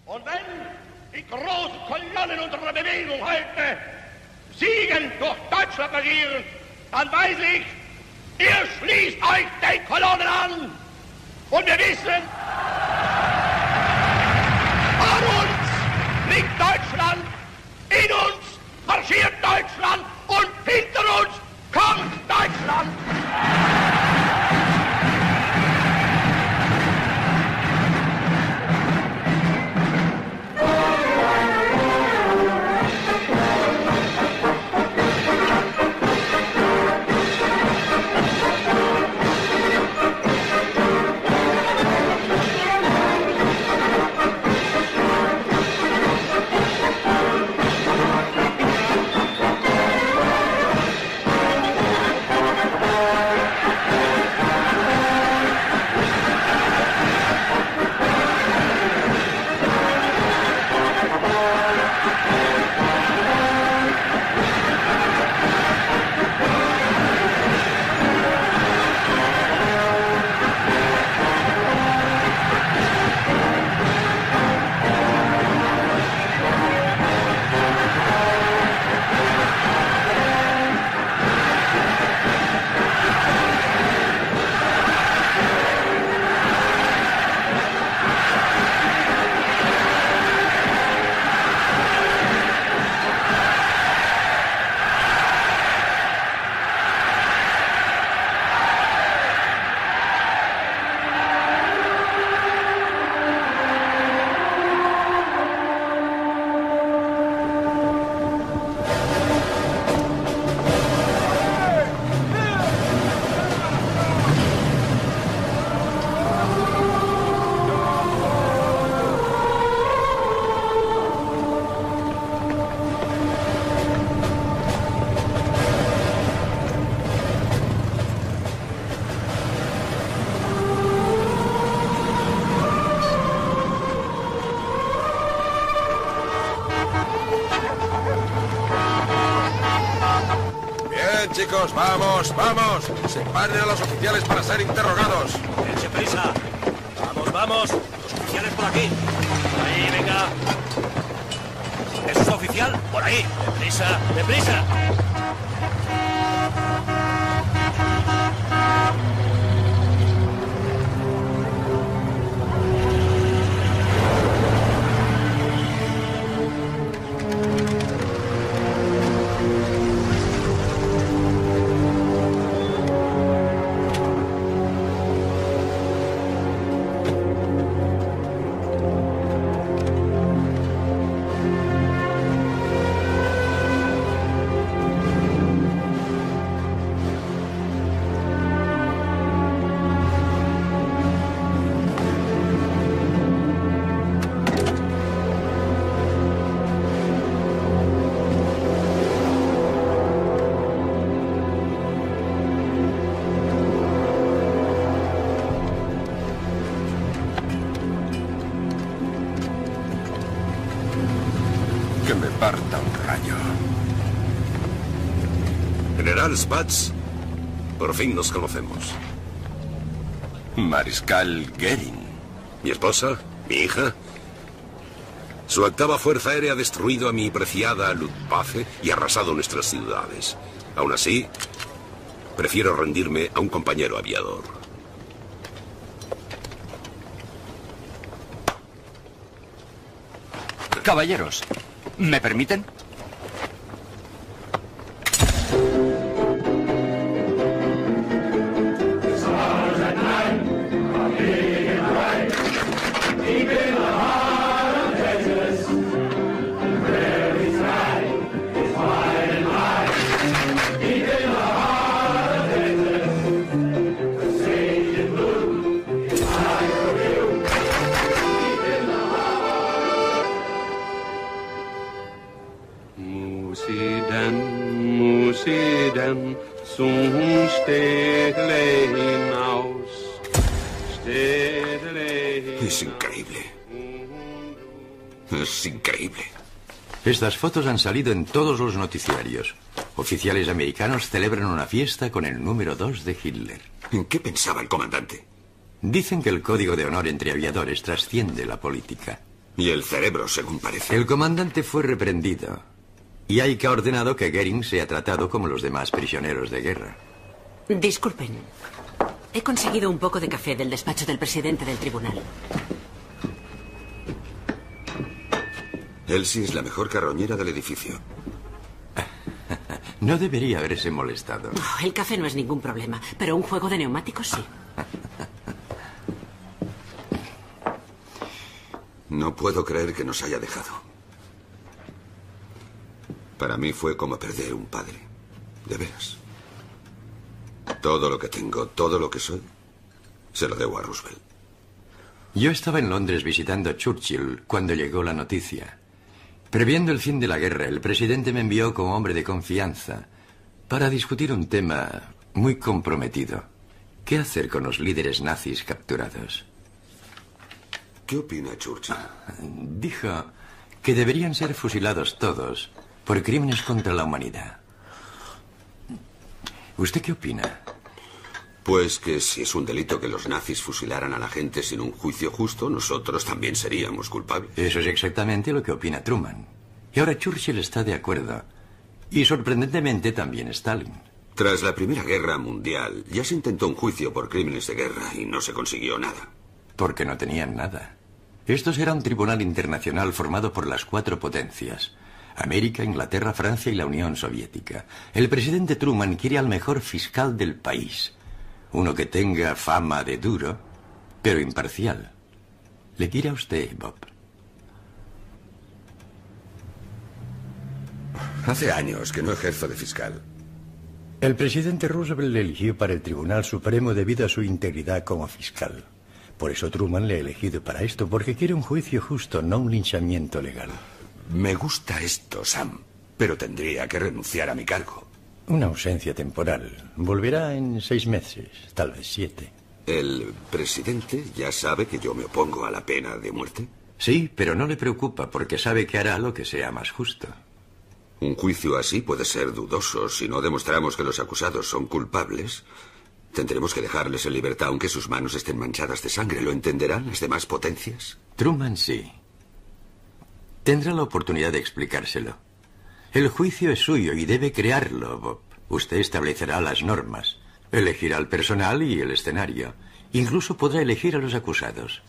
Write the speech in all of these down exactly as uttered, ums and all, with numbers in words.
Und wenn die großen Kolonnen unserer Bewegung heute siegend durch Deutschland marschieren, dann weiß ich, ihr schließt euch den Kolonnen an. Und wir wissen, an uns liegt Deutschland, in uns marschiert Deutschland und hinter uns kommt Deutschland. Chicos, vamos, vamos. Separen a los oficiales para ser interrogados. Dense prisa. Vamos, vamos. Los oficiales por aquí. Ahí, venga. ¿Eso es oficial? Por ahí. Deprisa, deprisa. Que me parta un rayo. General Spaatz, por fin nos conocemos. Mariscal Goering. Mi esposa, mi hija. Su octava fuerza aérea ha destruido a mi preciada Luftwaffe y arrasado nuestras ciudades. Aún así, prefiero rendirme a un compañero aviador. Caballeros, ¿me permiten? Es increíble. Es increíble. Estas fotos han salido en todos los noticiarios. Oficiales americanos celebran una fiesta con el número dos de Hitler. ¿En qué pensaba el comandante? Dicen que el código de honor entre aviadores trasciende la política. Y el cerebro, según parece. El comandante fue reprendido. Y hay que ha ordenado que Goering sea tratado como los demás prisioneros de guerra. Disculpen. He conseguido un poco de café del despacho del presidente del tribunal. Elsie es la mejor carroñera del edificio. No debería haberse molestado. Oh, el café no es ningún problema, pero un juego de neumáticos sí. No puedo creer que nos haya dejado. Para mí fue como perder un padre. De veras. Todo lo que tengo, todo lo que soy, se lo debo a Roosevelt. Yo estaba en Londres visitando a Churchill cuando llegó la noticia. Previendo el fin de la guerra, el presidente me envió como hombre de confianza para discutir un tema muy comprometido. ¿Qué hacer con los líderes nazis capturados? ¿Qué opina Churchill? Dijo que deberían ser fusilados todos por crímenes contra la humanidad. ¿Usted qué opina? Pues que si es un delito que los nazis fusilaran a la gente sin un juicio justo, nosotros también seríamos culpables. Eso es exactamente lo que opina Truman. Y ahora Churchill está de acuerdo. Y sorprendentemente también Stalin. Tras la Primera Guerra Mundial, ya se intentó un juicio por crímenes de guerra y no se consiguió nada. Porque no tenían nada. Esto será un tribunal internacional formado por las cuatro potencias. América, Inglaterra, Francia y la Unión Soviética. El presidente Truman quiere al mejor fiscal del país. Uno que tenga fama de duro, pero imparcial. ¿Le quiere a usted, Bob? Hace años que no ejerzo de fiscal. El presidente Roosevelt le eligió para el Tribunal Supremo debido a su integridad como fiscal. Por eso Truman le ha elegido para esto, porque quiere un juicio justo, no un linchamiento legal. Me gusta esto, Sam, pero tendría que renunciar a mi cargo. Una ausencia temporal. Volverá en seis meses, tal vez siete. ¿El presidente ya sabe que yo me opongo a la pena de muerte? Sí, pero no le preocupa porque sabe que hará lo que sea más justo. Un juicio así puede ser dudoso. Si no demostramos que los acusados son culpables, tendremos que dejarles en libertad aunque sus manos estén manchadas de sangre. ¿Lo entenderán las demás potencias? Truman sí. Tendrá la oportunidad de explicárselo. El juicio es suyo y debe crearlo, Bob. Usted establecerá las normas, elegirá el personal y el escenario. Incluso podrá elegir a los acusados.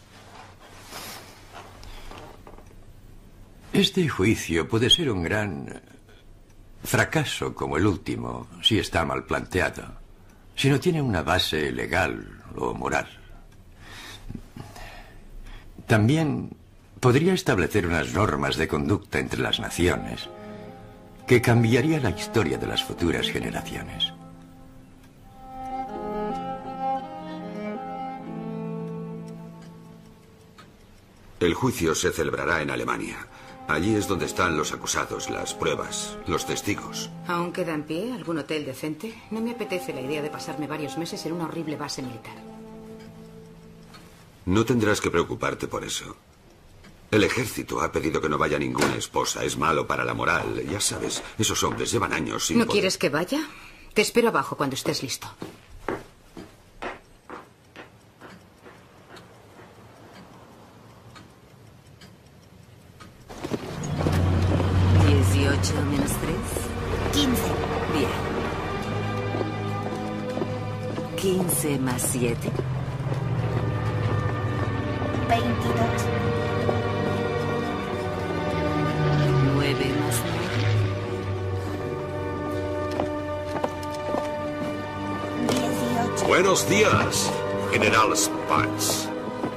Este juicio puede ser un gran fracaso como el último, si está mal planteado, si no tiene una base legal o moral. También podría establecer unas normas de conducta entre las naciones que cambiaría la historia de las futuras generaciones. El juicio se celebrará en Alemania. Allí es donde están los acusados, las pruebas, los testigos. ¿Aún queda en pie algún hotel decente? No me apetece la idea de pasarme varios meses en una horrible base militar. No tendrás que preocuparte por eso. El ejército ha pedido que no vaya ninguna esposa. Es malo para la moral. Ya sabes, esos hombres llevan años sin ¿No poder... quieres que vaya? Te espero abajo cuando estés listo. dieciocho menos tres. quince. Bien. quince más siete. veintidós. nueve más dieciocho. Buenos días, General Spaatz.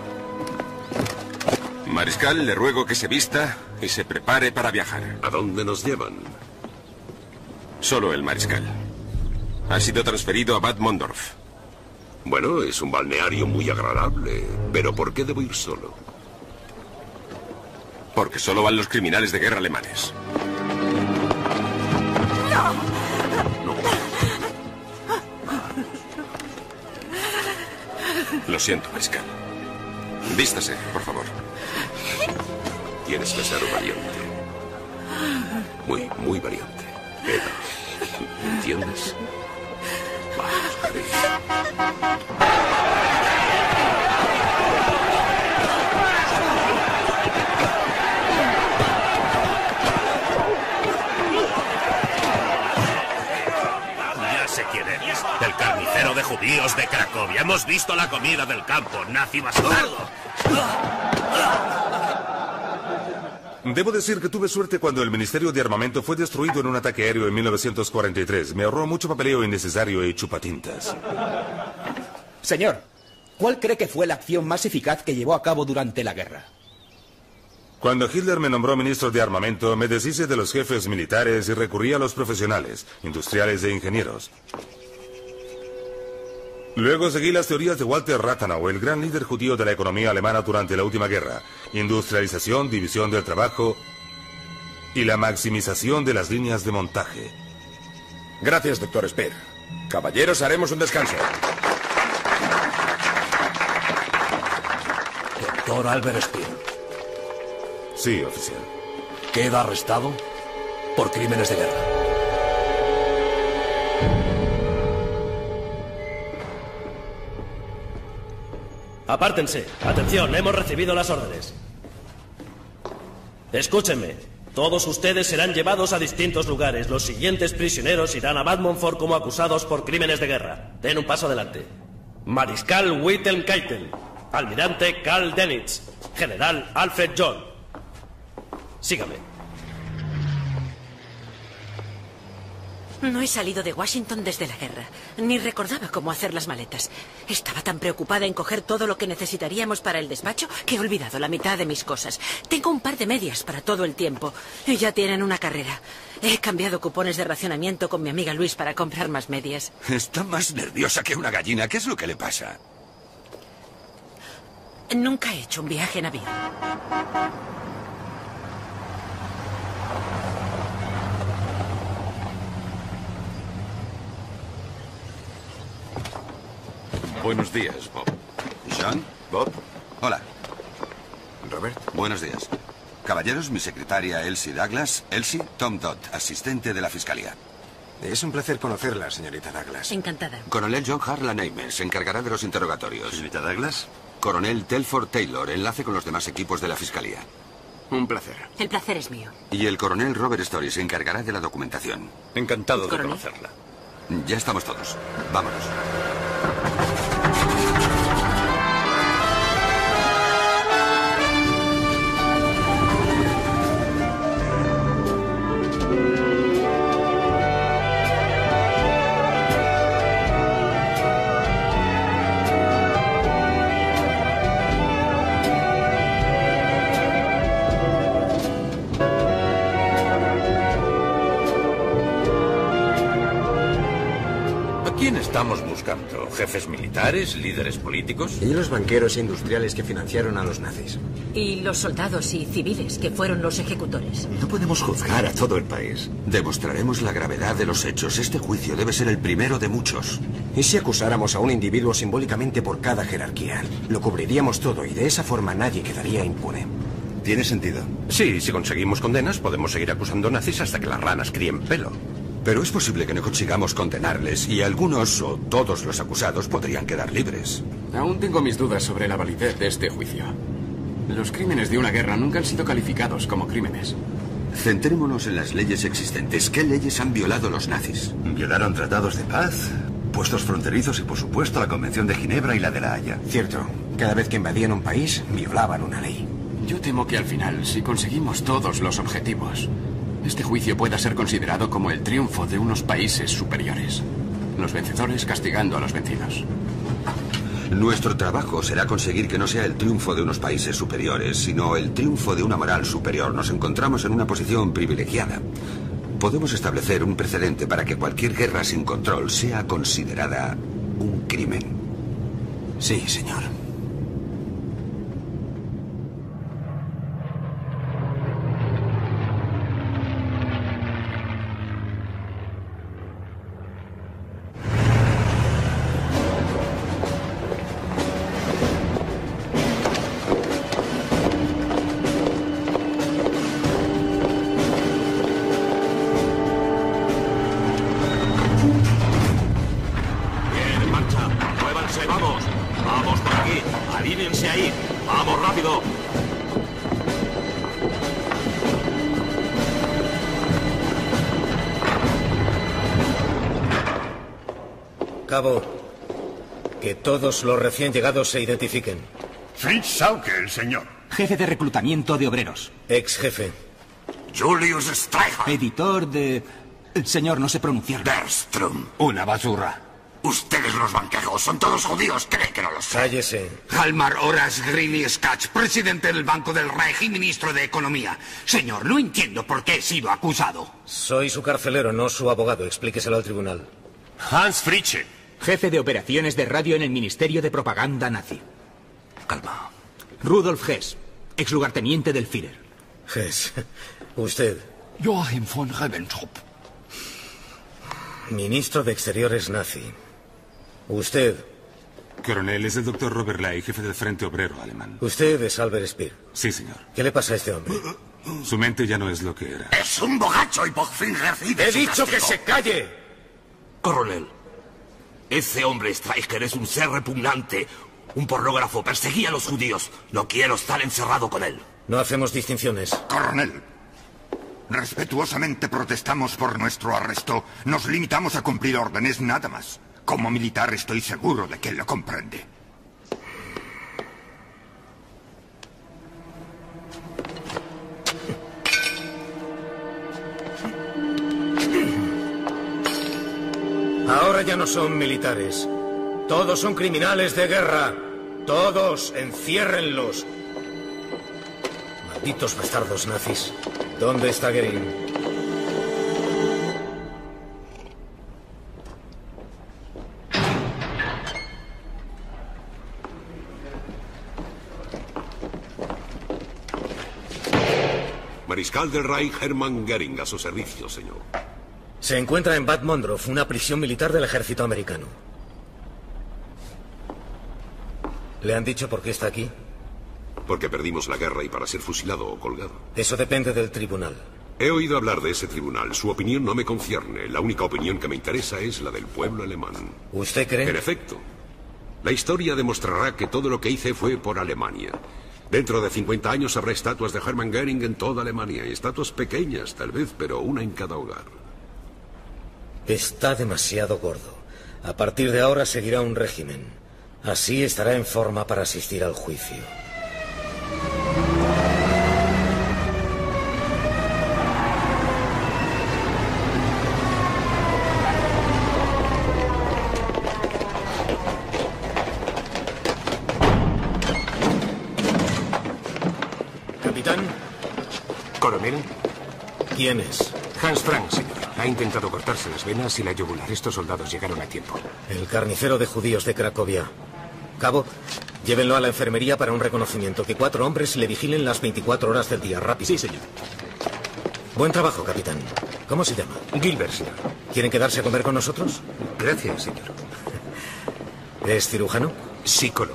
Mariscal, le ruego que se vista y se prepare para viajar. ¿A dónde nos llevan? Solo el mariscal. Ha sido transferido a Bad Mondorf. Bueno, es un balneario muy agradable. Pero ¿por qué debo ir solo? Porque solo van los criminales de guerra alemanes. No. Lo siento, mariscal. Vístase, por favor. Tienes que ser valiente. Muy, muy valiente. Eva, ¿entiendes? Vamos, Harry. Judíos de Cracovia, hemos visto la comida del campo, nazi bastardo. Debo decir que tuve suerte cuando el Ministerio de Armamento fue destruido en un ataque aéreo en mil novecientos cuarenta y tres. Me ahorró mucho papeleo innecesario y chupatintas. Señor, ¿cuál cree que fue la acción más eficaz que llevó a cabo durante la guerra? Cuando Hitler me nombró ministro de Armamento, me deshice de los jefes militares y recurrí a los profesionales, industriales e ingenieros. Luego seguí las teorías de Walter Rathenau, el gran líder judío de la economía alemana durante la última guerra. Industrialización, división del trabajo y la maximización de las líneas de montaje. Gracias, doctor Speer. Caballeros, haremos un descanso. Doctor Albert Speer. Sí, oficial. Queda arrestado por crímenes de guerra. Apártense. Atención, hemos recibido las órdenes. Escúchenme. Todos ustedes serán llevados a distintos lugares. Los siguientes prisioneros irán a Bad Montfort como acusados por crímenes de guerra. Den un paso adelante. Mariscal Wilhelm Keitel. Almirante Karl Dönitz. General Alfred John. Sígame. No he salido de Washington desde la guerra. Ni recordaba cómo hacer las maletas. Estaba tan preocupada en coger todo lo que necesitaríamos para el despacho que he olvidado la mitad de mis cosas. Tengo un par de medias para todo el tiempo. Y ya tienen una carrera. He cambiado cupones de racionamiento con mi amiga Luis para comprar más medias. Está más nerviosa que una gallina. ¿Qué es lo que le pasa? Nunca he hecho un viaje en avión. Buenos días, Bob. ¿John? Bob. Hola. Robert. Buenos días. Caballeros, mi secretaria Elsie Douglas. Elsie, Tom Dodd, asistente de la Fiscalía. Es un placer conocerla, señorita Douglas. Encantada. Coronel John Harlan Ames, se encargará de los interrogatorios. Señorita Douglas. Coronel Telford Taylor, enlace con los demás equipos de la Fiscalía. Un placer. El placer es mío. Y el coronel Robert Story se encargará de la documentación. Encantado de ¿Coronel? conocerla. Ya estamos todos. Vámonos. Estamos buscando jefes militares, líderes políticos. Y los banqueros e industriales que financiaron a los nazis. Y los soldados y civiles que fueron los ejecutores. No podemos juzgar a todo el país. Demostraremos la gravedad de los hechos. Este juicio debe ser el primero de muchos. ¿Y si acusáramos a un individuo simbólicamente por cada jerarquía? Lo cubriríamos todo y de esa forma nadie quedaría impune. ¿Tiene sentido? Sí, si conseguimos condenas podemos seguir acusando nazis hasta que las ranas críen pelo. Pero es posible que no consigamos condenarles y algunos o todos los acusados podrían quedar libres. Aún tengo mis dudas sobre la validez de este juicio. Los crímenes de una guerra nunca han sido calificados como crímenes. Centrémonos en las leyes existentes. ¿Qué leyes han violado los nazis? Violaron tratados de paz, puestos fronterizos y, por supuesto, la Convención de Ginebra y la de la Haya. Cierto. Cada vez que invadían un país, violaban una ley. Yo temo que al final, si conseguimos todos los objetivos, este juicio pueda ser considerado como el triunfo de unos países superiores. Los vencedores castigando a los vencidos. Nuestro trabajo será conseguir que no sea el triunfo de unos países superiores, sino el triunfo de una moral superior. Nos encontramos en una posición privilegiada. Podemos establecer un precedente para que cualquier guerra sin control sea considerada un crimen. Sí, señor. Cabo, Que todos los recién llegados se identifiquen. Fritz Sauke, el señor. Jefe de reclutamiento de obreros. Ex jefe. Julius Streicher. Editor de... El señor no sé pronunciar. Bergström. Una basura. Ustedes los banqueros son todos judíos, ¿cree que no lo sé? Cállese. Halmar Horace Greely Skach, presidente del Banco del Reich y ministro de Economía. Señor, no entiendo por qué he sido acusado. Soy su carcelero, no su abogado. Explíqueselo al tribunal. Hans Fritzsche. Jefe de operaciones de radio en el Ministerio de Propaganda nazi. Calma. Rudolf Hess, ex lugarteniente del Führer. Hess. Usted. Joachim von Ribbentrop. Ministro de Exteriores nazi. Usted. Coronel, es el doctor Robert Ley, jefe del Frente Obrero Alemán. Usted es Albert Speer. Sí, señor. ¿Qué le pasa a este hombre? Su mente ya no es lo que era. Es un bogacho y por fin recibe ¡He su dicho que castigo. se calle! Coronel, ese hombre Streicher es un ser repugnante, un pornógrafo, perseguía a los judíos. No quiero estar encerrado con él. No hacemos distinciones. Coronel, respetuosamente protestamos por nuestro arresto. Nos limitamos a cumplir órdenes nada más. Como militar estoy seguro de que él lo comprende. Ahora ya no son militares. Todos son criminales de guerra. Todos, enciérrenlos. Malditos bastardos nazis. ¿Dónde está Goering? Mariscal del Reich Hermann Goering, a su servicio, señor. Se encuentra en Bad Mondorf, una prisión militar del ejército americano. ¿Le han dicho por qué está aquí? Porque perdimos la guerra y para ser fusilado o colgado. Eso depende del tribunal. He oído hablar de ese tribunal. Su opinión no me concierne. La única opinión que me interesa es la del pueblo alemán. ¿Usted cree? En efecto. La historia demostrará que todo lo que hice fue por Alemania. Dentro de cincuenta años habrá estatuas de Hermann Goering en toda Alemania. Estatuas pequeñas, tal vez, pero una en cada hogar. Está demasiado gordo. A partir de ahora seguirá un régimen. Así estará en forma para asistir al juicio. Capitán. Coronel. ¿Quién es? Hans Frank, señor. Ha intentado cortarse las venas y la yugular. Estos soldados llegaron a tiempo. El carnicero de judíos de Cracovia. Cabo, llévenlo a la enfermería para un reconocimiento. Que cuatro hombres le vigilen las veinticuatro horas del día. Rápido. Sí, señor. Buen trabajo, capitán. ¿Cómo se llama? Gilbert, señor. ¿Quieren quedarse a comer con nosotros? Gracias, señor. ¿Es cirujano? Psicólogo.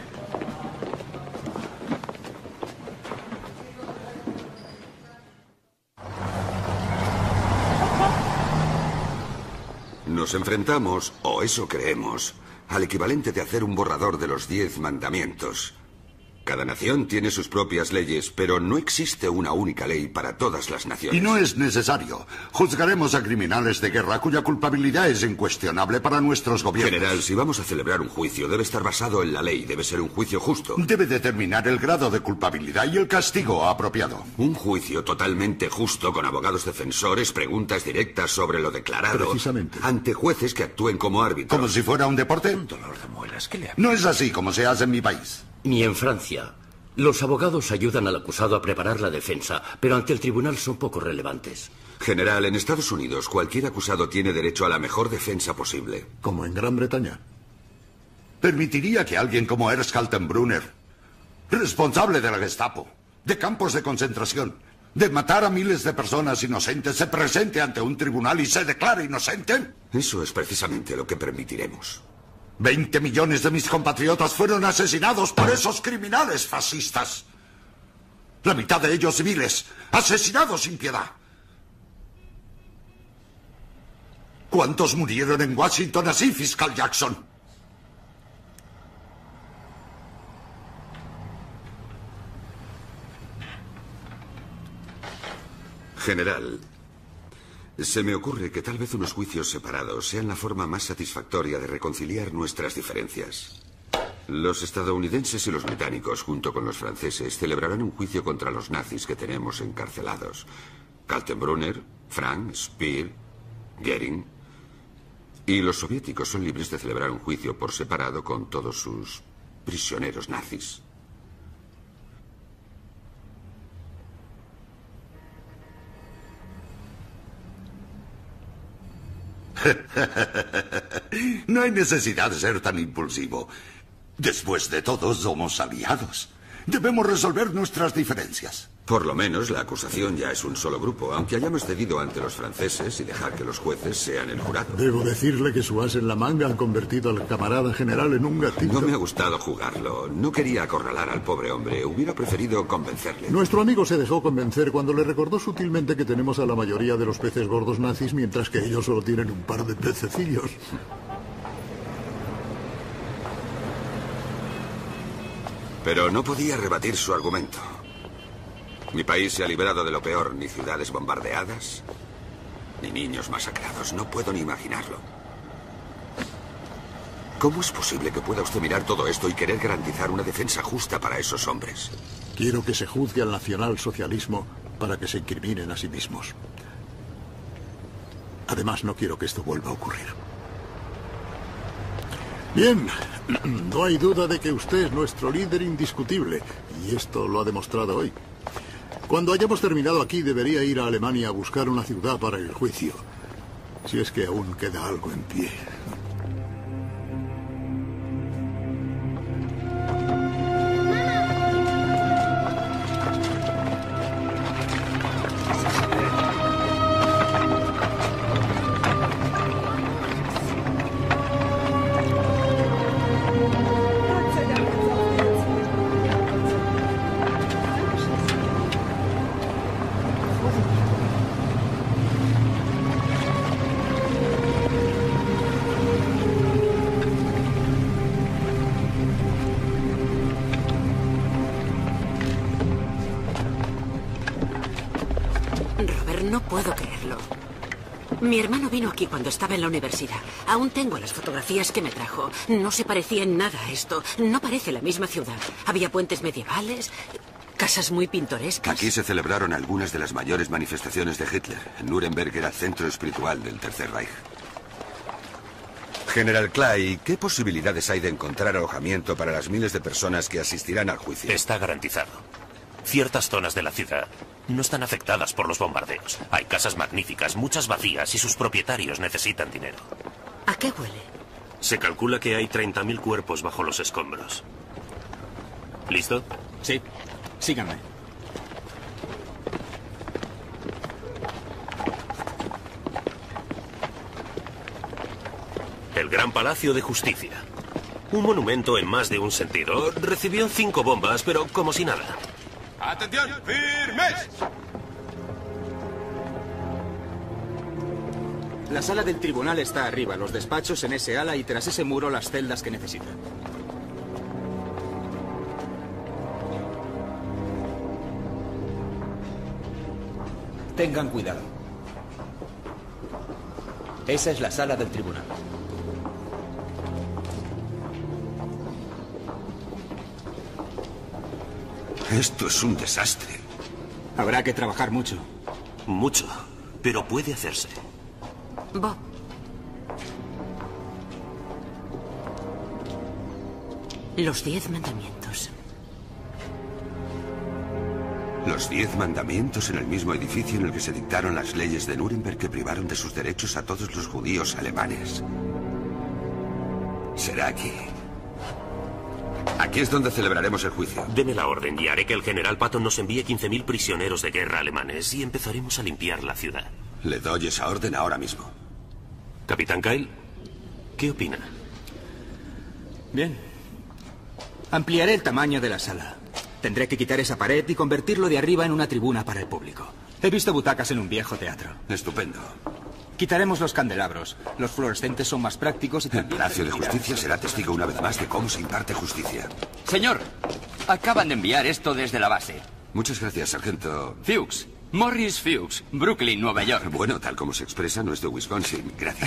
Nos enfrentamos, o eso creemos, al equivalente de hacer un borrador de los diez mandamientos. Cada nación tiene sus propias leyes, pero no existe una única ley para todas las naciones. Y no es necesario. Juzgaremos a criminales de guerra cuya culpabilidad es incuestionable para nuestros gobiernos. General, si vamos a celebrar un juicio, debe estar basado en la ley, debe ser un juicio justo. Debe determinar el grado de culpabilidad y el castigo apropiado. Un juicio totalmente justo, con abogados defensores, preguntas directas sobre lo declarado. Precisamente. Ante jueces que actúen como árbitros. ¿Como si fuera un deporte? Un dolor de muelas, ¿qué le ha... No es así como se hace en mi país. Ni en Francia. Los abogados ayudan al acusado a preparar la defensa, pero ante el tribunal son poco relevantes. General, en Estados Unidos cualquier acusado tiene derecho a la mejor defensa posible. Como en Gran Bretaña. Permitiría que alguien como Ernst Kaltenbrunner, responsable de la Gestapo, de campos de concentración, de matar a miles de personas inocentes, se presente ante un tribunal y se declare inocente? Eso es precisamente lo que permitiremos. Veinte millones de mis compatriotas fueron asesinados por esos criminales fascistas. La mitad de ellos civiles, asesinados sin piedad. ¿Cuántos murieron en Washington así, fiscal Jackson? General, Se me ocurre que tal vez unos juicios separados sean la forma más satisfactoria de reconciliar nuestras diferencias. Los estadounidenses y los británicos, junto con los franceses, celebrarán un juicio contra los nazis que tenemos encarcelados. Kaltenbrunner, Frank, Speer, Goering. Y los soviéticos son libres de celebrar un juicio por separado con todos sus prisioneros nazis. No hay necesidad de ser tan impulsivo. Después de todo, somos aliados. Debemos resolver nuestras diferencias. Por lo menos la acusación ya es un solo grupo, aunque hayamos cedido ante los franceses y dejar que los jueces sean el jurado. Debo decirle que su as en la manga ha convertido al camarada general en un gatito. No me ha gustado jugarlo. No quería acorralar al pobre hombre. Hubiera preferido convencerle. Nuestro amigo se dejó convencer cuando le recordó sutilmente que tenemos a la mayoría de los peces gordos nazis, mientras que ellos solo tienen un par de pececillos. Pero no podía rebatir su argumento. Mi país se ha librado de lo peor, ni ciudades bombardeadas, ni niños masacrados. No puedo ni imaginarlo. ¿Cómo es posible que pueda usted mirar todo esto y querer garantizar una defensa justa para esos hombres? Quiero que se juzgue al nacionalsocialismo para que se incriminen a sí mismos. Además, no quiero que esto vuelva a ocurrir. Bien, no hay duda de que usted es nuestro líder indiscutible, y esto lo ha demostrado hoy. Cuando hayamos terminado aquí, debería ir a Alemania a buscar una ciudad para el juicio, si es que aún queda algo en pie. No puedo creerlo. Mi hermano vino aquí cuando estaba en la universidad. Aún tengo las fotografías que me trajo. No se parecía en nada a esto. No parece la misma ciudad. Había puentes medievales, casas muy pintorescas. Aquí se celebraron algunas de las mayores manifestaciones de Hitler. Nuremberg era el centro espiritual del Tercer Reich. General Clay, ¿qué posibilidades hay de encontrar alojamiento para las miles de personas que asistirán al juicio? Está garantizado. Ciertas zonas de la ciudad no están afectadas por los bombardeos. Hay casas magníficas, muchas vacías, y sus propietarios necesitan dinero. ¿A qué huele? Se calcula que hay treinta mil cuerpos bajo los escombros. ¿Listo? Sí. Síganme. El Gran Palacio de Justicia. Un monumento en más de un sentido. Recibió cinco bombas, pero como si nada. ¡Atención! ¡Firmes! La sala del tribunal está arriba, los despachos en ese ala y tras ese muro las celdas que necesitan. Tengan cuidado. Esa es la sala del tribunal. Esto es un desastre. Habrá que trabajar mucho. Mucho, pero puede hacerse. Bob. Los diez mandamientos. Los diez mandamientos en el mismo edificio en el que se dictaron las leyes de Nuremberg que privaron de sus derechos a todos los judíos alemanes. Será aquí. Aquí es donde celebraremos el juicio. Deme la orden y haré que el general Patton nos envíe quince mil prisioneros de guerra alemanes y empezaremos a limpiar la ciudad. Le doy esa orden ahora mismo. Capitán Kyle, ¿qué opina? Bien. Ampliaré el tamaño de la sala. Tendré que quitar esa pared y convertirlo de arriba en una tribuna para el público. He visto butacas en un viejo teatro. Estupendo. Quitaremos los candelabros. Los fluorescentes son más prácticos y El Palacio de Justicia será testigo una vez más de cómo se imparte justicia. Señor, acaban de enviar esto desde la base. Muchas gracias, sargento. Fuchs, Morris Fuchs, Brooklyn, Nueva York. Bueno, tal como se expresa, no es de Wisconsin. Gracias.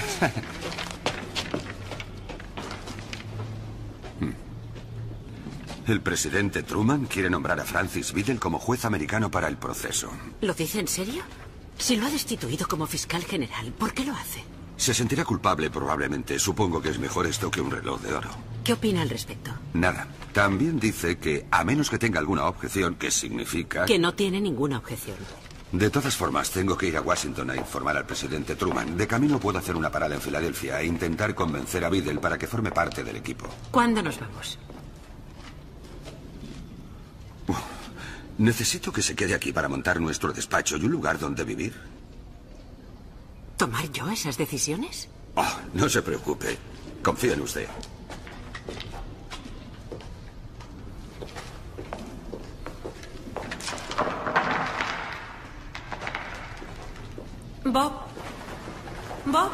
El presidente Truman quiere nombrar a Francis Biddle como juez americano para el proceso. ¿Lo dice en serio? Si lo ha destituido como fiscal general, ¿por qué lo hace? Se sentirá culpable probablemente. Supongo que es mejor esto que un reloj de oro. ¿Qué opina al respecto? Nada. También dice que, a menos que tenga alguna objeción, que significa... Que no tiene ninguna objeción. De todas formas, tengo que ir a Washington a informar al presidente Truman. De camino puedo hacer una parada en Filadelfia e intentar convencer a Biddle para que forme parte del equipo. ¿Cuándo nos vamos? Uf, necesito que se quede aquí para montar nuestro despacho y un lugar donde vivir. ¿Tomar yo esas decisiones? Oh, no se preocupe. Confío en usted. Bob. Bob.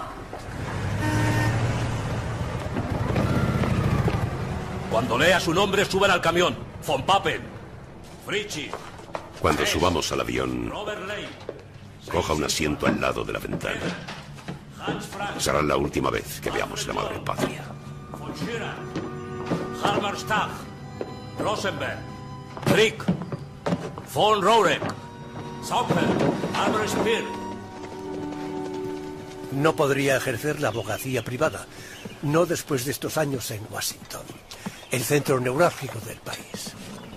Cuando lea su nombre, suban al camión. Von Papen. Fritchie. Cuando subamos al avión, Robert Lane. coja un asiento al lado de la ventana. Hans Frank. Será la última vez que veamos la madre patria. Von Schirra. Halberstad. Rosenberg. Frick. Von Rourek. Sauper. Albert Speer. No podría ejercer la abogacía privada, no después de estos años en Washington, el centro neurálgico del país.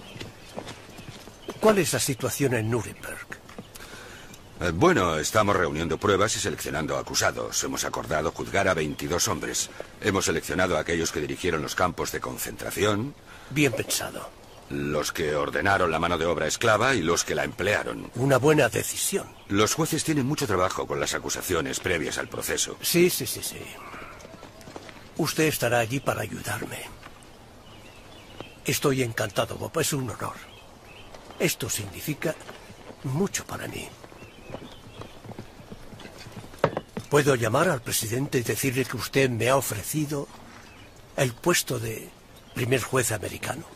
¿Cuál es la situación en Nuremberg? Eh, bueno, estamos reuniendo pruebas y seleccionando acusados. Hemos acordado juzgar a veintidós hombres. Hemos seleccionado a aquellos que dirigieron los campos de concentración. Bien pensado. Los que ordenaron la mano de obra esclava y los que la emplearon. Una buena decisión. Los jueces tienen mucho trabajo con las acusaciones previas al proceso. Sí, sí, sí, sí. Usted estará allí para ayudarme. Estoy encantado, Bob. Es un honor. Esto significa mucho para mí. ¿Puedo llamar al presidente y decirle que usted me ha ofrecido el puesto de primer juez americano?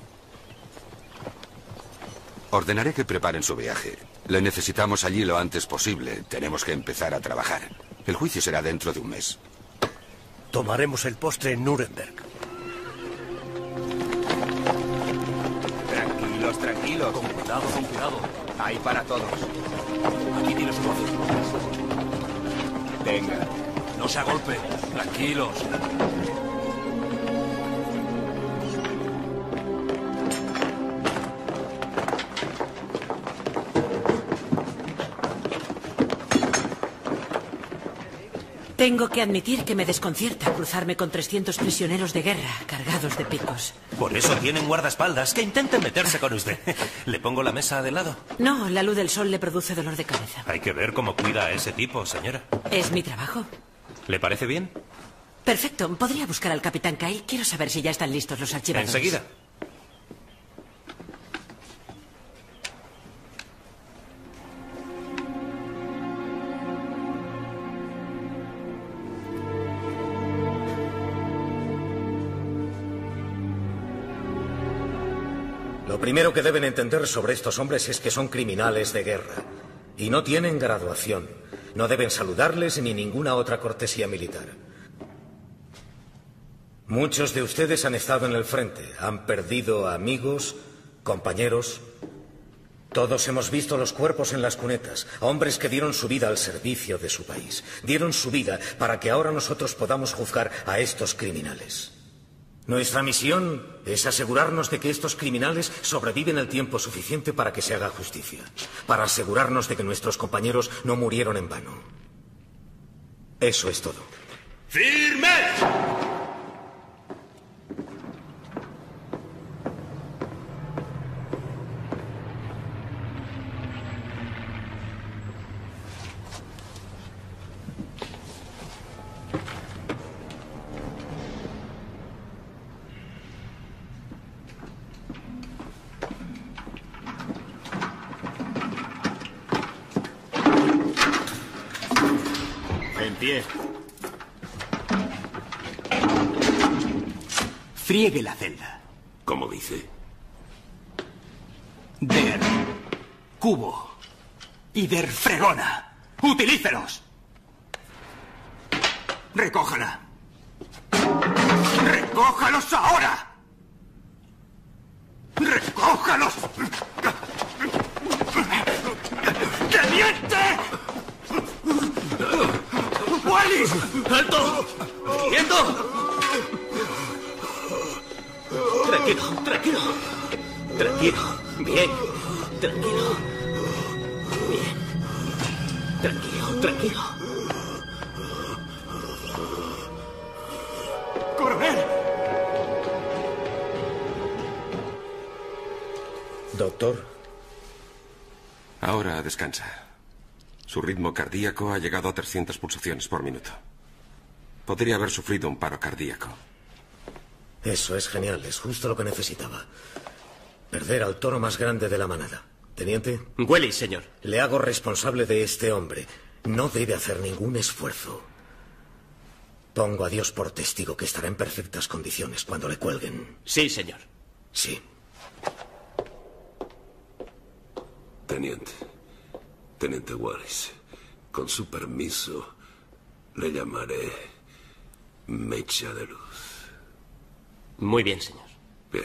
Ordenaré que preparen su viaje. Le necesitamos allí lo antes posible. Tenemos que empezar a trabajar. El juicio será dentro de un mes. Tomaremos el postre en Nuremberg. Tranquilos, tranquilos. Con cuidado, con cuidado. Hay para todos. Aquí tiene su voz. Venga. No se agolpe. Tranquilos. Tengo que admitir que me desconcierta cruzarme con trescientos prisioneros de guerra cargados de picos. Por eso tienen guardaespaldas que intenten meterse con usted. ¿Le pongo la mesa de lado? No, la luz del sol le produce dolor de cabeza. Hay que ver cómo cuida a ese tipo, señora. Es mi trabajo. ¿Le parece bien? Perfecto. ¿Podría buscar al capitán Kyle? Quiero saber si ya están listos los archivadores. Enseguida. Lo primero que deben entender sobre estos hombres es que son criminales de guerra y no tienen graduación. No deben saludarles ni ninguna otra cortesía militar. Muchos de ustedes han estado en el frente, han perdido amigos, compañeros. Todos hemos visto los cuerpos en las cunetas, a hombres que dieron su vida al servicio de su país. Dieron su vida para que ahora nosotros podamos juzgar a estos criminales. Nuestra misión es asegurarnos de que estos criminales sobreviven el tiempo suficiente para que se haga justicia, para asegurarnos de que nuestros compañeros no murieron en vano. Eso es todo. ¡Firmes! En pie. Friegue la celda. ¿Cómo dice? Der. Cubo. y der fregona. ¡Utilícelos! ¡Recójala! ¡Recójalos ahora! ¡Recójalos! ¡Teniente! ¡Wallis! ¡Alto! ¡Quieto! Tranquilo, tranquilo. Tranquilo. Bien. Tranquilo. Bien. Tranquilo, tranquilo. ¡Coronel! Doctor. Ahora descansa. Su ritmo cardíaco ha llegado a trescientas pulsaciones por minuto. Podría haber sufrido un paro cardíaco. Eso es genial, es justo lo que necesitaba. Perder al toro más grande de la manada. Teniente. Welly, señor. Le hago responsable de este hombre. No debe hacer ningún esfuerzo. Pongo a Dios por testigo que estará en perfectas condiciones cuando le cuelguen. Sí, señor. Sí. Teniente. Teniente Wallis. Con su permiso, le llamaré Mecha de Luz. Muy bien, señor. Bien.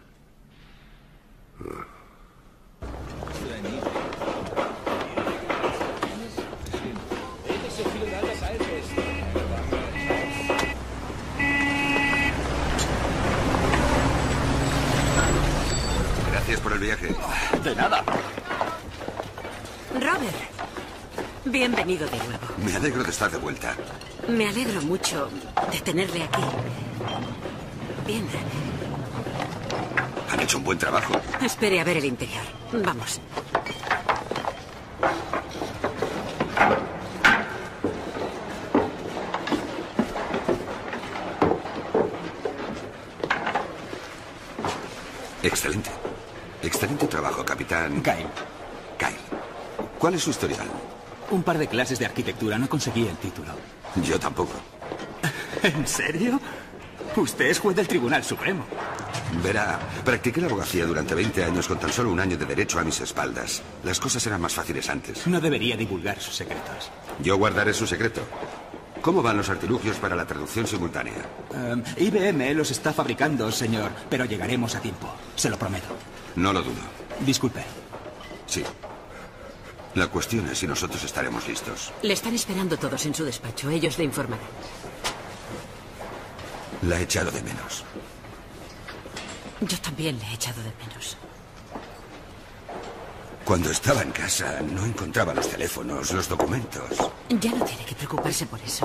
Gracias por el viaje. De nada. Robert, bienvenido de nuevo. Me alegro de estar de vuelta. Me alegro mucho de tenerle aquí. Bien. Han hecho un buen trabajo. Espere a ver el interior. Vamos. Excelente. Excelente trabajo, capitán. Kyle. Kyle. ¿Cuál es su historial? Un par de clases de arquitectura, no conseguí el título. Yo tampoco. ¿En serio? Usted es juez del Tribunal Supremo. Verá, practiqué la abogacía durante veinte años con tan solo un año de derecho a mis espaldas. Las cosas eran más fáciles antes. No debería divulgar sus secretos. Yo guardaré su secreto. ¿Cómo van los artilugios para la traducción simultánea? Um, I B M los está fabricando, señor, pero llegaremos a tiempo. Se lo prometo. No lo dudo. Disculpe. Sí. La cuestión es si nosotros estaremos listos. Le están esperando todos en su despacho. Ellos le informarán. La he echado de menos. Yo también le he echado de menos. Cuando estaba en casa no encontraba los teléfonos, los documentos. Ya no tiene que preocuparse por eso.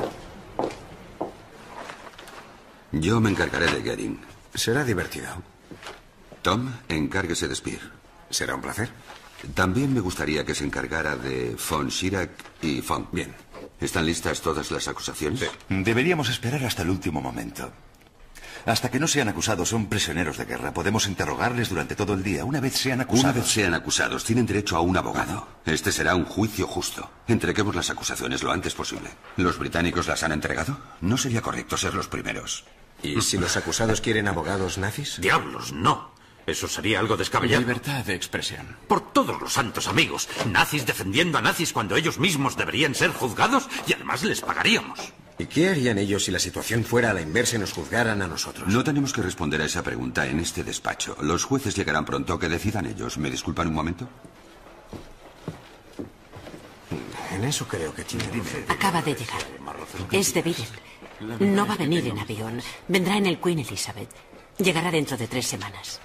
Yo me encargaré de Goering. Será divertido. Tom, encárguese de Spear. Será un placer. También me gustaría que se encargara de von Schirach y Funk. Bien. ¿Están listas todas las acusaciones? Sí. Deberíamos esperar hasta el último momento. Hasta que no sean acusados, son prisioneros de guerra. Podemos interrogarles durante todo el día. Una vez sean acusados... Una vez sean acusados, tienen derecho a un abogado. Este será un juicio justo. Entreguemos las acusaciones lo antes posible. ¿Los británicos las han entregado? No sería correcto ser los primeros. ¿Y si los acusados quieren abogados nazis? Diablos, no. Eso sería algo descabellado. Libertad de expresión. Por todos los santos amigos. Nazis defendiendo a nazis cuando ellos mismos deberían ser juzgados y además les pagaríamos. ¿Y qué harían ellos si la situación fuera a la inversa y nos juzgaran a nosotros? No tenemos que responder a esa pregunta en este despacho. Los jueces llegarán pronto, que decidan ellos. ¿Me disculpan un momento? En eso creo que tiene. Acaba de llegar. Es de Biden. No va a venir en avión. Vendrá en el Queen Elizabeth. Llegará dentro de tres semanas.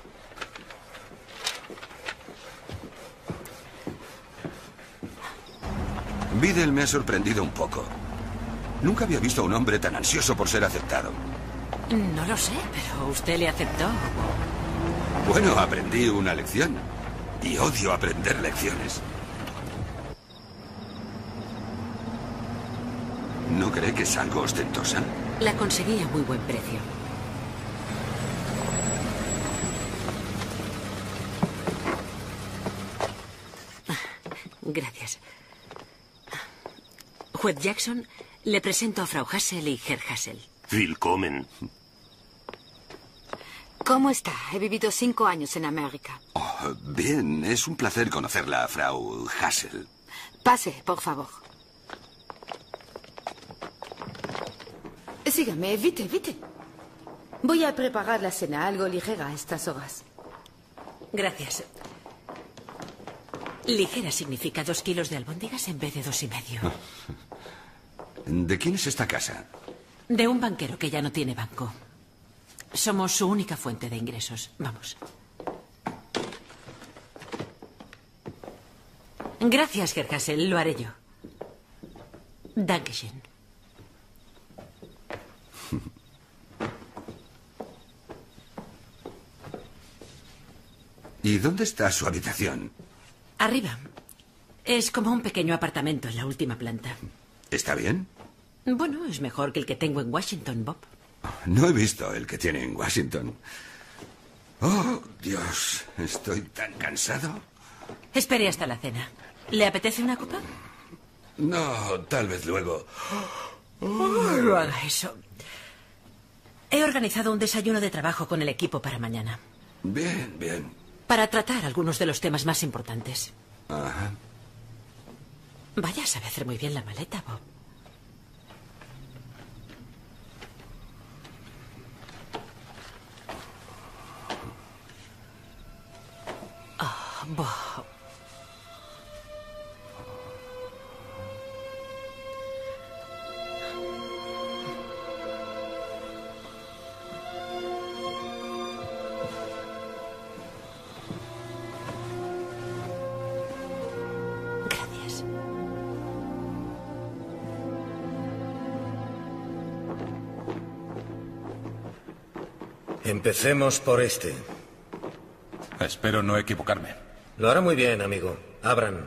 Biddle me ha sorprendido un poco. Nunca había visto a un hombre tan ansioso por ser aceptado. No lo sé, pero usted le aceptó. Bueno, aprendí una lección. Y odio aprender lecciones. ¿No cree que es algo ostentosa? La conseguí a muy buen precio. Gracias. Juez Jackson, le presento a Frau Hassel y Herr Hassel. Willkommen. ¿Cómo está? He vivido cinco años en América. Oh, bien, es un placer conocerla, Frau Hassel. Pase, por favor. Sígame, vite, vite. Voy a preparar la cena, algo ligera a estas horas. Gracias. Ligera significa dos kilos de albóndigas en vez de dos y medio. ¿De quién es esta casa? De un banquero que ya no tiene banco. Somos su única fuente de ingresos. Vamos. Gracias, Herr Hassel. Lo haré yo. Dankeschön. ¿Y dónde está su habitación? Arriba. Es como un pequeño apartamento en la última planta. ¿Está bien? Bueno, es mejor que el que tengo en Washington, Bob. No he visto el que tiene en Washington. Oh, Dios, estoy tan cansado. Espere hasta la cena. ¿Le apetece una copa? No, tal vez luego. Oh, no haga eso. He organizado un desayuno de trabajo con el equipo para mañana. Bien, bien. Para tratar algunos de los temas más importantes. Ajá. Vaya, sabe hacer muy bien la maleta, Bob. Oh, Bob. Empecemos por este. Espero no equivocarme. Lo hará muy bien, amigo. Abran.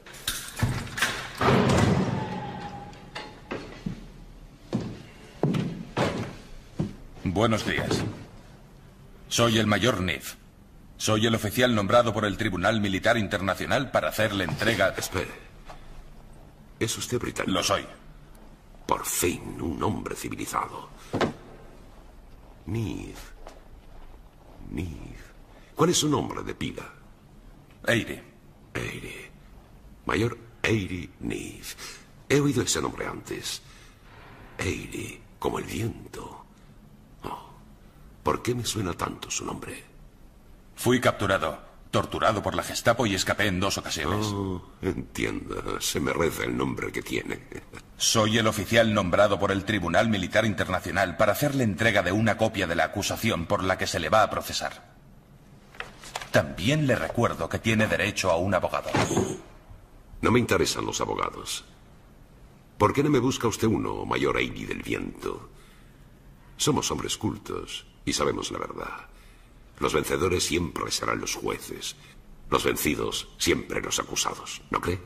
Buenos días. Soy el mayor Neef. Soy el oficial nombrado por el Tribunal Militar Internacional para hacerle entrega... Espere. ¿Es usted británico? Lo soy. Por fin, un hombre civilizado. Neef. Neef. ¿Cuál es su nombre de pila? Eyre. Eyre. Mayor Eyre Neef. He oído ese nombre antes. Eyre, como el viento. Oh. ¿Por qué me suena tanto su nombre? Fui capturado, torturado por la Gestapo y escapé en dos ocasiones. Oh, entienda. Se me reza el nombre que tiene. Soy el oficial nombrado por el Tribunal Militar Internacional para hacerle entrega de una copia de la acusación por la que se le va a procesar. También le recuerdo que tiene derecho a un abogado. No me interesan los abogados. ¿Por qué no me busca usted uno, mayor Eyre del Viento? Somos hombres cultos y sabemos la verdad. Los vencedores siempre serán los jueces. Los vencidos siempre los acusados. ¿No cree?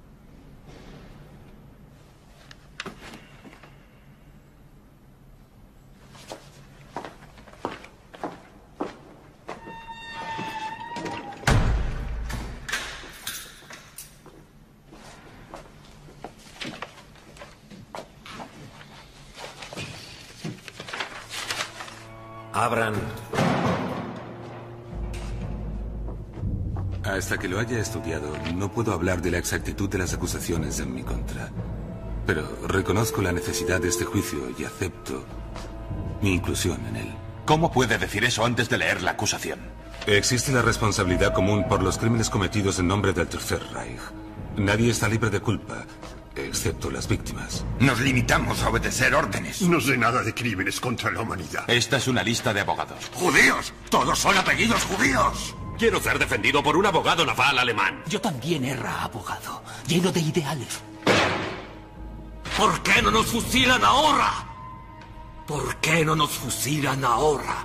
Abran. Hasta que lo haya estudiado, no puedo hablar de la exactitud de las acusaciones en mi contra. Pero reconozco la necesidad de este juicio y acepto mi inclusión en él. ¿Cómo puede decir eso antes de leer la acusación? Existe la responsabilidad común por los crímenes cometidos en nombre del Tercer Reich. Nadie está libre de culpa, excepto las víctimas. Nos limitamos a obedecer órdenes. No sé nada de crímenes contra la humanidad. Esta es una lista de abogados. ¡Judíos! ¡Todos son apellidos judíos! Quiero ser defendido por un abogado naval alemán. Yo también era abogado, lleno de ideales. ¿Por qué no nos fusilan ahora? ¿Por qué no nos fusilan ahora?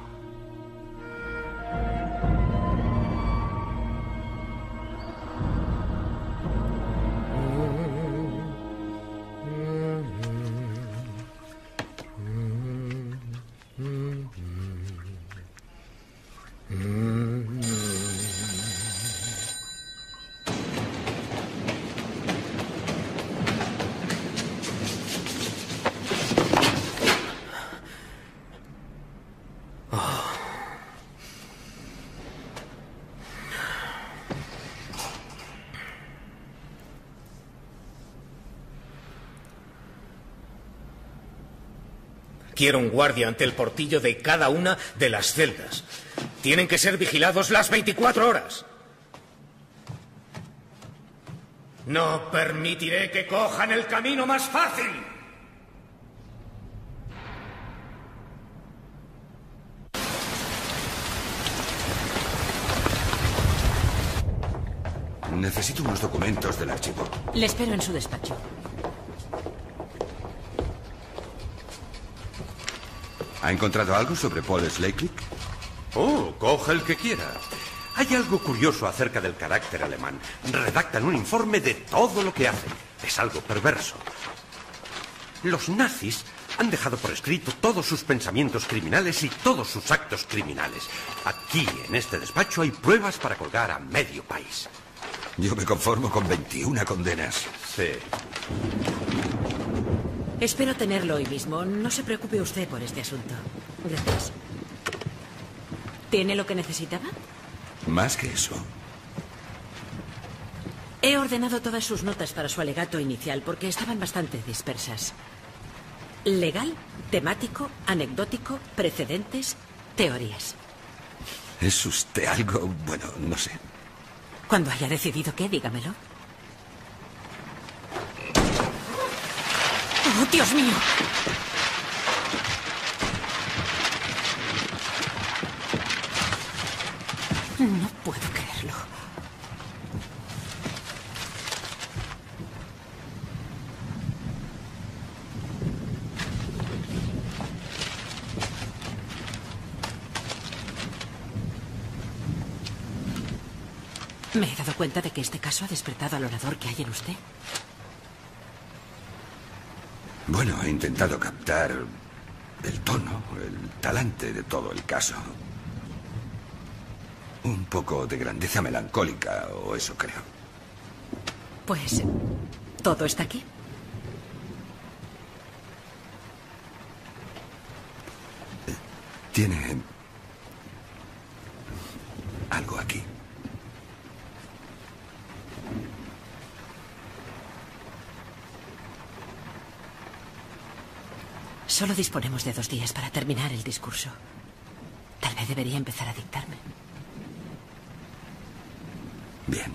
Quiero un guardia ante el portillo de cada una de las celdas. Tienen que ser vigilados las veinticuatro horas. No permitiré que cojan el camino más fácil. Necesito unos documentos del archivo. Le espero en su despacho. ¿Ha encontrado algo sobre Paul Schleiklick? Oh, coja el que quiera. Hay algo curioso acerca del carácter alemán. Redactan un informe de todo lo que hacen. Es algo perverso. Los nazis han dejado por escrito todos sus pensamientos criminales y todos sus actos criminales. Aquí, en este despacho, hay pruebas para colgar a medio país. Yo me conformo con veintiuna condenas. Sí. Espero tenerlo hoy mismo. No se preocupe usted por este asunto. Gracias. ¿Tiene lo que necesitaba? Más que eso. He ordenado todas sus notas para su alegato inicial porque estaban bastante dispersas. Legal, temático, anecdótico, precedentes, teorías. ¿Es usted algo? Bueno, no sé. Cuando haya decidido qué, dígamelo. ¡Oh, Dios mío! No puedo creerlo. Me he dado cuenta de que este caso ha despertado al orador que hay en usted. Bueno, he intentado captar el tono, el talante de todo el caso. Un poco de grandeza melancólica, o eso creo. Pues, ¿todo está aquí? Tiene algo aquí. Solo disponemos de dos días para terminar el discurso. Tal vez debería empezar a dictarme. Bien.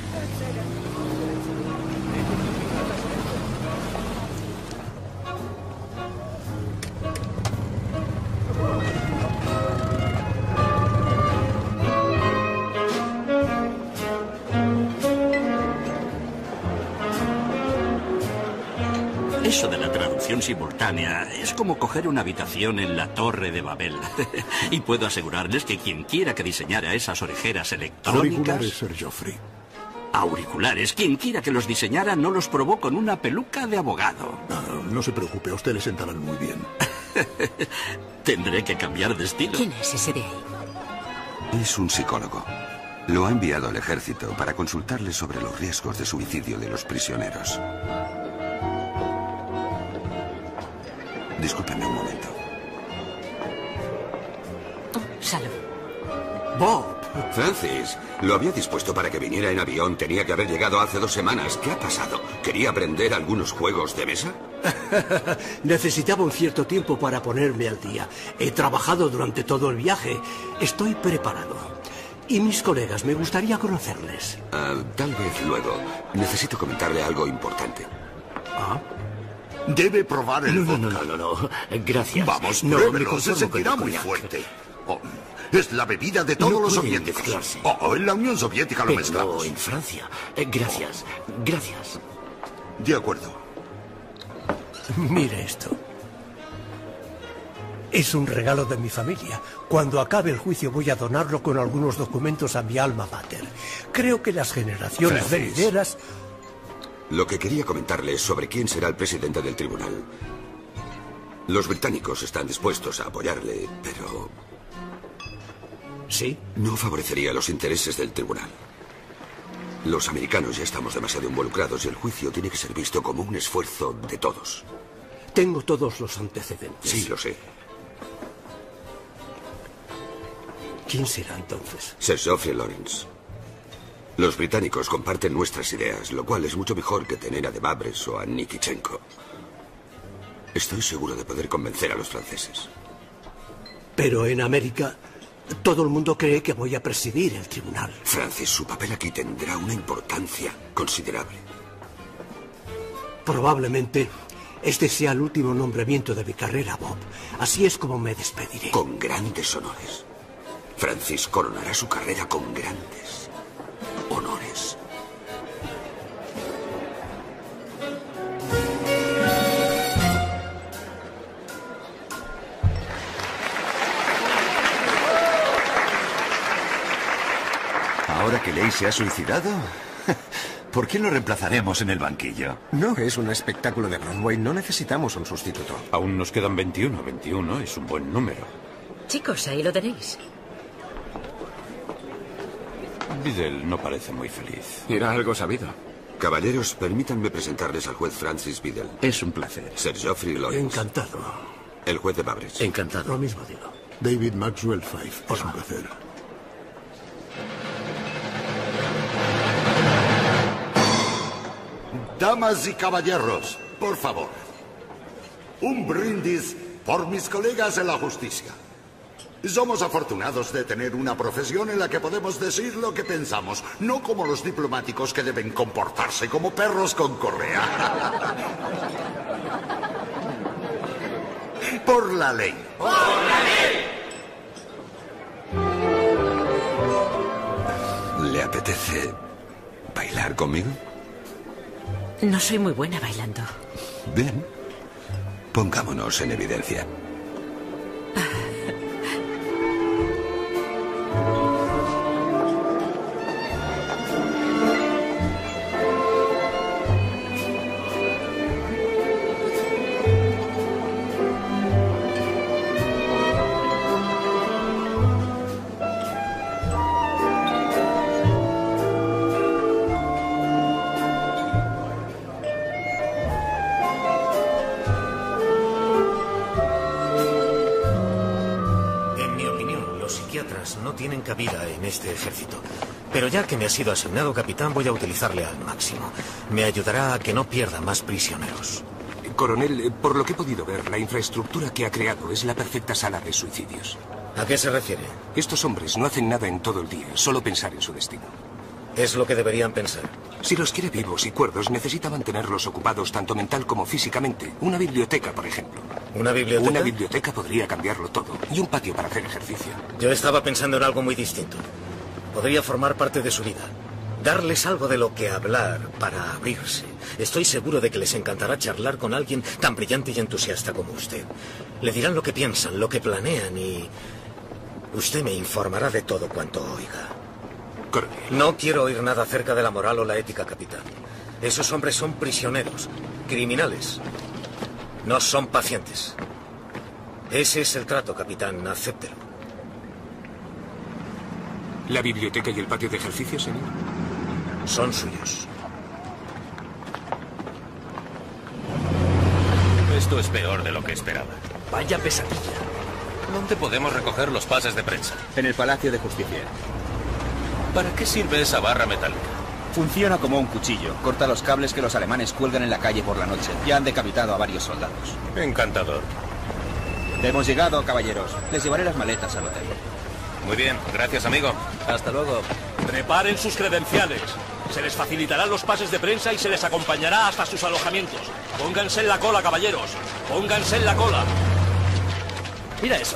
Eso de la traducción simultánea es como coger una habitación en la Torre de Babel. Y puedo asegurarles que quien quiera que diseñara esas orejeras electrónicas... Auriculares, Sir Geoffrey. Auriculares. Quien quiera que los diseñara no los probó con una peluca de abogado. No, no se preocupe, a usted le sentarán muy bien. Tendré que cambiar de estilo. ¿Quién es ese de ahí? Es un psicólogo. Lo ha enviado al ejército para consultarle sobre los riesgos de suicidio de los prisioneros. Discúlpeme un momento. Oh, salud. Bob. Francis, lo había dispuesto para que viniera en avión. Tenía que haber llegado hace dos semanas. ¿Qué ha pasado? ¿Quería aprender algunos juegos de mesa? Necesitaba un cierto tiempo para ponerme al día. He trabajado durante todo el viaje. Estoy preparado. Y mis colegas, me gustaría conocerles. Uh, tal vez luego. Necesito comentarle algo importante. ¿Ah? Debe probar el no, vodka. No, no, no, no. Gracias. Vamos, no, pruébelo. Se sentirá muy fuerte. Oh, es la bebida de todos no los pueden soviéticos. mezclarse. Oh, en la Unión Soviética lo Pero mezclamos. no, en Francia. Eh, gracias, gracias. De acuerdo. Mire esto. Es un regalo de mi familia. Cuando acabe el juicio voy a donarlo con algunos documentos a mi alma mater. Creo que las generaciones Francis. venideras... Lo que quería comentarle es sobre quién será el presidente del tribunal. Los británicos están dispuestos a apoyarle, pero... ¿Sí? No favorecería los intereses del tribunal. Los americanos ya estamos demasiado involucrados y el juicio tiene que ser visto como un esfuerzo de todos. Tengo todos los antecedentes. Sí, lo sé. ¿Quién será entonces? Sir Geoffrey Lawrence. Los británicos comparten nuestras ideas, lo cual es mucho mejor que tener a De Babres o a Nikitchenko. Estoy seguro de poder convencer a los franceses. Pero en América, todo el mundo cree que voy a presidir el tribunal. Francis, su papel aquí tendrá una importancia considerable. Probablemente este sea el último nombramiento de mi carrera, Bob. Así es como me despediré. Con grandes honores. Francis coronará su carrera con grandes honores. Ahora que Leigh se ha suicidado, ¿por quién lo reemplazaremos en el banquillo? No es un espectáculo de Broadway, no necesitamos un sustituto. Aún nos quedan veintiuno. veintiuno es un buen número. Chicos, ahí lo tenéis. Biddle no parece muy feliz. Era algo sabido. Caballeros, permítanme presentarles al juez Francis Biddle. Es un placer. Sir Geoffrey Lawrence. Encantado. El juez de Babbage. Encantado. Lo mismo digo. David Maxwell Fife. Es un placer. Damas y caballeros, por favor. Un brindis por mis colegas en la justicia. Somos afortunados de tener una profesión en la que podemos decir lo que pensamos, no como los diplomáticos que deben comportarse como perros con correa. Por la ley. ¡Por la ley! ¿Le apetece bailar conmigo? No soy muy buena bailando. Bien. Pongámonos en evidencia. No tienen cabida en este ejército. Pero ya que me ha sido asignado capitán, voy a utilizarle al máximo. Me ayudará a que no pierda más prisioneros. Coronel, por lo que he podido ver, la infraestructura que ha creado es la perfecta sala de suicidios. ¿A qué se refiere? Estos hombres no hacen nada en todo el día, solo pensar en su destino. Es lo que deberían pensar. Si los quiere vivos y cuerdos, necesita mantenerlos ocupados tanto mental como físicamente. Una biblioteca, por ejemplo. ¿Una biblioteca? Una biblioteca podría cambiarlo todo. Y un patio para hacer ejercicio. Yo estaba pensando en algo muy distinto. Podría formar parte de su vida. Darles algo de lo que hablar para abrirse. Estoy seguro de que les encantará charlar con alguien tan brillante y entusiasta como usted. Le dirán lo que piensan, lo que planean y... usted me informará de todo cuanto oiga. No quiero oír nada acerca de la moral o la ética, capitán. Esos hombres son prisioneros, criminales. No son pacientes. Ese es el trato, capitán. Acéptelo. ¿La biblioteca y el patio de ejercicio, señor? Son suyos. Esto es peor de lo que esperaba. Vaya pesadilla. ¿Dónde podemos recoger los pases de prensa? En el Palacio de Justicia. ¿Para qué sirve esa barra metálica? Funciona como un cuchillo. Corta los cables que los alemanes cuelgan en la calle por la noche. Ya han decapitado a varios soldados. Encantador. Hemos llegado, caballeros. Les llevaré las maletas al hotel. Muy bien, gracias, amigo. Hasta luego. Preparen sus credenciales. Se les facilitarán los pases de prensa y se les acompañará hasta sus alojamientos. Pónganse en la cola, caballeros. Pónganse en la cola. Mira eso.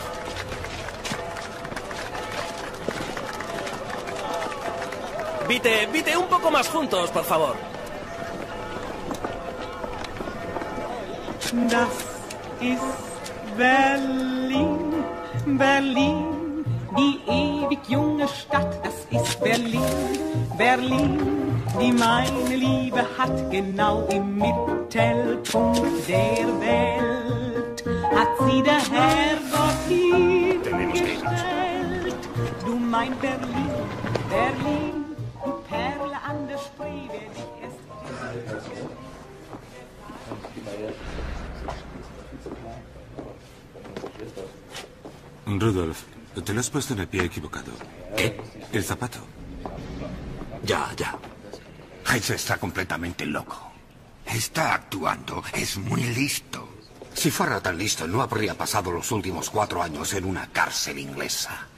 Vite, Vite, un poco más juntos, por favor. Das ist Berlin, Berlin, die ewig junge Stadt, das ist Berlin, Berlin, die meine Liebe hat, genau im Mittelpunkt der Welt, hat sie der Herrgott hingestellt. Du mein Berlin, Berlin, du Perle an der Spree, wer dich erst... Rudolf, te lo has puesto en el pie equivocado. ¿Qué? El zapato. Ya, ya. Heinz está completamente loco. Está actuando. Es muy listo. Si fuera tan listo, no habría pasado los últimos cuatro años en una cárcel inglesa.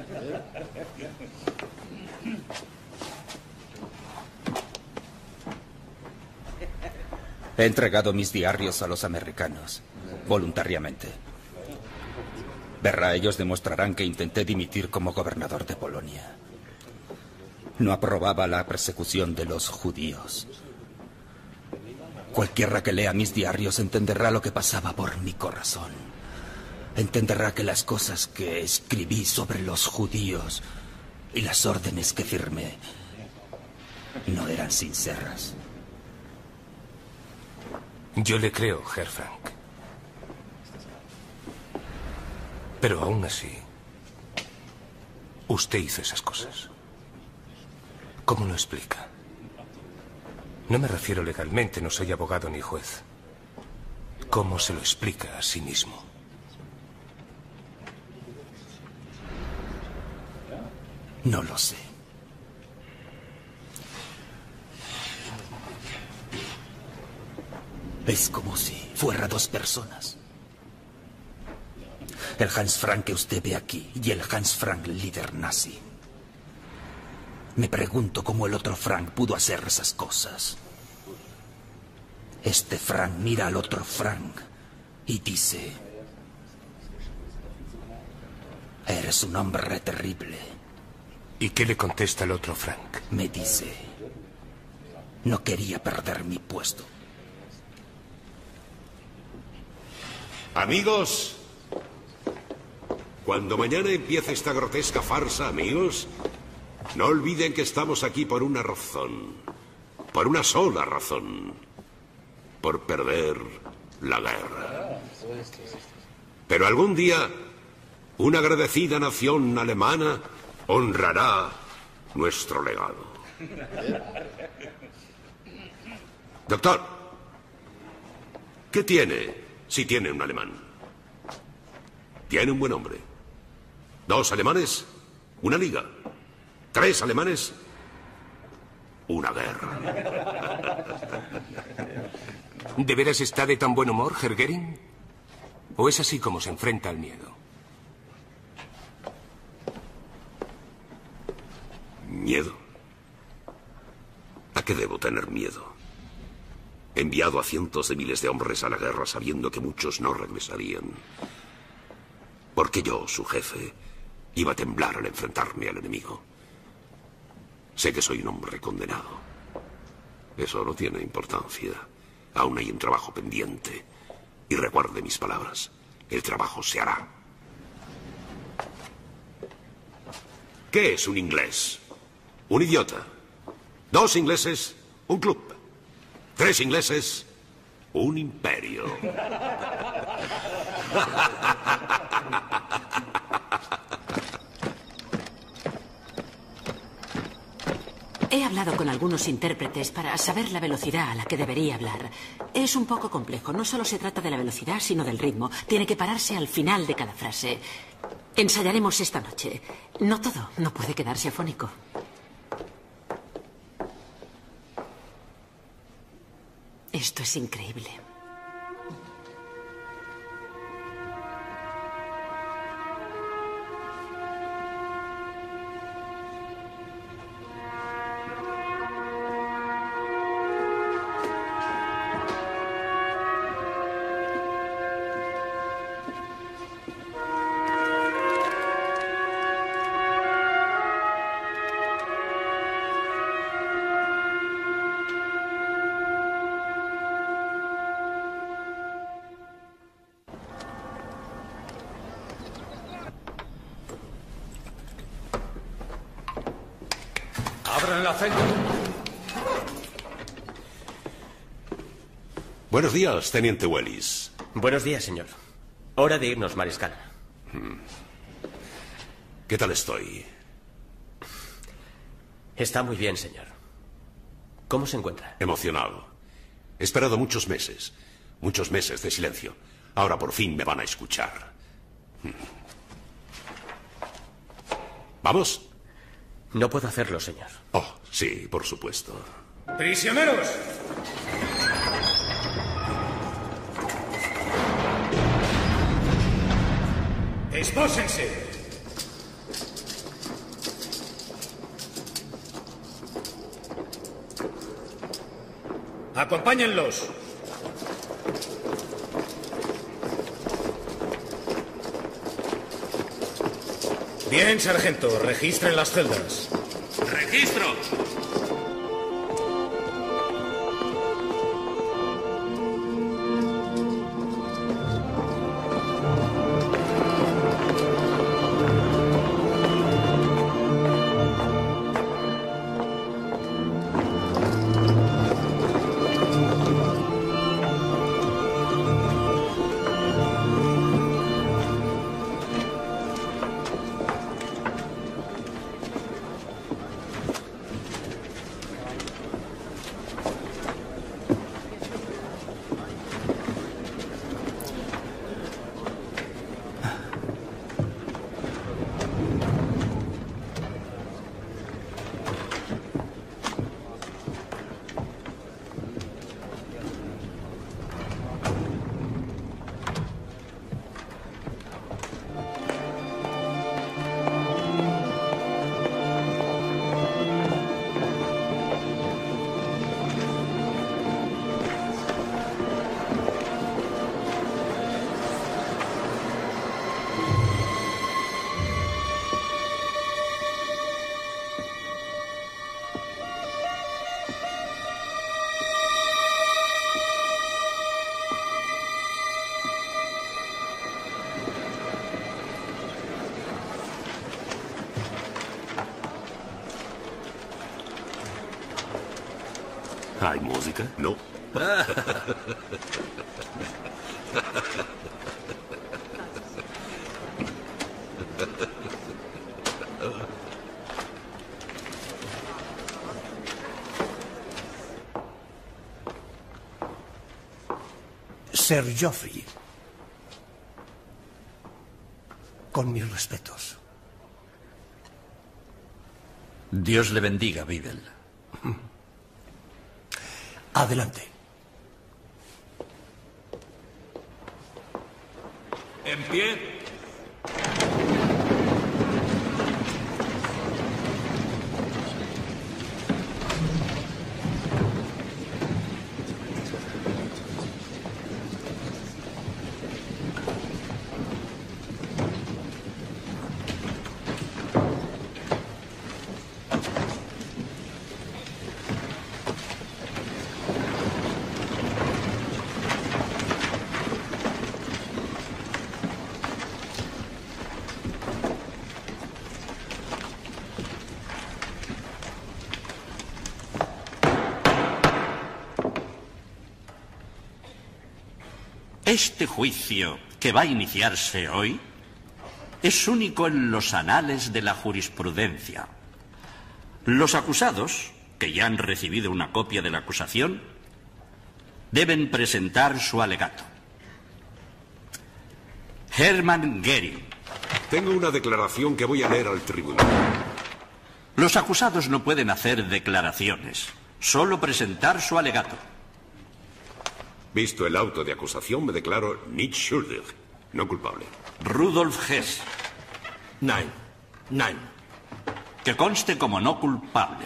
He entregado mis diarios a los americanos, voluntariamente. Verá, ellos demostrarán que intenté dimitir como gobernador de Polonia. No aprobaba la persecución de los judíos. Cualquiera que lea mis diarios entenderá lo que pasaba por mi corazón. Entenderá que las cosas que escribí sobre los judíos y las órdenes que firmé no eran sinceras. Yo le creo, Herr Frank. Pero aún así, usted hizo esas cosas. ¿Cómo lo explica? No me refiero legalmente, no soy abogado ni juez. ¿Cómo se lo explica a sí mismo? No lo sé. Es como si fuera dos personas. El Hans Frank que usted ve aquí y el Hans Frank líder nazi. Me pregunto cómo el otro Frank pudo hacer esas cosas. Este Frank mira al otro Frank y dice: eres un hombre terrible. ¿Y qué le contesta el otro Frank? Me dice: no quería perder mi puesto. Amigos, cuando mañana empiece esta grotesca farsa, amigos, no olviden que estamos aquí por una razón, por una sola razón, por perder la guerra. Pero algún día, una agradecida nación alemana honrará nuestro legado. Doctor, ¿qué tiene si tiene un alemán? Tiene un buen hombre. Dos alemanes, una liga. Tres alemanes, una guerra. ¿De veras está de tan buen humor, Herr Goering? ¿O es así como se enfrenta al miedo? ¿Miedo? ¿A qué debo tener miedo? He enviado a cientos de miles de hombres a la guerra sabiendo que muchos no regresarían. Porque yo, su jefe, iba a temblar al enfrentarme al enemigo. Sé que soy un hombre condenado. Eso no tiene importancia. Aún hay un trabajo pendiente. Y recuerde mis palabras. El trabajo se hará. ¿Qué es un inglés? Un idiota. Dos ingleses, un club. Tres ingleses, un imperio. He hablado con algunos intérpretes para saber la velocidad a la que debería hablar. Es un poco complejo. No solo se trata de la velocidad, sino del ritmo. Tiene que pararse al final de cada frase. Ensayaremos esta noche. No todo. No puede quedarse afónico. Esto es increíble. ¡Abran la celda! Buenos días, teniente Wellis. Buenos días, señor. Hora de irnos, mariscal. ¿Qué tal estoy? Está muy bien, señor. ¿Cómo se encuentra? Emocionado. He esperado muchos meses. Muchos meses de silencio. Ahora por fin me van a escuchar. ¿Vamos? No puedo hacerlo, señor. Oh, sí, por supuesto. ¡Prisioneros! Espósense. Acompáñenlos. Bien, sargento, registren las celdas. ¡Registro! ¿Hay música? No. Sir Geoffrey, con mis respetos. Dios le bendiga, Biddle. Adelante. En pie. Este juicio que va a iniciarse hoy es único en los anales de la jurisprudencia. Los acusados, que ya han recibido una copia de la acusación, deben presentar su alegato. Hermann Goering. Tengo una declaración que voy a leer al tribunal. Los acusados no pueden hacer declaraciones, solo presentar su alegato. Visto el auto de acusación, me declaro nicht schuldig, no culpable. Rudolf Hess. Nein. Nein. Que conste como no culpable.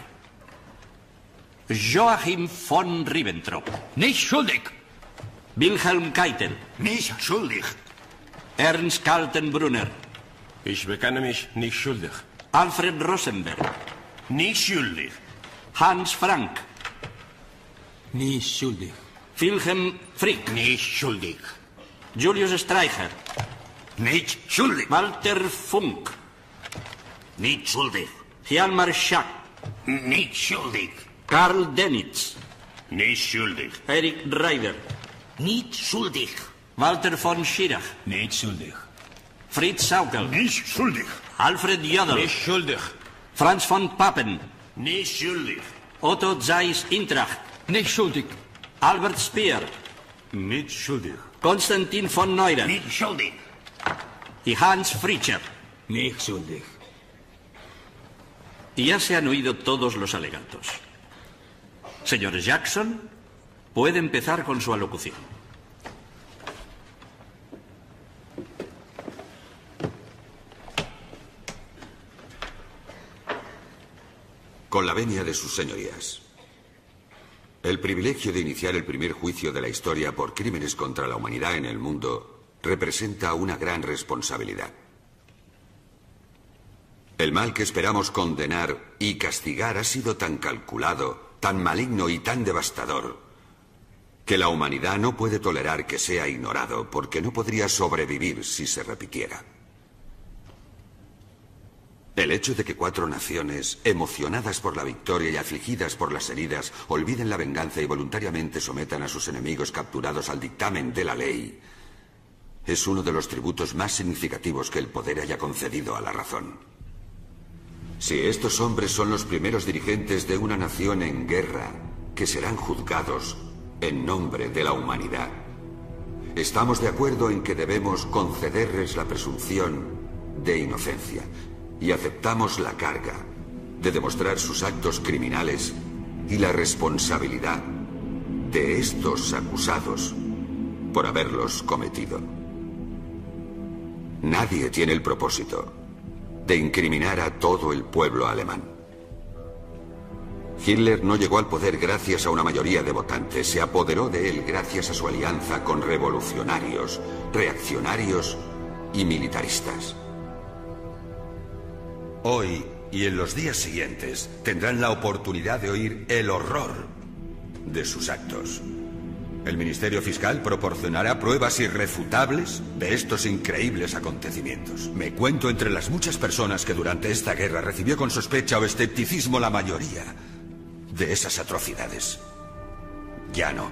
Joachim von Ribbentrop. Nicht schuldig. Wilhelm Keitel. Nicht schuldig. Ernst Kaltenbrunner. Ich bekenne mich nicht schuldig. Alfred Rosenberg. Nicht schuldig. Hans Frank. Nicht schuldig. Wilhelm Frick. Nicht schuldig. Julius Streicher. Nicht schuldig. Walter Funk. Nicht schuldig. Hjalmar Schack. Nicht schuldig. Karl Denitz. Nicht schuldig. Eric Reider. Nicht schuldig. Walter von Schirach. Nicht schuldig. Fritz Saukel. Nicht schuldig. Alfred Jodl. Nicht schuldig. Franz von Papen. Nicht schuldig. Otto Zeiss Intracht. Nicht schuldig. Albert Speer. Nicht schuldig. Konstantin von Neuren. Nicht schuldig. Y Hans Fritscher. Nicht schuldig. Y ya se han oído todos los alegatos. Señor Jackson, puede empezar con su alocución. la venia de sus señorías. El privilegio de iniciar el primer juicio de la historia por crímenes contra la humanidad en el mundo representa una gran responsabilidad. El mal que esperamos condenar y castigar ha sido tan calculado, tan maligno y tan devastador, que la humanidad no puede tolerar que sea ignorado, porque no podría sobrevivir si se repitiera. El hecho de que cuatro naciones, emocionadas por la victoria y afligidas por las heridas, olviden la venganza y voluntariamente sometan a sus enemigos capturados al dictamen de la ley, es uno de los tributos más significativos que el poder haya concedido a la razón. Si estos hombres son los primeros dirigentes de una nación en guerra, que serán juzgados en nombre de la humanidad, estamos de acuerdo en que debemos concederles la presunción de inocencia. Y aceptamos la carga de demostrar sus actos criminales y la responsabilidad de estos acusados por haberlos cometido. Nadie tiene el propósito de incriminar a todo el pueblo alemán. Hitler no llegó al poder gracias a una mayoría de votantes, se apoderó de él gracias a su alianza con revolucionarios, reaccionarios y militaristas. Hoy y en los días siguientes tendrán la oportunidad de oír el horror de sus actos. El Ministerio Fiscal proporcionará pruebas irrefutables de estos increíbles acontecimientos. Me cuento entre las muchas personas que durante esta guerra recibió con sospecha o escepticismo la mayoría de esas atrocidades. Ya no.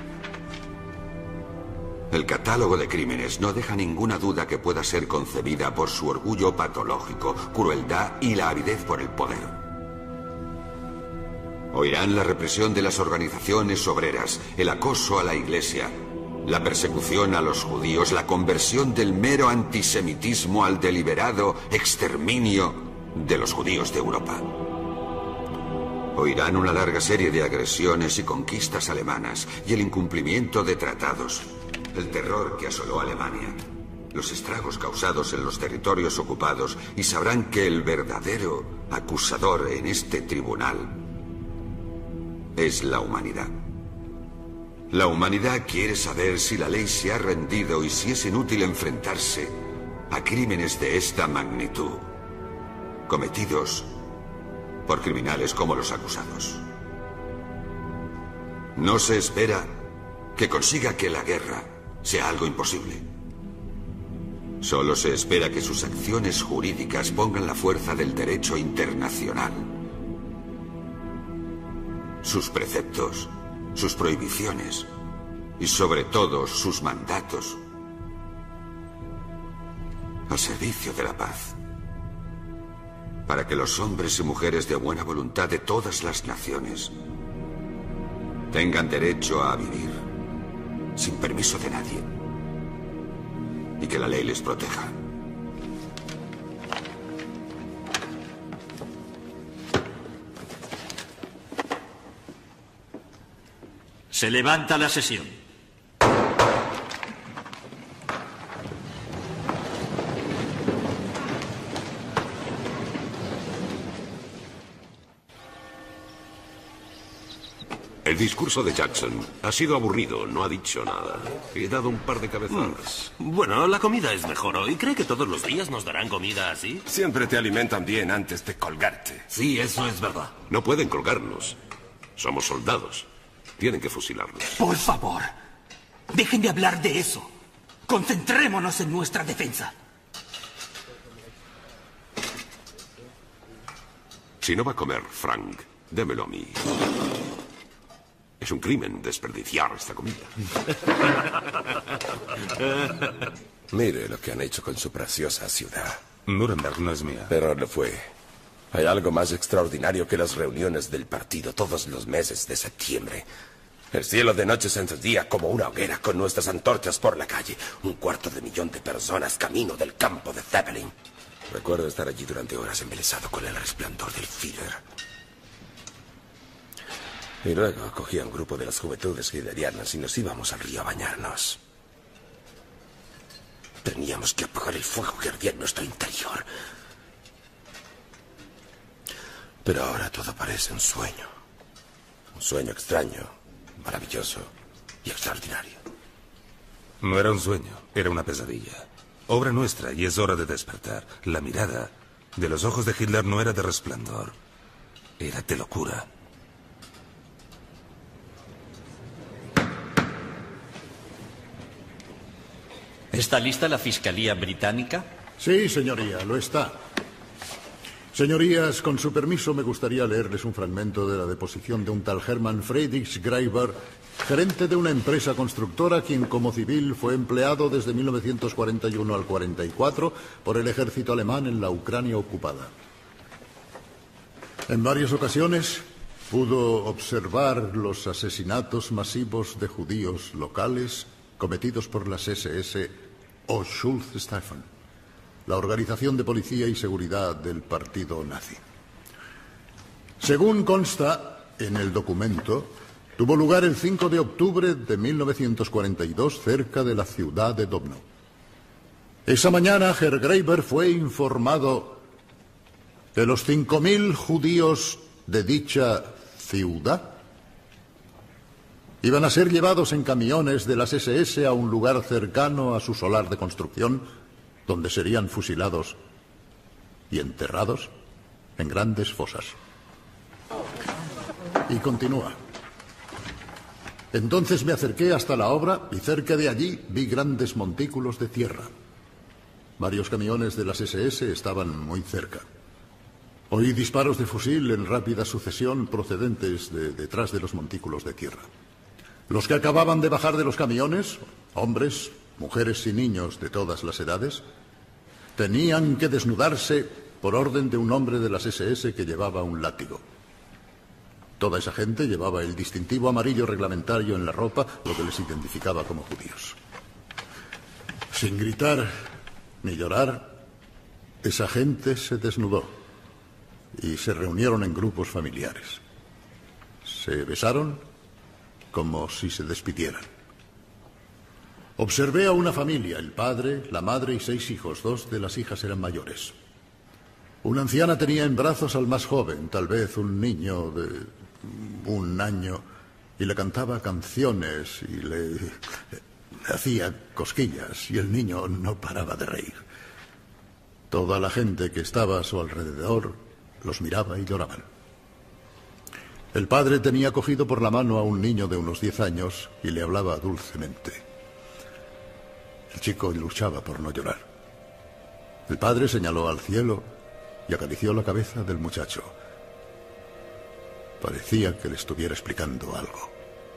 El catálogo de crímenes no deja ninguna duda que pueda ser concebida por su orgullo patológico, crueldad y la avidez por el poder. Oirán la represión de las organizaciones obreras, el acoso a la Iglesia, la persecución a los judíos, la conversión del mero antisemitismo al deliberado exterminio de los judíos de Europa. Oirán una larga serie de agresiones y conquistas alemanas y el incumplimiento de tratados. El terror que asoló Alemania, los estragos causados en los territorios ocupados, y sabrán que el verdadero acusador en este tribunal es la humanidad. La humanidad quiere saber si la ley se ha rendido y si es inútil enfrentarse a crímenes de esta magnitud, cometidos por criminales como los acusados. No se espera que consiga que la guerra sea algo imposible. Solo se espera que sus acciones jurídicas pongan la fuerza del derecho internacional. Sus preceptos, sus prohibiciones y sobre todo sus mandatos al servicio de la paz. Para que los hombres y mujeres de buena voluntad de todas las naciones tengan derecho a vivir sin permiso de nadie y que la ley les proteja. Se levanta la sesión. El discurso de Jackson ha sido aburrido, no ha dicho nada. He dado un par de cabezadas. Mm. Bueno, la comida es mejor hoy. ¿Cree que todos los días nos darán comida así? Siempre te alimentan bien antes de colgarte. Sí, eso es verdad. No pueden colgarnos. Somos soldados. Tienen que fusilarnos. Por favor, dejen de hablar de eso. Concentrémonos en nuestra defensa. Si no va a comer, Frank, démelo a mí. Es un crimen desperdiciar esta comida. Mire lo que han hecho con su preciosa ciudad. Nuremberg no es mía. Pero lo fue. Hay algo más extraordinario que las reuniones del partido todos los meses de septiembre. El cielo de noche se encendía como una hoguera con nuestras antorchas por la calle. Un cuarto de millón de personas camino del campo de Zeppelin. Recuerdo estar allí durante horas embelesado con el resplandor del Führer. Y luego cogía un grupo de las juventudes hitlerianas y nos íbamos al río a bañarnos. Teníamos que apagar el fuego que ardía en nuestro interior. Pero ahora todo parece un sueño. Un sueño extraño, maravilloso y extraordinario. No era un sueño, era una pesadilla. Obra nuestra, y es hora de despertar. La mirada de los ojos de Hitler no era de resplandor, era de locura. ¿Está lista la Fiscalía Británica? Sí, señoría, lo está. Señorías, con su permiso me gustaría leerles un fragmento de la deposición de un tal Hermann Friedrich Greiber, gerente de una empresa constructora, quien como civil fue empleado desde mil novecientos cuarenta y uno al cuarenta y cuatro por el ejército alemán en la Ucrania ocupada. En varias ocasiones pudo observar los asesinatos masivos de judíos locales cometidos por las ese ese o Schutzstreifen, la organización de policía y seguridad del partido nazi. Según consta en el documento, tuvo lugar el cinco de octubre de mil novecientos cuarenta y dos cerca de la ciudad de Dubno. Esa mañana, Herr Greiber fue informado que los cinco mil judíos de dicha ciudad iban a ser llevados en camiones de las ese ese a un lugar cercano a su solar de construcción, donde serían fusilados y enterrados en grandes fosas. Y continúa. Entonces me acerqué hasta la obra y cerca de allí vi grandes montículos de tierra. Varios camiones de las ese ese estaban muy cerca. Oí disparos de fusil en rápida sucesión procedentes de detrás de los montículos de tierra. Los que acababan de bajar de los camiones, hombres, mujeres y niños de todas las edades, tenían que desnudarse por orden de un hombre de las ese ese que llevaba un látigo. Toda esa gente llevaba el distintivo amarillo reglamentario en la ropa, lo que les identificaba como judíos. Sin gritar ni llorar, esa gente se desnudó y se reunieron en grupos familiares. Se besaron como si se despidieran. Observé a una familia, el padre, la madre y seis hijos. Dos de las hijas eran mayores. Una anciana tenía en brazos al más joven, tal vez un niño de un año, y le cantaba canciones y le, le hacía cosquillas, y el niño no paraba de reír. Toda la gente que estaba a su alrededor los miraba y lloraban. El padre tenía cogido por la mano a un niño de unos diez años y le hablaba dulcemente. El chico luchaba por no llorar. El padre señaló al cielo y acarició la cabeza del muchacho. Parecía que le estuviera explicando algo.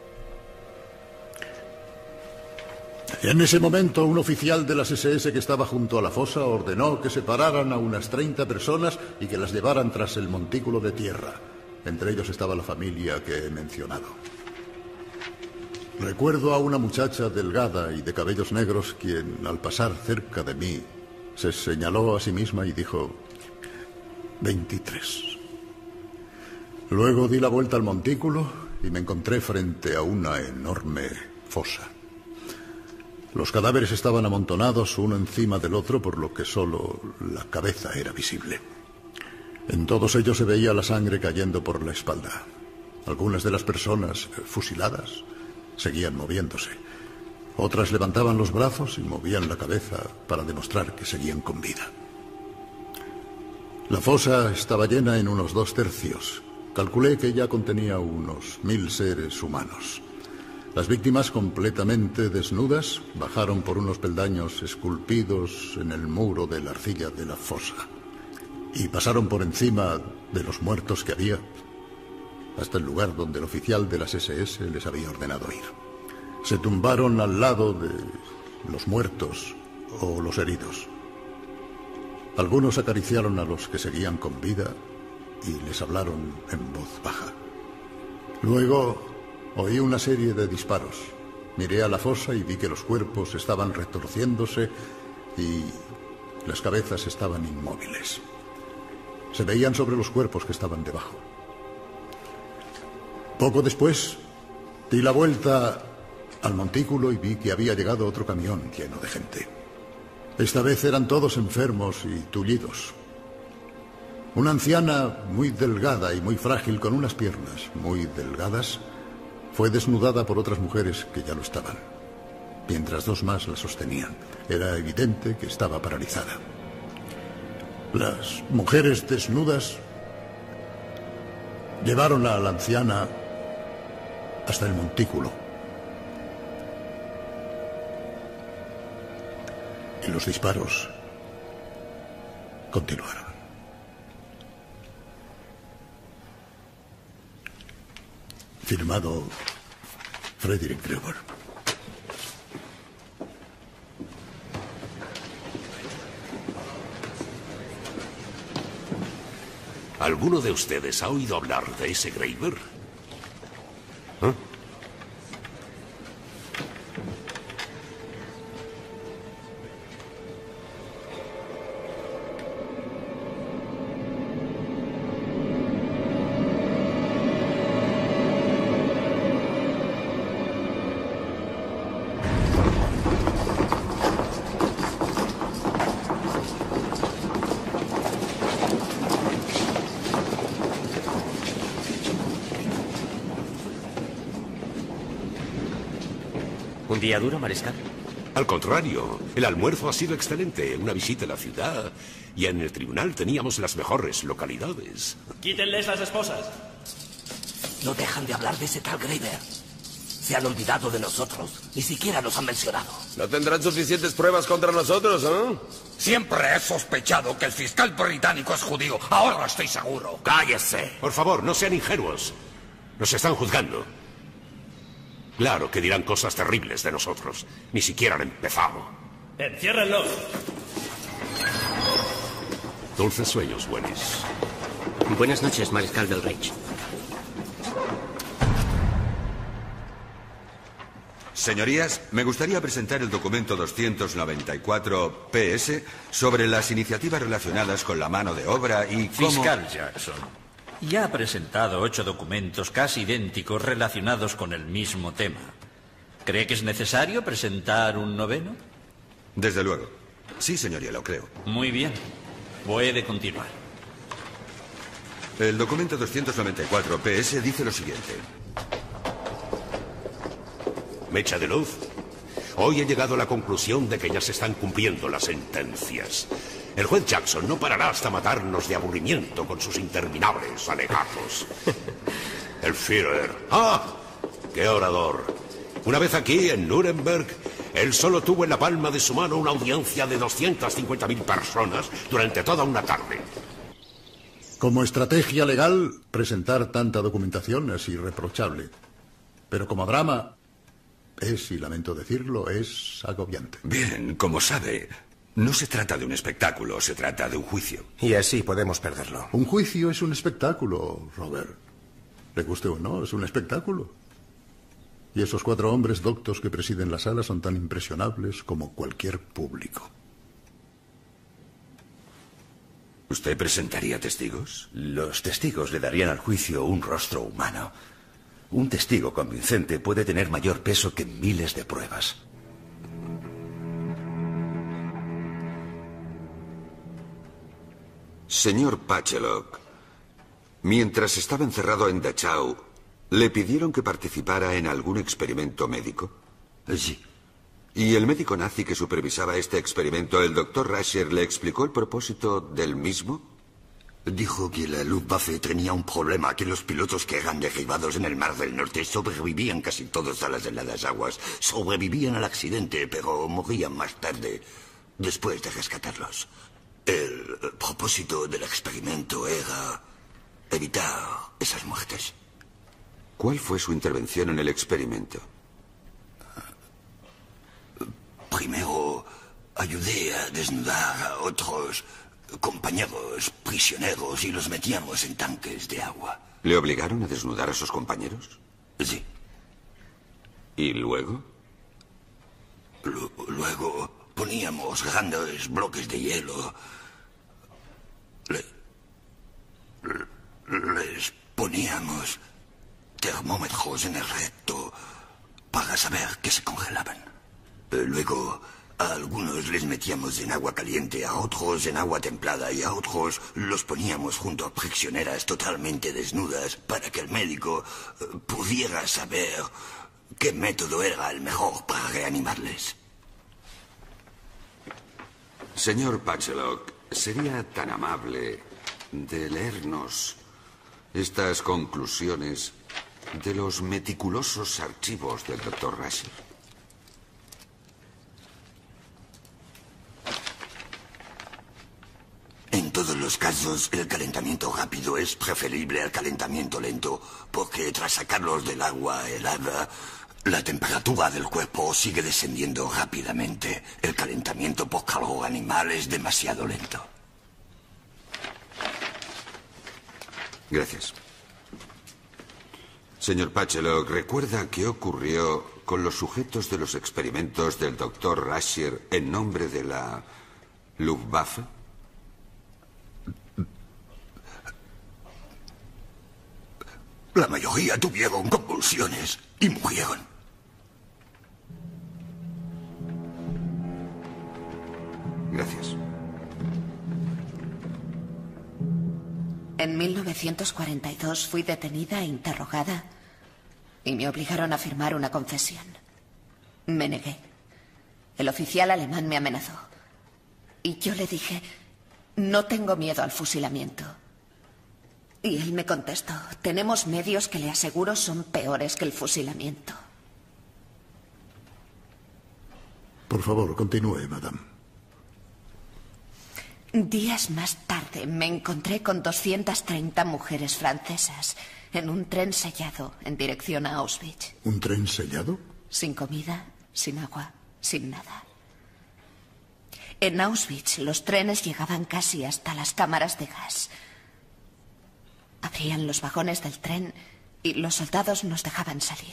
En ese momento, un oficial de las ese ese que estaba junto a la fosa ordenó que separaran a unas treinta personas y que las llevaran tras el montículo de tierra. Entre ellos estaba la familia que he mencionado. Recuerdo a una muchacha delgada y de cabellos negros quien, al pasar cerca de mí, se señaló a sí misma y dijo veintitrés. Luego di la vuelta al montículo y me encontré frente a una enorme fosa. Los cadáveres estaban amontonados uno encima del otro, por lo que solo la cabeza era visible. En todos ellos se veía la sangre cayendo por la espalda. Algunas de las personas fusiladas seguían moviéndose. Otras levantaban los brazos y movían la cabeza para demostrar que seguían con vida. La fosa estaba llena en unos dos tercios. Calculé que ya contenía unos mil seres humanos. Las víctimas, completamente desnudas, bajaron por unos peldaños esculpidos en el muro de la arcilla de la fosa y pasaron por encima de los muertos que había hasta el lugar donde el oficial de las ese ese les había ordenado ir. Se tumbaron al lado de los muertos o los heridos. Algunos acariciaron a los que seguían con vida y les hablaron en voz baja. Luego oí una serie de disparos. Miré a la fosa y vi que los cuerpos estaban retorciéndose y las cabezas estaban inmóviles. Se veían sobre los cuerpos que estaban debajo. Poco después, di la vuelta al montículo y vi que había llegado otro camión lleno de gente. Esta vez eran todos enfermos y tullidos. Una anciana muy delgada y muy frágil, con unas piernas muy delgadas, fue desnudada por otras mujeres que ya lo estaban, mientras dos más la sostenían. Era evidente que estaba paralizada. Las mujeres desnudas llevaronla a la anciana hasta el montículo. Y los disparos continuaron. Firmado Frederick Gruber. ¿Alguno de ustedes ha oído hablar de ese Graeber? ¿Eh? ¿Un día duro, mariscal? Al contrario, el almuerzo ha sido excelente. Una visita a la ciudad y en el tribunal teníamos las mejores localidades. Quítenles las esposas. No dejan de hablar de ese tal Graeber. Se han olvidado de nosotros. Ni siquiera nos han mencionado. No tendrán suficientes pruebas contra nosotros, ¿eh? Siempre he sospechado que el fiscal británico es judío. Ahora estoy seguro. ¡Cállese! Por favor, no sean ingenuos. Nos están juzgando. Claro que dirán cosas terribles de nosotros. Ni siquiera han empezado. Enciérrenlos. Dulces sueños, Willis. Buenas noches, mariscal del Reich. Señorías, me gustaría presentar el documento doscientos noventa y cuatro P S sobre las iniciativas relacionadas con la mano de obra y cómo... Fiscal Jackson. Ya ha presentado ocho documentos casi idénticos relacionados con el mismo tema. ¿Cree que es necesario presentar un noveno? Desde luego. Sí, señoría, lo creo. Muy bien. Puede continuar. El documento doscientos noventa y cuatro P S dice lo siguiente. Mecha de luz. Hoy he llegado a la conclusión de que ya se están cumpliendo las sentencias. El juez Jackson no parará hasta matarnos de aburrimiento con sus interminables alegatos. El Führer. ¡Ah! ¡Qué orador! Una vez aquí, en Nuremberg, él solo tuvo en la palma de su mano una audiencia de doscientas cincuenta mil personas durante toda una tarde. Como estrategia legal, presentar tanta documentación es irreprochable. Pero como drama, es, y lamento decirlo, es agobiante. Bien, como sabe, no se trata de un espectáculo, se trata de un juicio. Y así podemos perderlo. Un juicio es un espectáculo, Robert. Le guste o no, es un espectáculo. Y esos cuatro hombres doctos que presiden la sala son tan impresionables como cualquier público. ¿Usted presentaría testigos? Los testigos le darían al juicio un rostro humano. Un testigo convincente puede tener mayor peso que miles de pruebas. Señor Pachelok, mientras estaba encerrado en Dachau, ¿le pidieron que participara en algún experimento médico? Sí. ¿Y el médico nazi que supervisaba este experimento, el doctor Rascher, le explicó el propósito del mismo? Dijo que la Luftwaffe tenía un problema, que los pilotos que eran derribados en el Mar del Norte sobrevivían casi todos a las heladas aguas. Sobrevivían al accidente, pero morían más tarde, después de rescatarlos. El propósito del experimento era evitar esas muertes. ¿Cuál fue su intervención en el experimento? Primero ayudé a desnudar a otros compañeros prisioneros y los metíamos en tanques de agua. ¿Le obligaron a desnudar a sus compañeros? Sí. ¿Y luego? L- luego poníamos grandes bloques de hielo. Le- les poníamos termómetros en el recto para saber que se congelaban. Luego A algunos les metíamos en agua caliente, a otros en agua templada y a otros los poníamos junto a prisioneras totalmente desnudas para que el médico eh, pudiera saber qué método era el mejor para reanimarles. Señor Patchlock, ¿sería tan amable de leernos estas conclusiones de los meticulosos archivos del doctor Rasher? En todos los casos, el calentamiento rápido es preferible al calentamiento lento, porque tras sacarlos del agua helada, la temperatura del cuerpo sigue descendiendo rápidamente. El calentamiento por calor animal es demasiado lento. Gracias. Señor Patchlock, ¿recuerda qué ocurrió con los sujetos de los experimentos del doctor Rasher en nombre de la Luftwaffe? La mayoría tuvieron convulsiones y murieron. Gracias. En mil novecientos cuarenta y dos fui detenida e interrogada y me obligaron a firmar una confesión. Me negué. El oficial alemán me amenazó. Y yo le dije, no tengo miedo al fusilamiento. Y él me contestó, tenemos medios que le aseguro son peores que el fusilamiento. Por favor, continúe, madame. Días más tarde me encontré con doscientas treinta mujeres francesas en un tren sellado en dirección a Auschwitz. ¿Un tren sellado? Sin comida, sin agua, sin nada. En Auschwitz los trenes llegaban casi hasta las cámaras de gas. Abrían los vagones del tren y los soldados nos dejaban salir.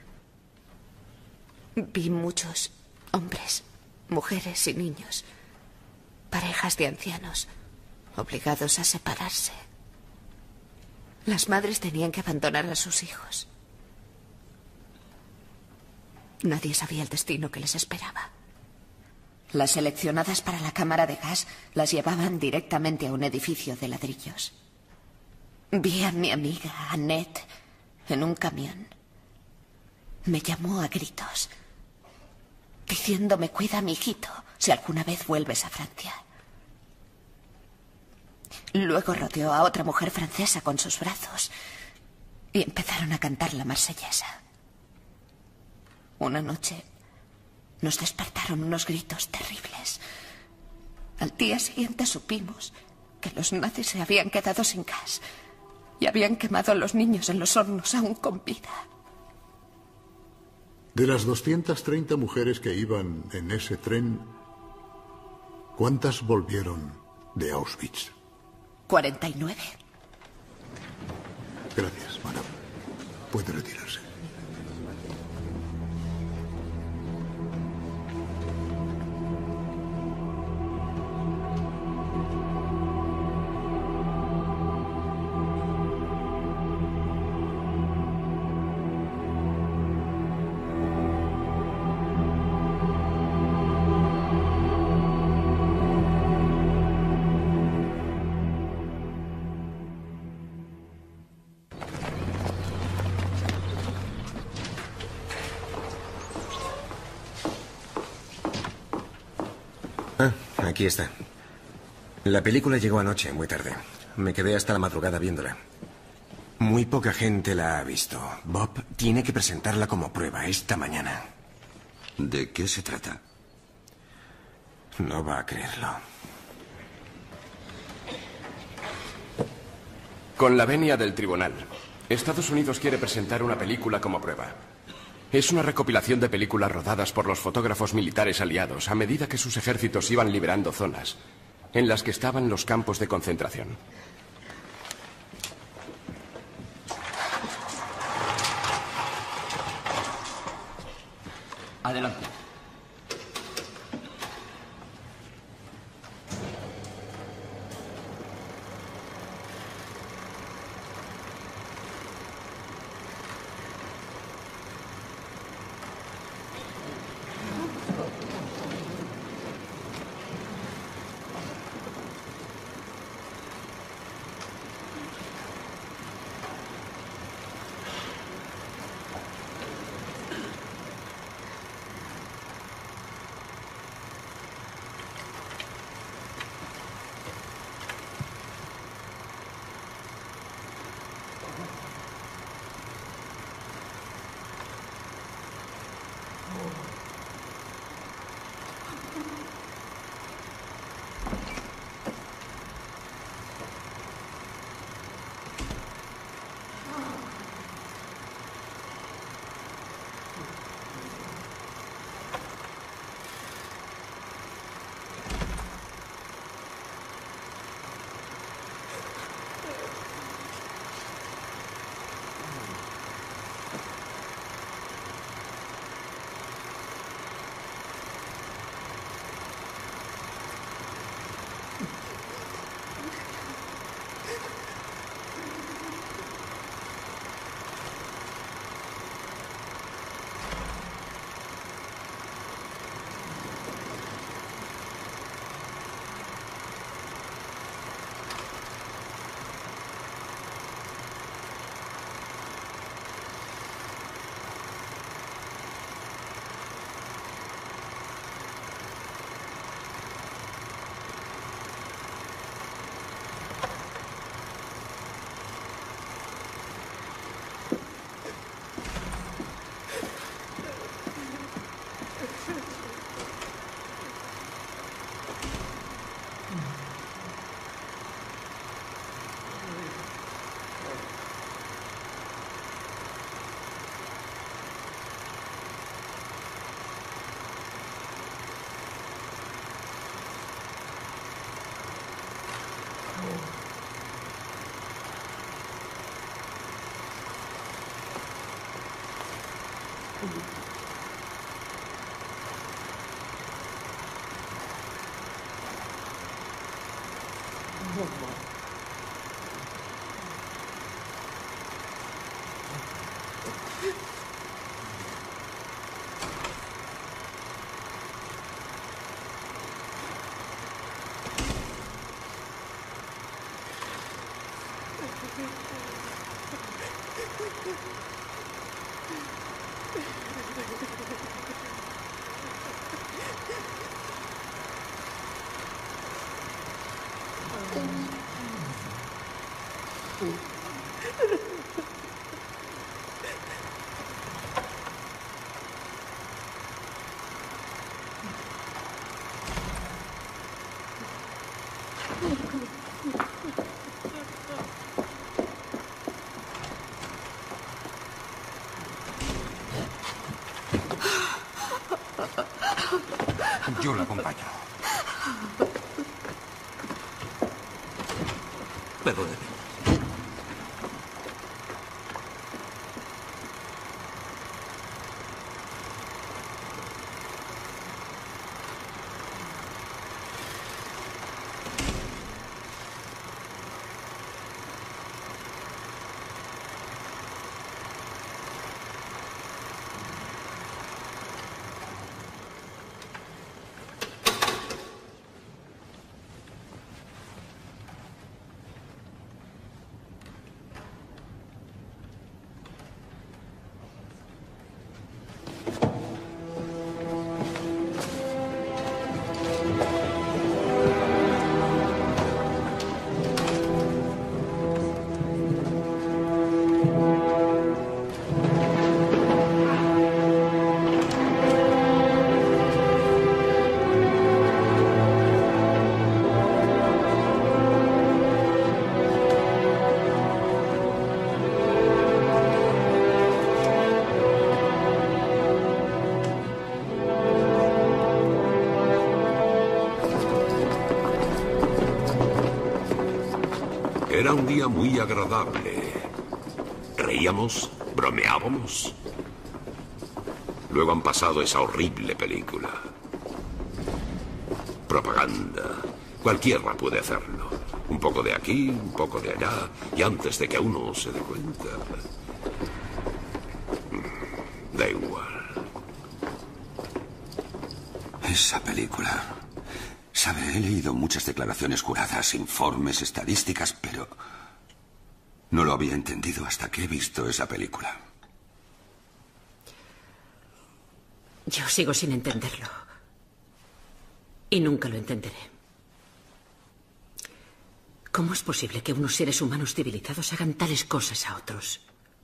Vi muchos hombres, mujeres y niños, parejas de ancianos, obligados a separarse. Las madres tenían que abandonar a sus hijos. Nadie sabía el destino que les esperaba. Las seleccionadas para la cámara de gas las llevaban directamente a un edificio de ladrillos. Vi a mi amiga Annette en un camión. Me llamó a gritos, diciéndome, cuida a mi hijito si alguna vez vuelves a Francia. Luego rodeó a otra mujer francesa con sus brazos y empezaron a cantar la marsellesa. Una noche nos despertaron unos gritos terribles. Al día siguiente supimos que los nazis se habían quedado sin gas y habían quemado a los niños en los hornos aún con vida. De las doscientas treinta mujeres que iban en ese tren, ¿cuántas volvieron de Auschwitz? cuarenta y nueve. Gracias, madame. Puede retirarse. Ah, aquí está. La película llegó anoche, muy tarde. Me quedé hasta la madrugada viéndola. Muy poca gente la ha visto. Bob tiene que presentarla como prueba esta mañana. ¿De qué se trata? No va a creerlo. Con la venia del tribunal, Estados Unidos quiere presentar una película como prueba. Es una recopilación de películas rodadas por los fotógrafos militares aliados a medida que sus ejércitos iban liberando zonas en las que estaban los campos de concentración. Adelante. Yo la acompaño. Perdóneme. Era un día muy agradable. Reíamos, bromeábamos. Luego han pasado esa horrible película. Propaganda. Cualquiera puede hacerlo. Un poco de aquí, un poco de allá, y antes de que uno se dé cuenta... Da igual. Esa película... Sabe, he leído muchas declaraciones juradas, informes, estadísticas, pero no lo había entendido hasta que he visto esa película. Yo sigo sin entenderlo. Y nunca lo entenderé. ¿Cómo es posible que unos seres humanos civilizados hagan tales cosas a otros?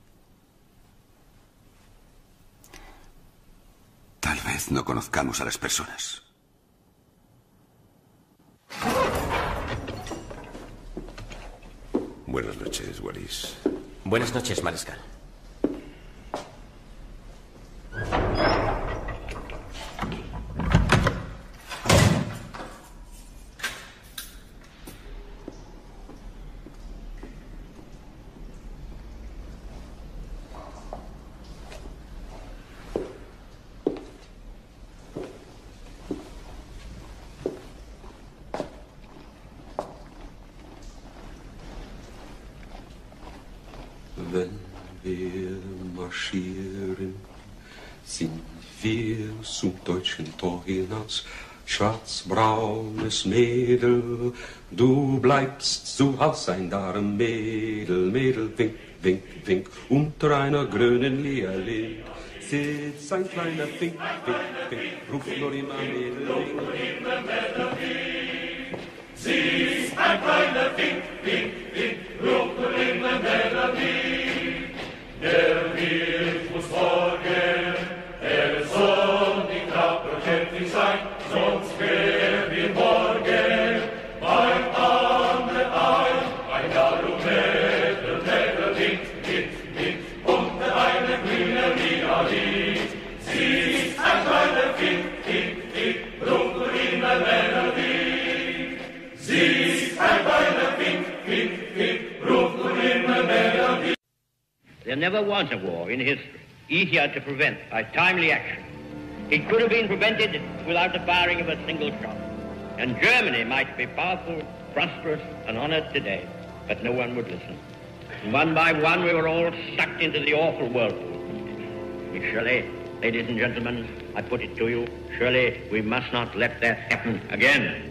Tal vez no conozcamos a las personas. Buenas noches, Wallis. Buenas noches, Mariscal. Wenn wir marschieren, sind wir zum deutschen Tor hinaus. Schwarzbraunes Mädel, du bleibst zu Haus, ein Darm Mädel, Mädel, wink, wink, wink, unter einer grünen Lierlind sitzt ein kleiner Fink, Fink, Fink, ruft nur immer Mädel, wink. Sie ist ein kleiner Fink, Fink, Fink, ruft nur immer Melodie. Der Wirt muss morgen, er soll nicht tapfer sein, sonst gehen wir morgen beim anderen ein. Ein Garumädel, Mädel, Wind, Wind, Wind, unter einer grünen Lilie. Sie ist ein kleiner Fink, Fink, Fink, ruft nur immer Melodie. Sie ist ein kleiner Fink, Fink, Fink, ruft nur immer Melodie. There never was a war in history easier to prevent by timely action. It could have been prevented without the firing of a single shot. And Germany might be powerful, prosperous, and honored today, but no one would listen. And one by one, we were all sucked into the awful whirlpool. Surely, ladies and gentlemen, I put it to you, surely we must not let that happen again.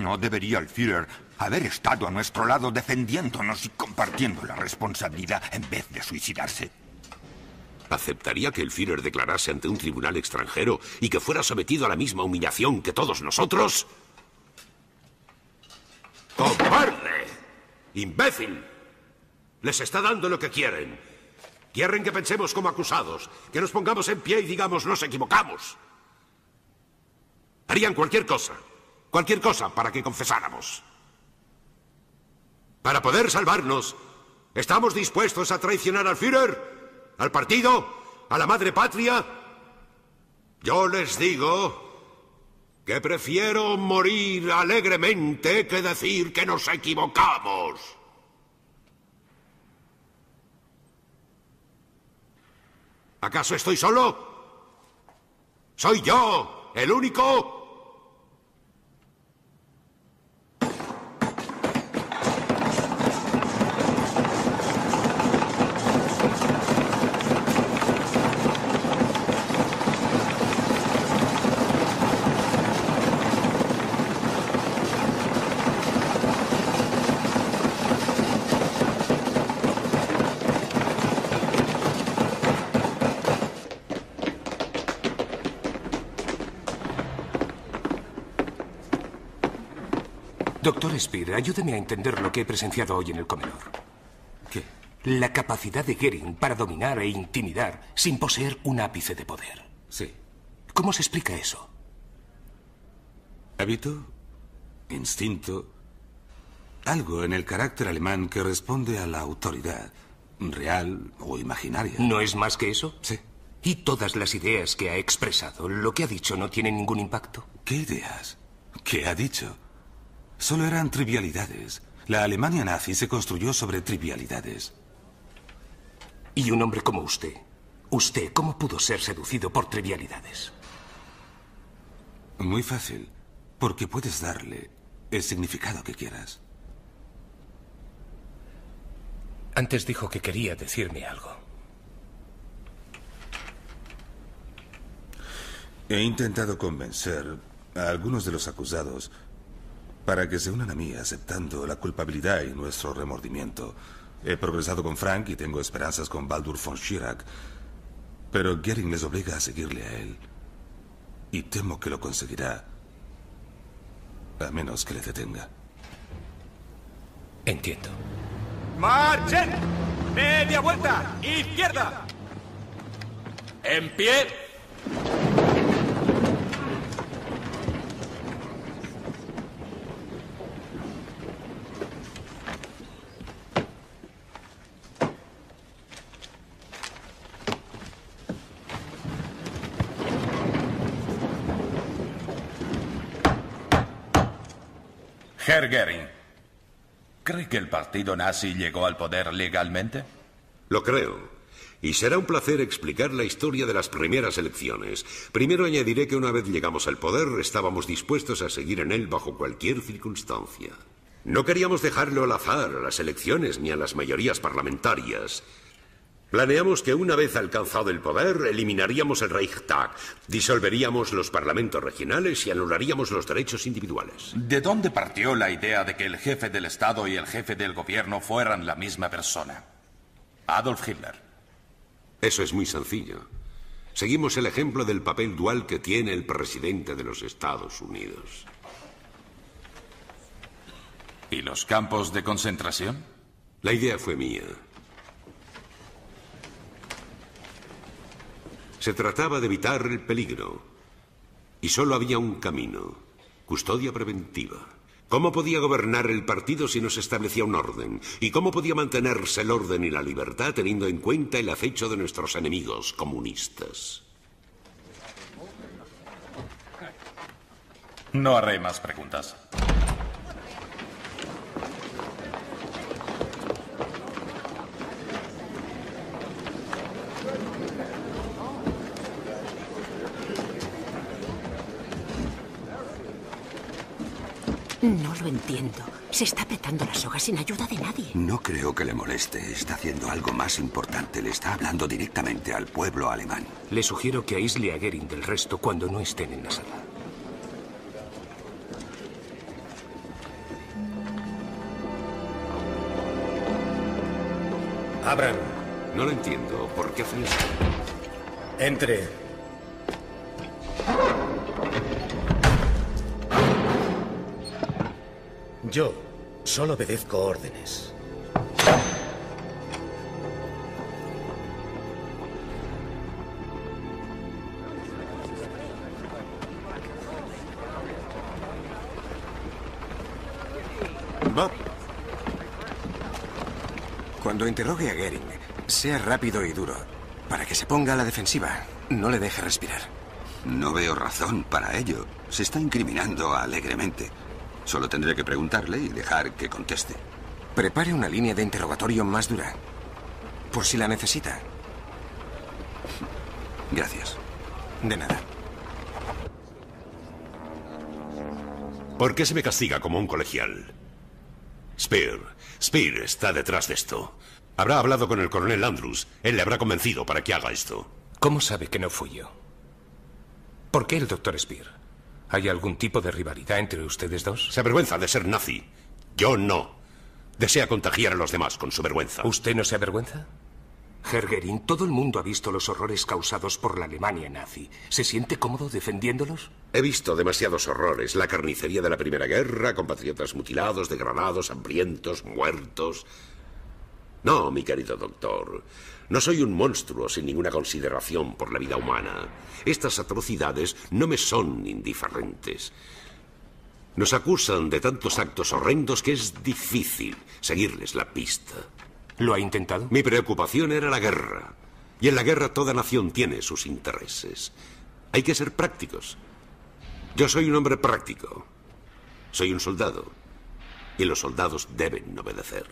¿No debería el Führer haber estado a nuestro lado defendiéndonos y compartiendo la responsabilidad en vez de suicidarse? ¿Aceptaría que el Führer declarase ante un tribunal extranjero y que fuera sometido a la misma humillación que todos nosotros? ¡Cobarde! ¡Imbécil! Les está dando lo que quieren. Quieren que pensemos como acusados, que nos pongamos en pie y digamos nos equivocamos. Harían cualquier cosa, cualquier cosa para que confesáramos. Para poder salvarnos, ¿estamos dispuestos a traicionar al Führer? ¿Al partido? ¿A la madre patria? Yo les digo que prefiero morir alegremente que decir que nos equivocamos. ¿Acaso estoy solo? ¿Soy yo el único? Doctor Speer, ayúdeme a entender lo que he presenciado hoy en el comedor. ¿Qué? La capacidad de Goering para dominar e intimidar sin poseer un ápice de poder. Sí. ¿Cómo se explica eso? Hábito, instinto, algo en el carácter alemán que responde a la autoridad, real o imaginaria. ¿No es más que eso? Sí. ¿Y todas las ideas que ha expresado, lo que ha dicho, no tienen ningún impacto? ¿Qué ideas? ¿Qué ha dicho? Solo eran trivialidades. La Alemania nazi se construyó sobre trivialidades. Y un hombre como usted, ¿usted cómo pudo ser seducido por trivialidades? Muy fácil, porque puedes darle el significado que quieras. Antes dijo que quería decirme algo. He intentado convencer a algunos de los acusados para que se unan a mí aceptando la culpabilidad y nuestro remordimiento. He progresado con Frank y tengo esperanzas con Baldur von Schirach. Pero Goering les obliga a seguirle a él. Y temo que lo conseguirá. A menos que le detenga. Entiendo. ¡Marchen! ¡Media vuelta! ¡Izquierda! ¡En pie! Herr Goering, ¿cree que el partido nazi llegó al poder legalmente? Lo creo. Y será un placer explicar la historia de las primeras elecciones. Primero añadiré que una vez llegamos al poder, estábamos dispuestos a seguir en él bajo cualquier circunstancia. No queríamos dejarlo al azar, a las elecciones ni a las mayorías parlamentarias. Planeamos que una vez alcanzado el poder, eliminaríamos el Reichstag, disolveríamos los parlamentos regionales y anularíamos los derechos individuales. ¿De dónde partió la idea de que el jefe del Estado y el jefe del gobierno fueran la misma persona? Adolf Hitler. Eso es muy sencillo. Seguimos el ejemplo del papel dual que tiene el presidente de los Estados Unidos. ¿Y los campos de concentración? La idea fue mía. Se trataba de evitar el peligro. Y solo había un camino: custodia preventiva. ¿Cómo podía gobernar el partido si no se establecía un orden? ¿Y cómo podía mantenerse el orden y la libertad teniendo en cuenta el acecho de nuestros enemigos comunistas? No haré más preguntas. No lo entiendo. Se está apretando la soga sin ayuda de nadie. No creo que le moleste. Está haciendo algo más importante. Le está hablando directamente al pueblo alemán. Le sugiero que aísle a Goering del resto cuando no estén en la sala. Abran. No lo entiendo. ¿Por qué hacen esto? Entre. Yo solo obedezco órdenes. Bob. Cuando interrogue a Goering, sea rápido y duro, para que se ponga a la defensiva. No le deje respirar. No veo razón para ello. Se está incriminando alegremente. Solo tendré que preguntarle y dejar que conteste. Prepare una línea de interrogatorio más dura, por si la necesita. Gracias. De nada. ¿Por qué se me castiga como un colegial? Spear. Spear está detrás de esto. Habrá hablado con el coronel Andrews. Él le habrá convencido para que haga esto. ¿Cómo sabe que no fui yo? ¿Por qué el doctor Spear? ¿Hay algún tipo de rivalidad entre ustedes dos? Se avergüenza de ser nazi. Yo no. Desea contagiar a los demás con su vergüenza. ¿Usted no se avergüenza? Herr Goering, todo el mundo ha visto los horrores causados por la Alemania nazi. ¿Se siente cómodo defendiéndolos? He visto demasiados horrores. La carnicería de la Primera Guerra, compatriotas mutilados, degradados, hambrientos, muertos. No, mi querido doctor. No soy un monstruo sin ninguna consideración por la vida humana. Estas atrocidades no me son indiferentes. Nos acusan de tantos actos horrendos que es difícil seguirles la pista. ¿Lo ha intentado? Mi preocupación era la guerra. Y en la guerra toda nación tiene sus intereses. Hay que ser prácticos. Yo soy un hombre práctico. Soy un soldado. Y los soldados deben obedecer.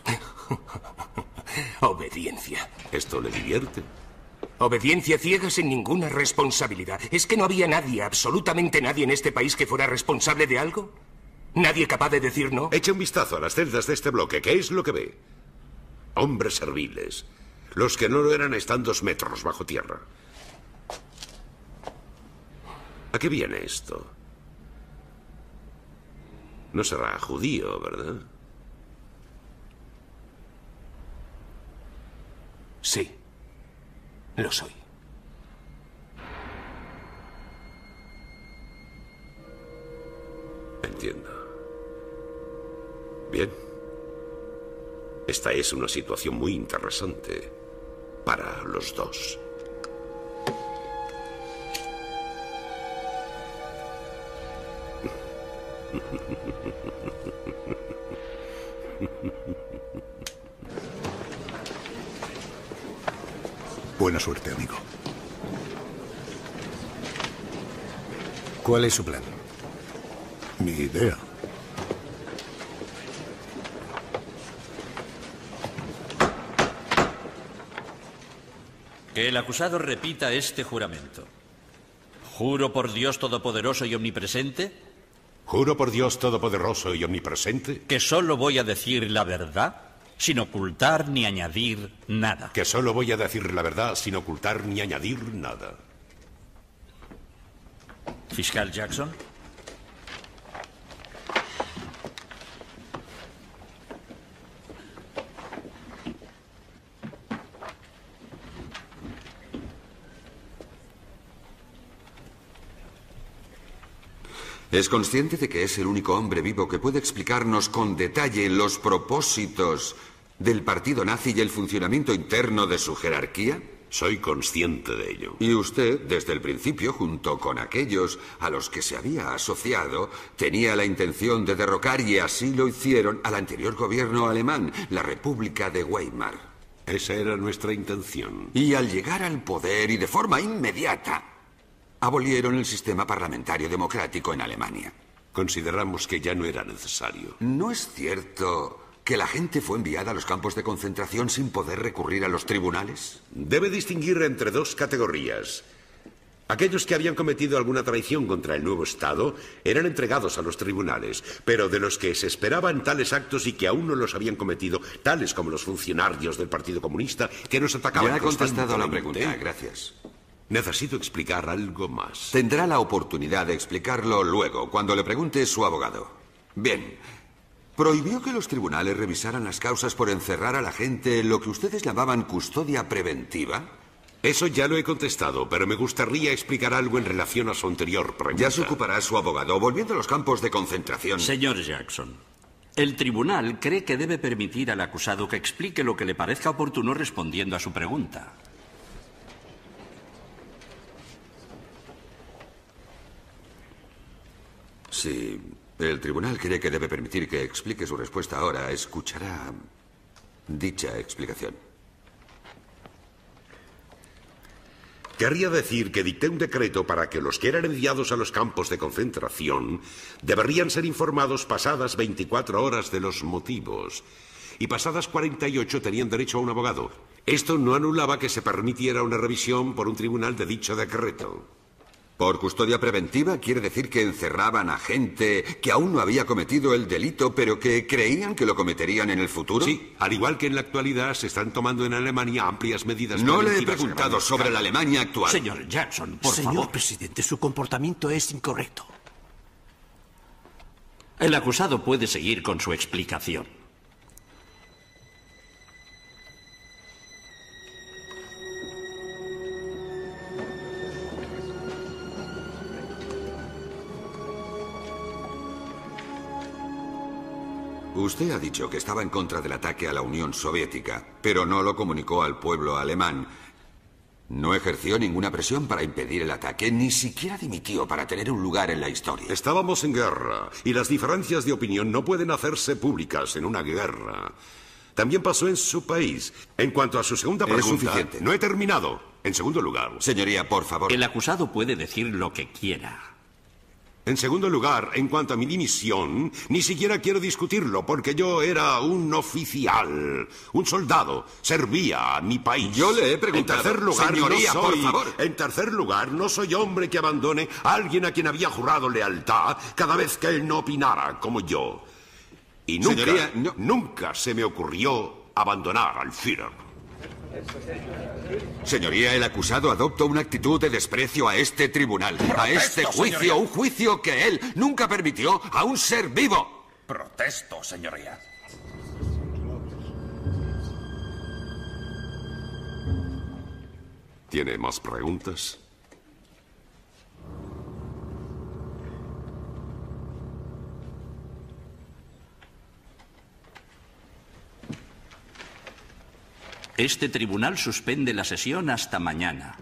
Obediencia. ¿Esto le divierte? Obediencia ciega sin ninguna responsabilidad. ¿Es que no había nadie, absolutamente nadie en este país que fuera responsable de algo? ¿Nadie capaz de decir no? Eche un vistazo a las celdas de este bloque. ¿Qué es lo que ve? Hombres serviles. Los que no lo eran están dos metros bajo tierra. ¿A qué viene esto? No será judío, ¿verdad? Sí, lo soy. Entiendo. Bien. Esta es una situación muy interesante para los dos. Buena suerte, amigo. ¿Cuál es su plan? Ni idea. Que el acusado repita este juramento. Juro por Dios Todopoderoso y Omnipresente. Juro por Dios Todopoderoso y Omnipresente. Que solo voy a decir la verdad, sin ocultar ni añadir nada. Que solo voy a decir la verdad, sin ocultar ni añadir nada. Fiscal Jackson. ¿Es consciente de que es el único hombre vivo que puede explicarnos con detalle los propósitos del partido nazi y el funcionamiento interno de su jerarquía? Soy consciente de ello. Y usted, desde el principio, junto con aquellos a los que se había asociado, tenía la intención de derrocar, y así lo hicieron, al anterior gobierno alemán, la República de Weimar. Esa era nuestra intención. Y al llegar al poder, y de forma inmediata, abolieron el sistema parlamentario democrático en Alemania. Consideramos que ya no era necesario. ¿No es cierto que la gente fue enviada a los campos de concentración sin poder recurrir a los tribunales? Debe distinguir entre dos categorías. Aquellos que habían cometido alguna traición contra el nuevo Estado eran entregados a los tribunales, pero de los que se esperaban tales actos y que aún no los habían cometido, tales como los funcionarios del Partido Comunista, que nos atacaban Ya ha contestado a la constantemente. pregunta, gracias. Necesito explicar algo más. Tendrá la oportunidad de explicarlo luego, cuando le pregunte su abogado. Bien. Prohibió que los tribunales revisaran las causas por encerrar a la gente en lo que ustedes llamaban custodia preventiva. Eso ya lo he contestado, pero me gustaría explicar algo en relación a su anterior pregunta. Ya se ocupará su abogado. Volviendo a los campos de concentración. Señor Jackson, el tribunal cree que debe permitir al acusado que explique lo que le parezca oportuno respondiendo a su pregunta. Si el tribunal cree que debe permitir que explique su respuesta ahora, escuchará dicha explicación. Querría decir que dicté un decreto para que los que eran enviados a los campos de concentración deberían ser informados pasadas veinticuatro horas de los motivos y pasadas cuarenta y ocho tenían derecho a un abogado. Esto no anulaba que se permitiera una revisión por un tribunal de dicho decreto. Por custodia preventiva quiere decir que encerraban a gente que aún no había cometido el delito, pero que creían que lo cometerían en el futuro. Sí, al igual que en la actualidad se están tomando en Alemania amplias medidas No le he preventivas preguntado sobre la Alemania actual. Señor Jackson, por Señor favor. presidente, su comportamiento es incorrecto. El acusado puede seguir con su explicación. Usted ha dicho que estaba en contra del ataque a la Unión Soviética, pero no lo comunicó al pueblo alemán. No ejerció ninguna presión para impedir el ataque, ni siquiera dimitió para tener un lugar en la historia. Estábamos en guerra, y las diferencias de opinión no pueden hacerse públicas en una guerra. También pasó en su país. En cuanto a su segunda Es pregunta, suficiente. no he terminado. En segundo lugar... Señoría, por favor. El acusado puede decir lo que quiera. En segundo lugar, en cuanto a mi dimisión, ni siquiera quiero discutirlo, porque yo era un oficial, un soldado, servía a mi país. Yo le he preguntado, En tercer lugar, señoría, no por soy, favor. En tercer lugar, no soy hombre que abandone a alguien a quien había jurado lealtad cada vez que él no opinara como yo. Y nunca, Señoría, no- nunca se me ocurrió abandonar al Führer. Señoría, el acusado adopta una actitud de desprecio a este tribunal, a este juicio, señoría. un juicio que él nunca permitió a un ser vivo. Protesto, señoría. ¿Tiene más preguntas? Este tribunal suspende la sesión hasta mañana.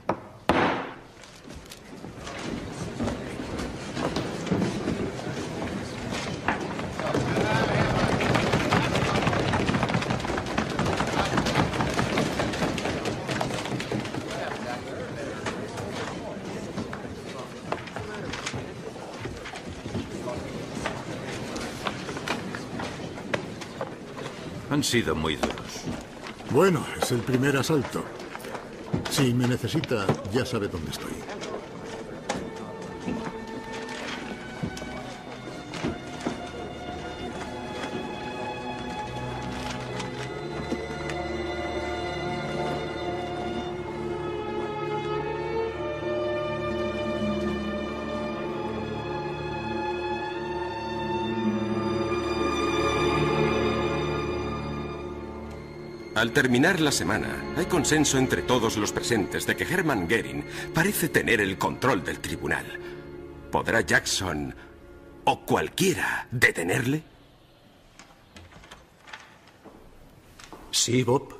Han sido muy duros. Bueno, es el primer asalto. Si me necesita, ya sabe dónde estoy. Al terminar la semana, hay consenso entre todos los presentes de que Hermann Göring parece tener el control del tribunal. ¿Podrá Jackson o cualquiera detenerle? Sí, Bob.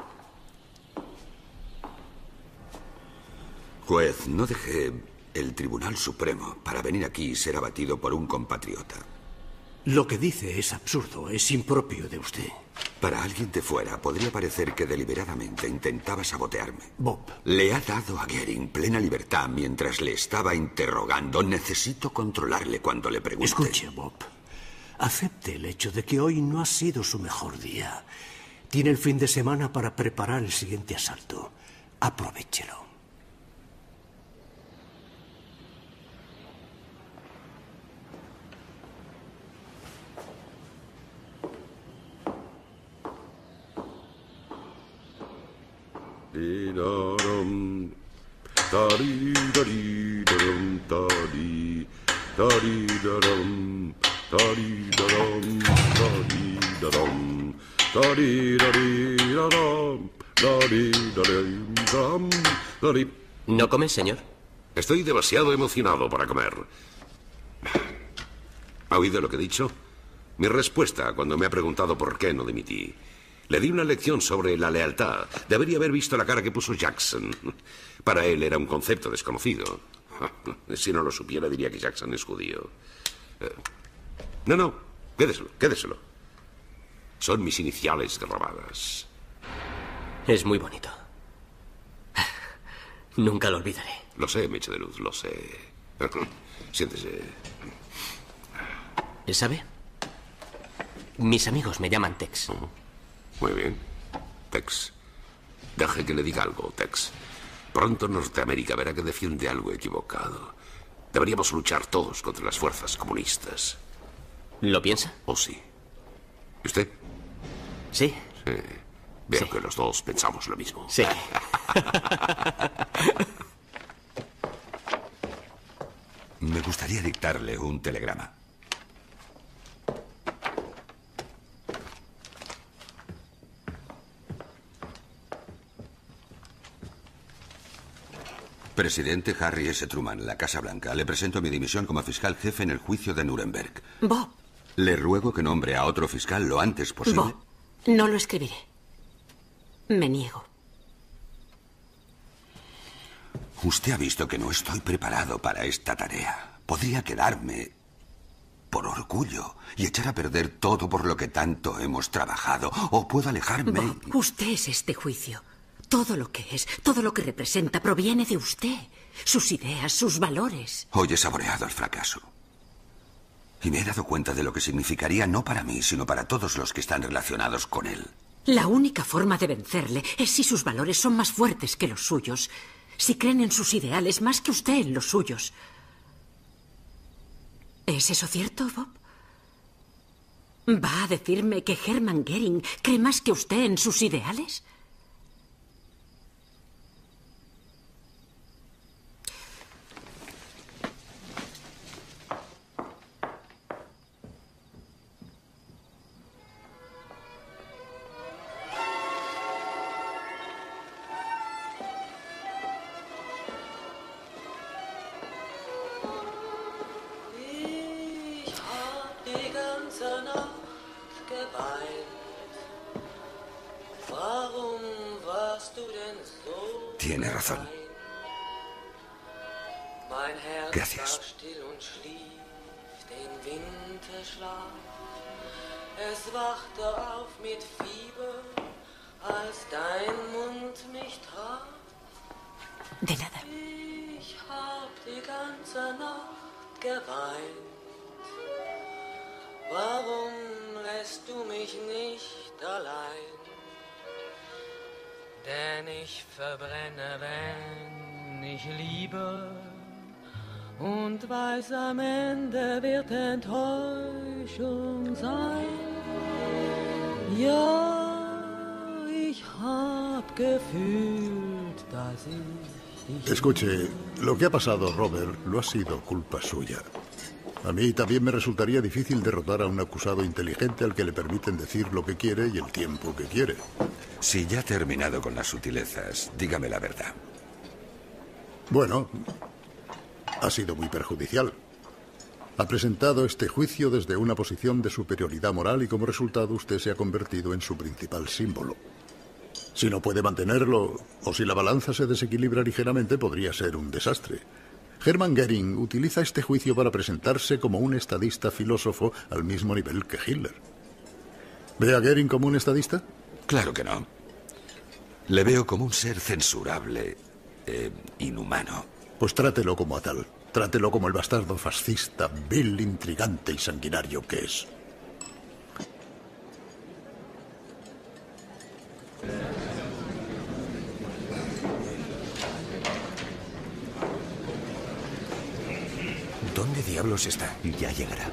Juez, no dejé el Tribunal Supremo para venir aquí y ser abatido por un compatriota. Lo que dice es absurdo, es impropio de usted. Para alguien de fuera podría parecer que deliberadamente intentaba sabotearme. Bob. Le ha dado a Göring plena libertad mientras le estaba interrogando. Necesito controlarle cuando le pregunte. Escuche, Bob. Acepte el hecho de que hoy no ha sido su mejor día. Tiene el fin de semana para preparar el siguiente asalto. Aprovéchelo. Di-da-dum, da-di-da-di-da-dum, da-di, da-di-da-dum, da-di-da-dum, da-di. da-dum, da-di-da-di-da-dam, da-di-da-di-dam, da-di. ¿No comes, señor? Estoy demasiado emocionado para comer. ¿Ha oído lo que he dicho? Mi respuesta cuando me ha preguntado por qué no dimití. Le di una lección sobre la lealtad. Debería haber visto la cara que puso Jackson. Para él era un concepto desconocido. Si no lo supiera, diría que Jackson es judío. No, no, quédeselo, quédeselo. Son mis iniciales grabadas. Es muy bonito. Nunca lo olvidaré. Lo sé, Mecha de Luz, lo sé. Siéntese. ¿Sabe? Mis amigos me llaman Tex. Oh, muy bien. Tex. Deje que le diga algo, Tex. Pronto Norteamérica verá que defiende algo equivocado. Deberíamos luchar todos contra las fuerzas comunistas. ¿Lo piensa? ¿O sí? ¿Y usted? Sí. Sí. Veo Sí. que los dos pensamos lo mismo. Sí. Me gustaría dictarle un telegrama. Presidente Harry S. Truman, la Casa Blanca. Le presento mi dimisión como fiscal jefe en el juicio de Nuremberg. Bob. Le ruego que nombre a otro fiscal lo antes posible. Bob, no lo escribiré. Me niego. Usted ha visto que no estoy preparado para esta tarea. Podría quedarme por orgullo y echar a perder todo por lo que tanto hemos trabajado. O puedo alejarme. Bob, usted es este juicio. Todo lo que es, todo lo que representa, proviene de usted. Sus ideas, sus valores. Hoy he saboreado el fracaso. Y me he dado cuenta de lo que significaría no para mí, sino para todos los que están relacionados con él. La única forma de vencerle es si sus valores son más fuertes que los suyos. Si creen en sus ideales más que usted en los suyos. ¿Es eso cierto, Bob? ¿Va a decirme que Hermann Göring cree más que usted en sus ideales? Tiene razón. Gracias. Es wachte auf mit Fieber, als dein Mund mich traf. De nada. Ich hab die ganze Nacht geweint. Warum lässt du mich nicht allein? Denn ich verbrenne, wenn ich liebe, und weiß, am Ende wird Enttäuschung sein. Ja, ich hab gefühlt, dass ich dich... Escuche, lo que ha pasado, Robert, no ha sido culpa suya. A mí también me resultaría difícil derrotar a un acusado inteligente al que le permiten decir lo que quiere y el tiempo que quiere. Si ya ha terminado con las sutilezas, dígame la verdad. Bueno, ha sido muy perjudicial. Ha presentado este juicio desde una posición de superioridad moral y como resultado usted se ha convertido en su principal símbolo. Si no puede mantenerlo, o si la balanza se desequilibra ligeramente, podría ser un desastre. Hermann Göring utiliza este juicio para presentarse como un estadista filósofo al mismo nivel que Hitler. ¿Ve a Göring como un estadista? Claro que no. Le veo como un ser censurable, eh, inhumano. Pues trátelo como a tal. Trátelo como el bastardo fascista, vil, intrigante y sanguinario que es. ¿Dónde diablos está? Ya llegará.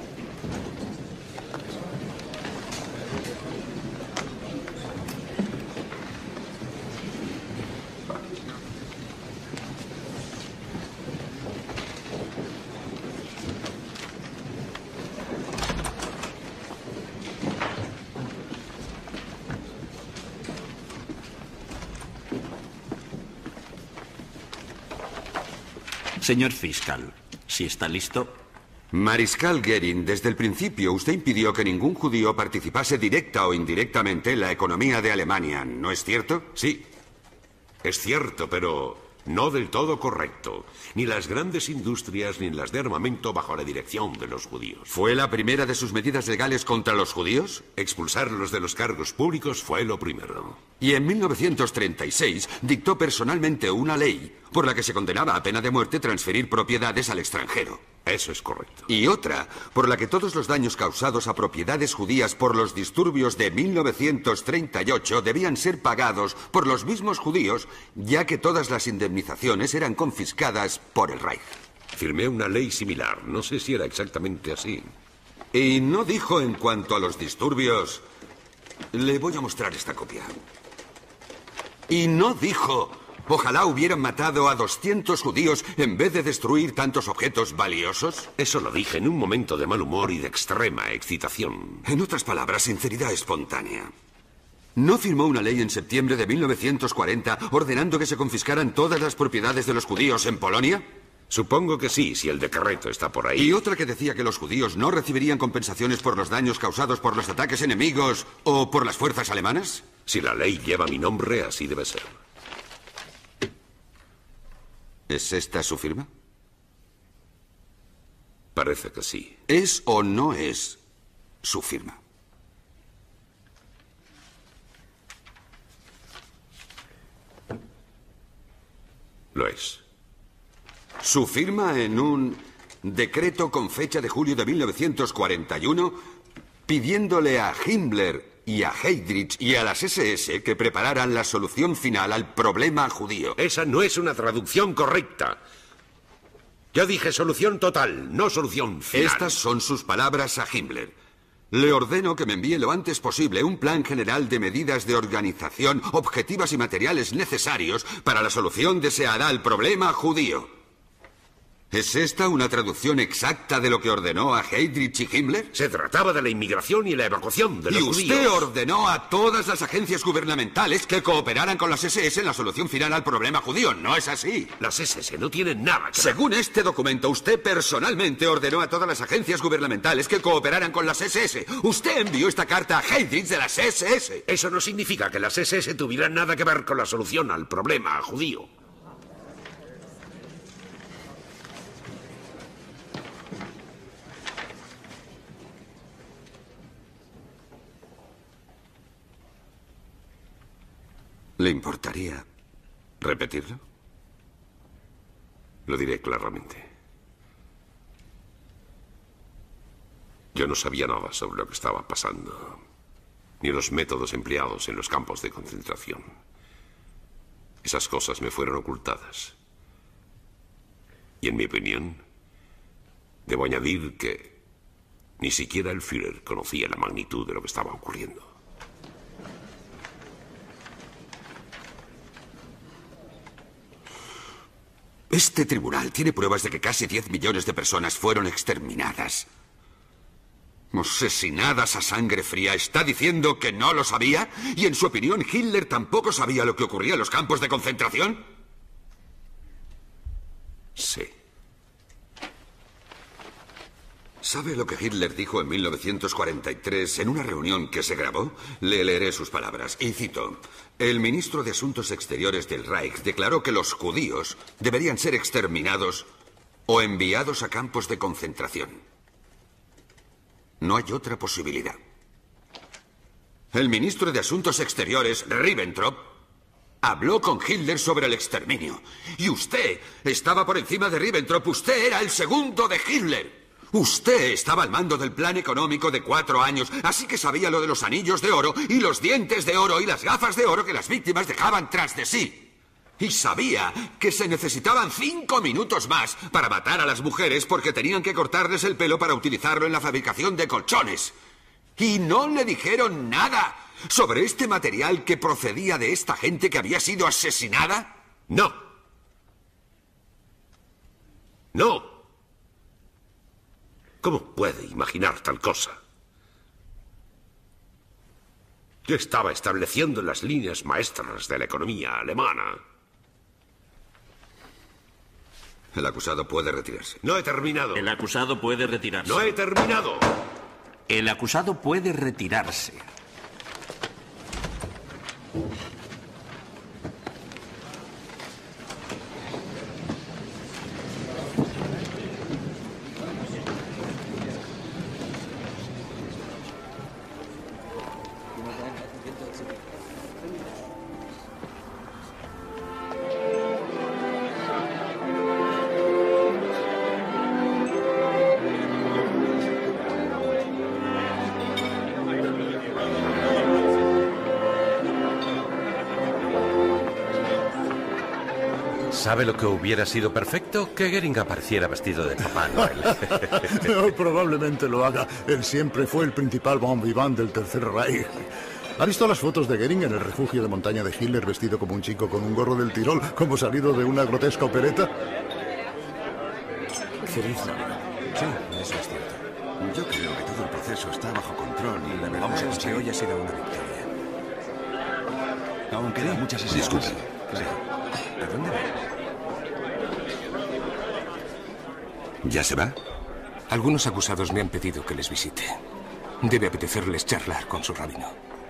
Señor fiscal, si está listo. Mariscal Goering, desde el principio usted impidió que ningún judío participase directa o indirectamente en la economía de Alemania, ¿no es cierto? Sí, es cierto, pero no del todo correcto. Ni las grandes industrias ni las de armamento bajo la dirección de los judíos. ¿Fue la primera de sus medidas legales contra los judíos? Expulsarlos de los cargos públicos fue lo primero. Y en mil novecientos treinta y seis dictó personalmente una ley por la que se condenaba a pena de muerte transferir propiedades al extranjero. Eso es correcto. Y otra, por la que todos los daños causados a propiedades judías por los disturbios de mil novecientos treinta y ocho debían ser pagados por los mismos judíos, ya que todas las indemnizaciones eran confiscadas por el Reich. Firmé una ley similar. No sé si era exactamente así. Y no dijo en cuanto a los disturbios... Le voy a mostrar esta copia. Y no dijo... Ojalá hubieran matado a doscientos judíos en vez de destruir tantos objetos valiosos. Eso lo dije en un momento de mal humor y de extrema excitación. En otras palabras, sinceridad espontánea. ¿No firmó una ley en septiembre de mil novecientos cuarenta ordenando que se confiscaran todas las propiedades de los judíos en Polonia? Supongo que sí, si el decreto está por ahí. ¿Y otra que decía que los judíos no recibirían compensaciones por los daños causados por los ataques enemigos o por las fuerzas alemanas? Si la ley lleva mi nombre, así debe ser. ¿Es esta su firma? Parece que sí. ¿Es o no es su firma? Lo es. ¿Su firma en un decreto con fecha de julio de mil novecientos cuarenta y uno pidiéndole a Himmler y a Heydrich y a las ese ese que prepararan la solución final al problema judío? Esa no es una traducción correcta. Yo dije solución total, no solución final. Estas son sus palabras a Himmler. Le ordeno que me envíe lo antes posible un plan general de medidas de organización objetivas y materiales necesarios para la solución deseada al problema judío. ¿Es esta una traducción exacta de lo que ordenó a Heydrich y Himmler? Se trataba de la inmigración y la evacuación de los judíos. Y usted judíos. ordenó a todas las agencias gubernamentales que cooperaran con las ese ese en la solución final al problema judío, ¿no es así? Las ese ese no tienen nada que ver. Según este documento, usted personalmente ordenó a todas las agencias gubernamentales que cooperaran con las ese ese. Usted envió esta carta a Heydrich de las ese ese. Eso no significa que las ese ese tuvieran nada que ver con la solución al problema judío. ¿Le importaría repetirlo? Lo diré claramente. Yo no sabía nada sobre lo que estaba pasando, ni los métodos empleados en los campos de concentración. Esas cosas me fueron ocultadas. Y en mi opinión, debo añadir que ni siquiera el Führer conocía la magnitud de lo que estaba ocurriendo. Este tribunal tiene pruebas de que casi diez millones de personas fueron exterminadas. Asesinadas a sangre fría. ¿Está diciendo que no lo sabía? ¿Y en su opinión Hitler tampoco sabía lo que ocurría en los campos de concentración? Sí. ¿Sabe lo que Hitler dijo en mil novecientos cuarenta y tres en una reunión que se grabó? Le leeré sus palabras. Y cito: el ministro de Asuntos Exteriores del Reich declaró que los judíos deberían ser exterminados o enviados a campos de concentración. No hay otra posibilidad. El ministro de Asuntos Exteriores, Ribbentrop, habló con Hitler sobre el exterminio. Y usted estaba por encima de Ribbentrop. Usted era el segundo de Hitler. Usted estaba al mando del plan económico de cuatro años, así que sabía lo de los anillos de oro y los dientes de oro y las gafas de oro que las víctimas dejaban tras de sí. Y sabía que se necesitaban cinco minutos más para matar a las mujeres porque tenían que cortarles el pelo para utilizarlo en la fabricación de colchones. Y no le dijeron nada sobre este material que procedía de esta gente que había sido asesinada. No. No. ¿Cómo puede imaginar tal cosa? Yo estaba estableciendo las líneas maestras de la economía alemana. El acusado puede retirarse. No he terminado. El acusado puede retirarse. No he terminado. El acusado puede retirarse. ¿Sabe lo que hubiera sido perfecto? Que Goering apareciera vestido de Papá Noel. No, probablemente lo haga. Él siempre fue el principal bon vivant del Tercer Reich. ¿Ha visto las fotos de Goering en el refugio de montaña de Hitler vestido como un chico con un gorro del Tirol, como salido de una grotesca opereta? Feliz Navidad. Sí, eso es cierto. Yo creo que todo el proceso está bajo control y la verdad Vamos a es que hoy ha sido una victoria. Aún quedan muchas sesiones. Disculpe. Sí. ¿A dónde va? ¿Ya se va? Algunos acusados me han pedido que les visite. Debe apetecerles charlar con su rabino.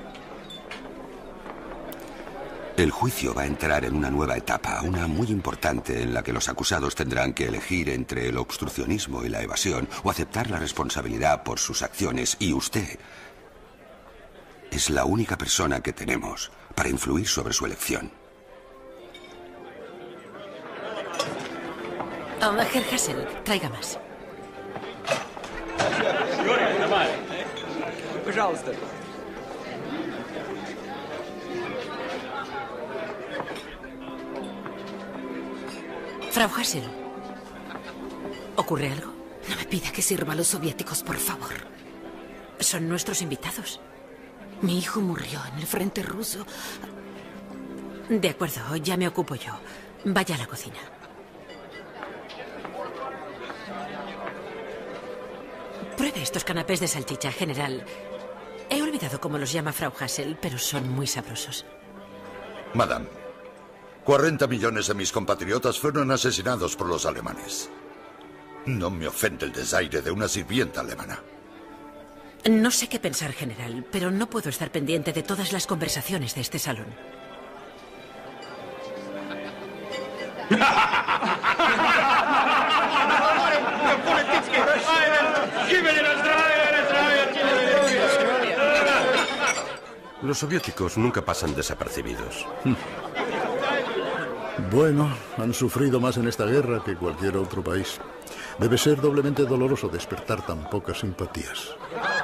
El juicio va a entrar en una nueva etapa, una muy importante en la que los acusados tendrán que elegir entre el obstruccionismo y la evasión o aceptar la responsabilidad por sus acciones. Y usted es la única persona que tenemos para influir sobre su elección. Oh, Herr Hassel, traiga más. Пожалуйста. Frau Hassel, ¿ocurre algo? No me pida que sirva a los soviéticos, por favor. Son nuestros invitados. Mi hijo murió en el frente ruso. De acuerdo, ya me ocupo yo. Vaya a la cocina. Pruebe estos canapés de salchicha, general. He olvidado cómo los llama Frau Hassel, pero son muy sabrosos. Madame, cuarenta millones de mis compatriotas fueron asesinados por los alemanes. No me ofende el desaire de una sirvienta alemana. No sé qué pensar, general, pero no puedo estar pendiente de todas las conversaciones de este salón. Los soviéticos nunca pasan desapercibidos. Bueno, han sufrido más en esta guerra que cualquier otro país. Debe ser doblemente doloroso despertar tan pocas simpatías.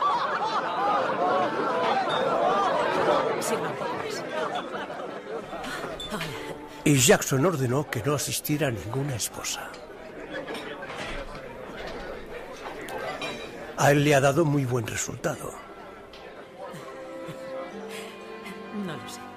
Y Jackson ordenó que no asistiera ninguna esposa. A él le ha dado muy buen resultado. No lo sé.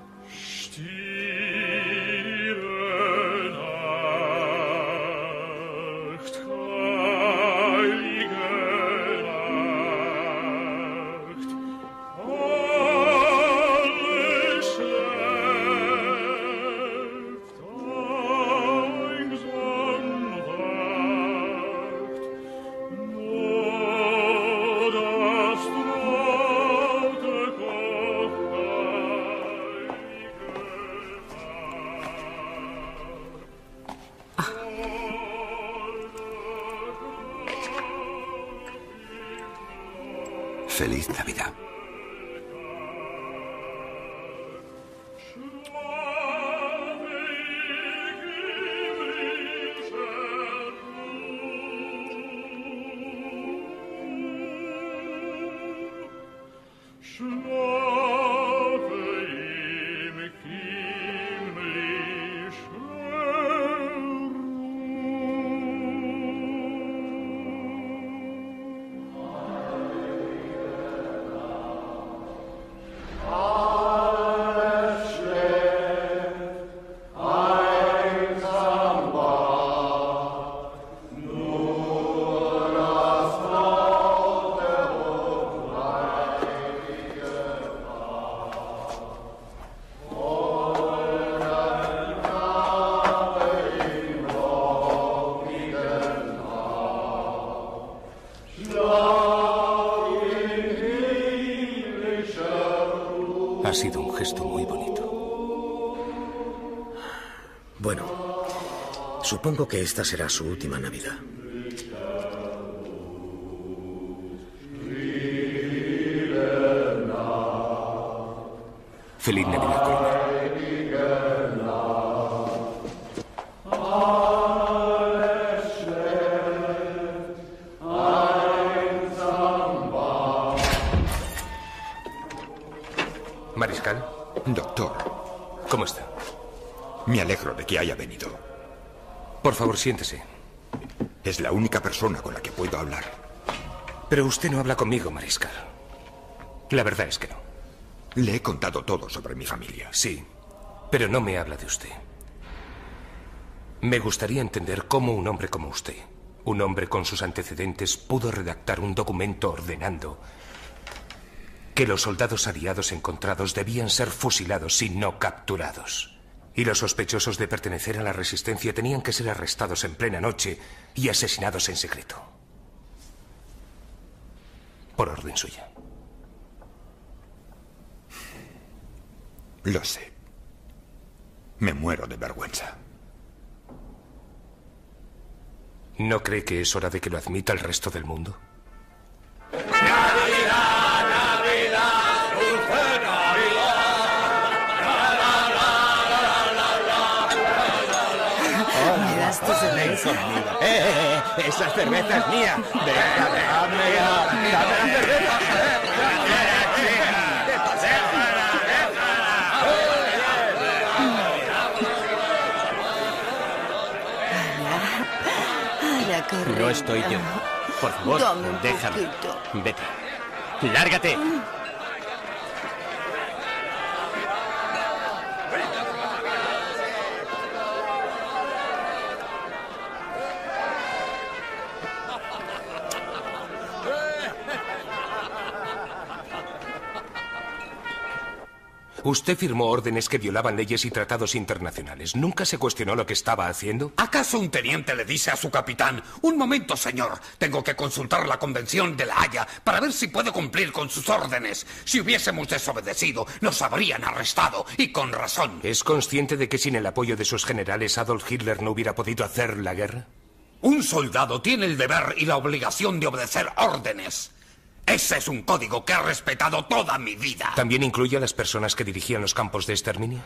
Feliz Navidad. gesto muy bonito. Bueno, supongo que esta será su última Navidad. Feliz Navidad, coronel. Mariscal. Doctor. ¿Cómo está? Me alegro de que haya venido. Por favor, siéntese. Es la única persona con la que puedo hablar. Pero usted no habla conmigo, Mariscal. La verdad es que no. Le he contado todo sobre mi familia. Sí, pero no me habla de usted. Me gustaría entender cómo un hombre como usted, un hombre con sus antecedentes, pudo redactar un documento ordenando que los soldados aliados encontrados debían ser fusilados y no capturados. Y los sospechosos de pertenecer a la resistencia tenían que ser arrestados en plena noche y asesinados en secreto. Por orden suya. Lo sé. Me muero de vergüenza. ¿No cree que es hora de que lo admita el resto del mundo? ¿Me das tu cerveza? ¡Eh, eh, eh! ¡Esa cerveza es mía! ¡Déjame, dame, dame la cerveza! No estoy yo. Por favor, Dame un déjame. poquito. Vete. ¡Lárgate! Usted firmó órdenes que violaban leyes y tratados internacionales. ¿Nunca se cuestionó lo que estaba haciendo? ¿Acaso un teniente le dice a su capitán: un momento, señor, tengo que consultar la Convención de La Haya para ver si puede cumplir con sus órdenes? Si hubiésemos desobedecido, nos habrían arrestado, y con razón. ¿Es consciente de que sin el apoyo de sus generales Adolf Hitler no hubiera podido hacer la guerra? Un soldado tiene el deber y la obligación de obedecer órdenes. Ese es un código que he respetado toda mi vida. ¿También incluye a las personas que dirigían los campos de exterminio?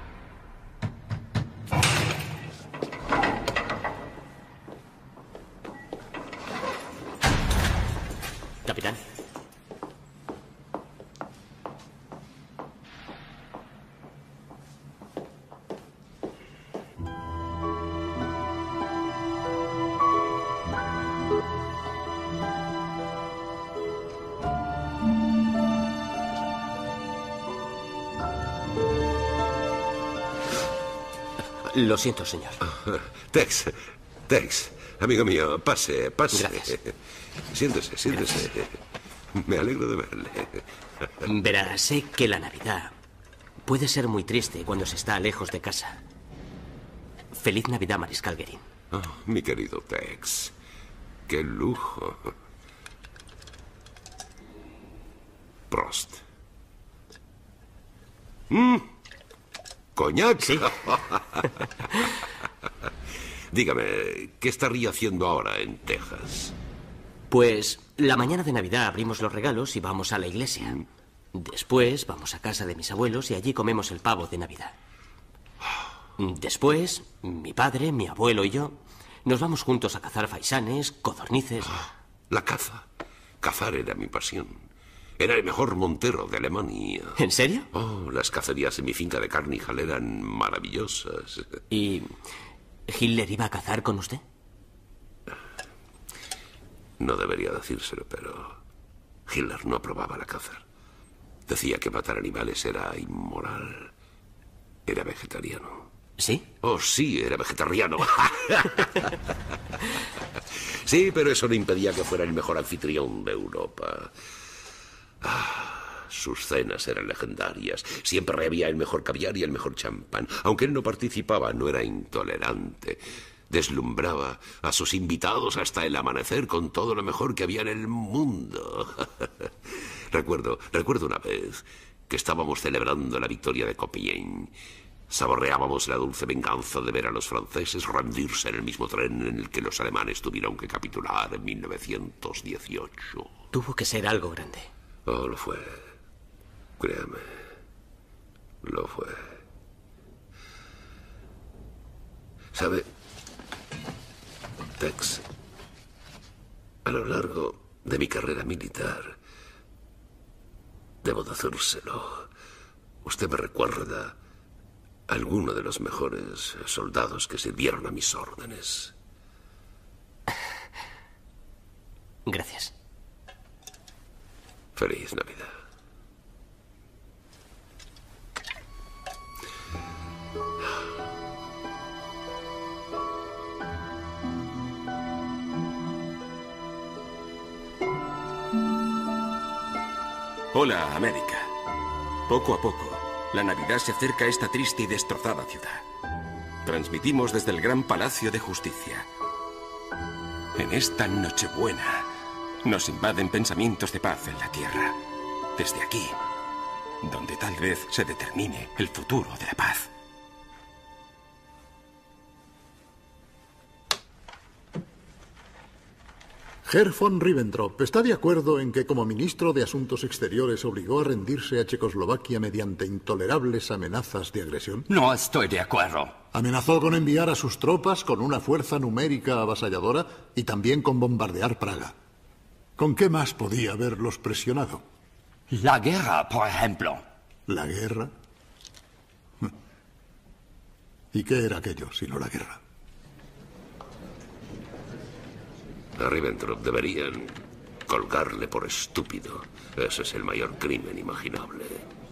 Capitán. Lo siento, señor. Tex, Tex, amigo mío, pase, pase. Gracias. Siéntese, siéntese. Me alegro de verle. Verá, sé que la Navidad puede ser muy triste cuando se está lejos de casa. Feliz Navidad, Mariscal Guerin. Oh, mi querido Tex, qué lujo. Prost. Mm. ¿Coñac? Sí. Dígame, ¿qué estaría haciendo ahora en Texas? Pues la mañana de Navidad abrimos los regalos y vamos a la iglesia. Después vamos a casa de mis abuelos y allí comemos el pavo de Navidad. Después, mi padre, mi abuelo y yo nos vamos juntos a cazar faisanes, codornices. La caza. Cazar era mi pasión. Era el mejor montero de Alemania. ¿En serio? Oh, las cacerías en mi finca de Carnijal eran maravillosas. ¿Y Hitler iba a cazar con usted? No debería decírselo, pero Hitler no aprobaba la caza. Decía que matar animales era inmoral. Era vegetariano. ¿Sí? Oh, sí, era vegetariano. Sí, pero eso no impedía que fuera el mejor anfitrión de Europa. Ah, sus cenas eran legendarias. Siempre había el mejor caviar y el mejor champán. Aunque él no participaba, no era intolerante. Deslumbraba a sus invitados hasta el amanecer con todo lo mejor que había en el mundo. Recuerdo, recuerdo una vez que estábamos celebrando la victoria de Compiègne. Saboreábamos la dulce venganza de ver a los franceses rendirse en el mismo tren en el que los alemanes tuvieron que capitular en mil novecientos dieciocho. Tuvo que ser algo grande. Oh, lo fue. Créame. Lo fue. ¿Sabe, Tex? A lo largo de mi carrera militar, debo decírselo, usted me recuerda a alguno de los mejores soldados que sirvieron a mis órdenes. Gracias. Feliz Navidad. Hola, América. Poco a poco, la Navidad se acerca a esta triste y destrozada ciudad. Transmitimos desde el Gran Palacio de Justicia. En esta Nochebuena, nos invaden pensamientos de paz en la tierra. Desde aquí, donde tal vez se determine el futuro de la paz. Herr von Ribbentrop está de acuerdo en que como ministro de Asuntos Exteriores obligó a rendirse a Checoslovaquia mediante intolerables amenazas de agresión. No estoy de acuerdo. Amenazó con enviar a sus tropas con una fuerza numérica avasalladora y también con bombardear Praga. ¿Con qué más podía haberlos presionado? La guerra, por ejemplo. ¿La guerra? ¿Y qué era aquello sino la guerra? A Ribbentrop deberían colgarle por estúpido. Ese es el mayor crimen imaginable.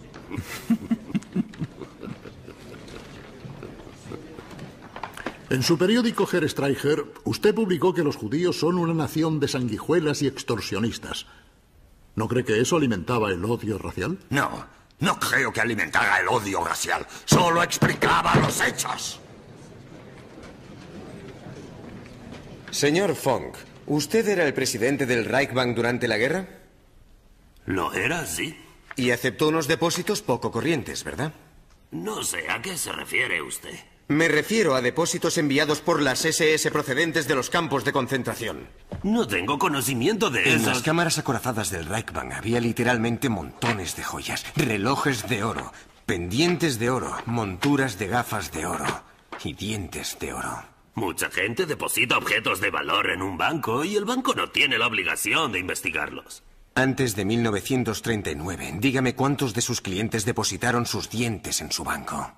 En su periódico Herr Streicher, usted publicó que los judíos son una nación de sanguijuelas y extorsionistas. ¿No cree que eso alimentaba el odio racial? No, no creo que alimentara el odio racial. Solo explicaba los hechos. Señor Funk, ¿usted era el presidente del Reichsbank durante la guerra? Lo era, sí. Y aceptó unos depósitos poco corrientes, ¿verdad? No sé, ¿a qué se refiere usted? Me refiero a depósitos enviados por las ese ese procedentes de los campos de concentración. No tengo conocimiento de eso. En las cámaras acorazadas del Reichsbank había literalmente montones de joyas, relojes de oro, pendientes de oro, monturas de gafas de oro y dientes de oro. Mucha gente deposita objetos de valor en un banco y el banco no tiene la obligación de investigarlos. Antes de mil novecientos treinta y nueve, dígame cuántos de sus clientes depositaron sus dientes en su banco.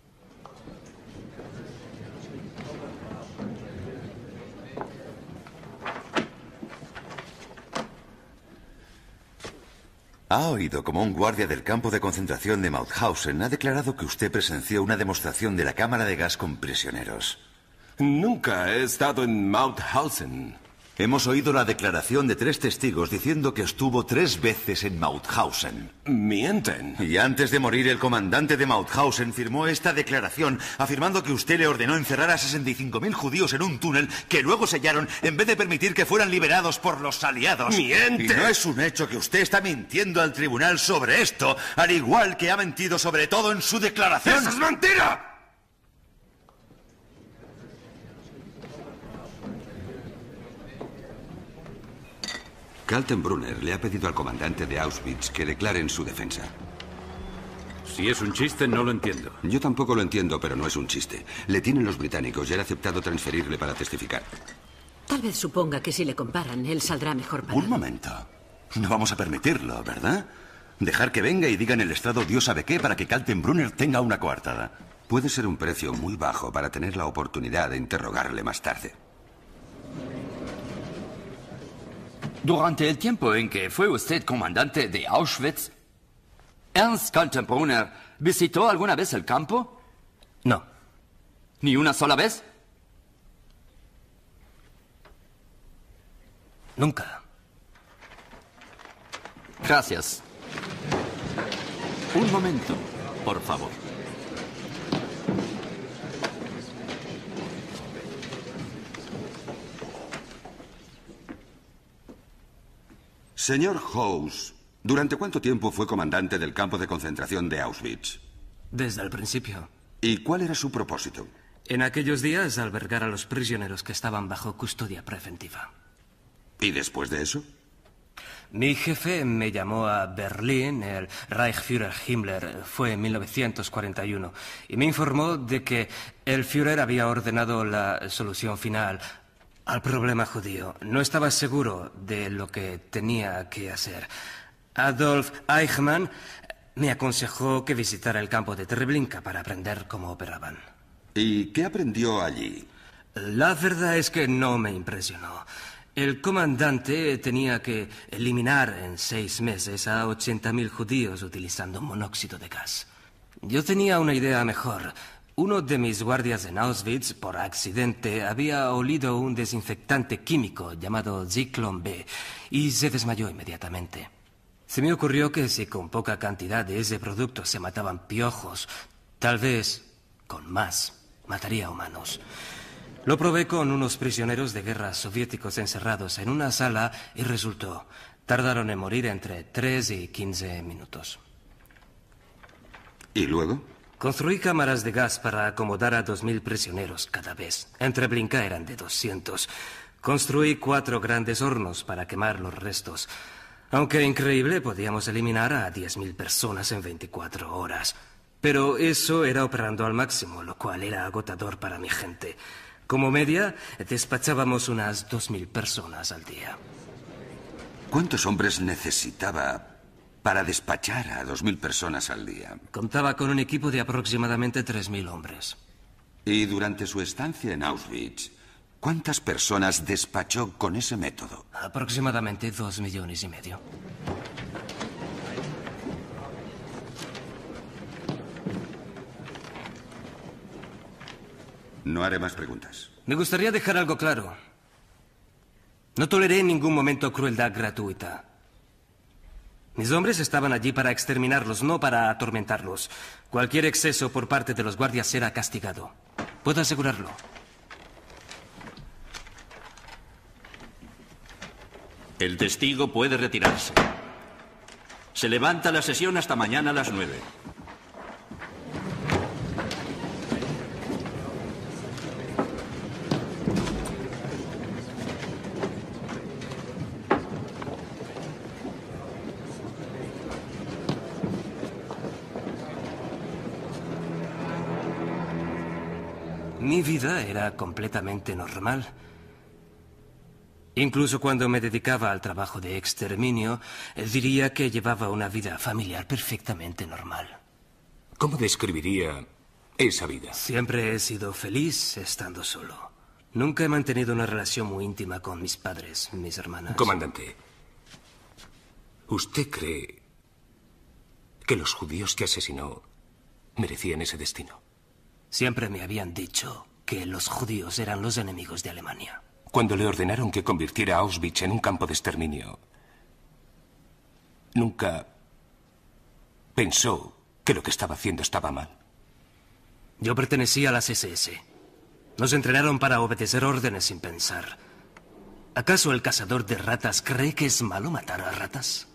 Ha oído como un guardia del campo de concentración de Mauthausen ha declarado que usted presenció una demostración de la cámara de gas con prisioneros. Nunca he estado en Mauthausen. Hemos oído la declaración de tres testigos diciendo que estuvo tres veces en Mauthausen. Mienten. Y antes de morir, el comandante de Mauthausen firmó esta declaración afirmando que usted le ordenó encerrar a sesenta y cinco mil judíos en un túnel que luego sellaron en vez de permitir que fueran liberados por los aliados. ¡Miente! Y no es un hecho que usted está mintiendo al tribunal sobre esto, al igual que ha mentido sobre todo en su declaración. ¡Eso es mentira! Kaltenbrunner le ha pedido al comandante de Auschwitz que declare en su defensa. Si es un chiste, no lo entiendo. Yo tampoco lo entiendo, pero no es un chiste. Le tienen los británicos y han aceptado transferirle para testificar. Tal vez suponga que si le comparan, él saldrá mejor parado. Un momento. No vamos a permitirlo, ¿verdad? Dejar que venga y diga en el estrado Dios sabe qué para que Kaltenbrunner tenga una coartada. Puede ser un precio muy bajo para tener la oportunidad de interrogarle más tarde. Durante el tiempo en que fue usted comandante de Auschwitz, ¿Ernst Kaltenbrunner visitó alguna vez el campo? No. ¿Ni una sola vez? Nunca. Gracias. Un momento, por favor. Señor House, ¿Durante cuánto tiempo fue comandante del campo de concentración de Auschwitz? Desde el principio. ¿Y cuál era su propósito? En aquellos días, albergar a los prisioneros que estaban bajo custodia preventiva. ¿Y después de eso? Mi jefe me llamó a Berlín, el Reichsführer Himmler, fue en mil novecientos cuarenta y uno, y me informó de que el Führer había ordenado la solución final al problema judío. No estaba seguro de lo que tenía que hacer. Adolf Eichmann me aconsejó que visitara el campo de Treblinka para aprender cómo operaban. ¿Y qué aprendió allí? La verdad es que no me impresionó. El comandante tenía que eliminar en seis meses a ochenta mil judíos utilizando monóxido de gas. Yo tenía una idea mejor. Uno de mis guardias en Auschwitz, por accidente, había olido un desinfectante químico llamado Zyklon B y se desmayó inmediatamente. Se me ocurrió que si con poca cantidad de ese producto se mataban piojos, tal vez con más mataría humanos. Lo probé con unos prisioneros de guerra soviéticos encerrados en una sala y resultó. Tardaron en morir entre tres y quince minutos. ¿Y luego? Construí cámaras de gas para acomodar a dos mil prisioneros cada vez. En Treblinka eran de doscientos. Construí cuatro grandes hornos para quemar los restos. Aunque increíble, podíamos eliminar a diez mil personas en veinticuatro horas. Pero eso era operando al máximo, lo cual era agotador para mi gente. Como media, despachábamos unas dos mil personas al día. ¿Cuántos hombres necesitaba para despachar a dos mil personas al día? Contaba con un equipo de aproximadamente tres mil hombres. Y durante su estancia en Auschwitz, ¿cuántas personas despachó con ese método? Aproximadamente dos millones y medio. No haré más preguntas. Me gustaría dejar algo claro. No toleré en ningún momento crueldad gratuita. Mis hombres estaban allí para exterminarlos, no para atormentarlos. Cualquier exceso por parte de los guardias será castigado. Puedo asegurarlo. El testigo puede retirarse. Se levanta la sesión hasta mañana a las nueve. Mi vida era completamente normal. Incluso cuando me dedicaba al trabajo de exterminio, diría que llevaba una vida familiar perfectamente normal. ¿Cómo describiría esa vida? Siempre he sido feliz estando solo. Nunca he mantenido una relación muy íntima con mis padres, mis hermanas. Comandante, ¿usted cree que los judíos que asesinó merecían ese destino? Siempre me habían dicho que los judíos eran los enemigos de Alemania. Cuando le ordenaron que convirtiera a Auschwitz en un campo de exterminio, ¿nunca pensó que lo que estaba haciendo estaba mal? Yo pertenecía a las ese ese. Nos entrenaron para obedecer órdenes sin pensar. ¿Acaso el cazador de ratas cree que es malo matar a ratas?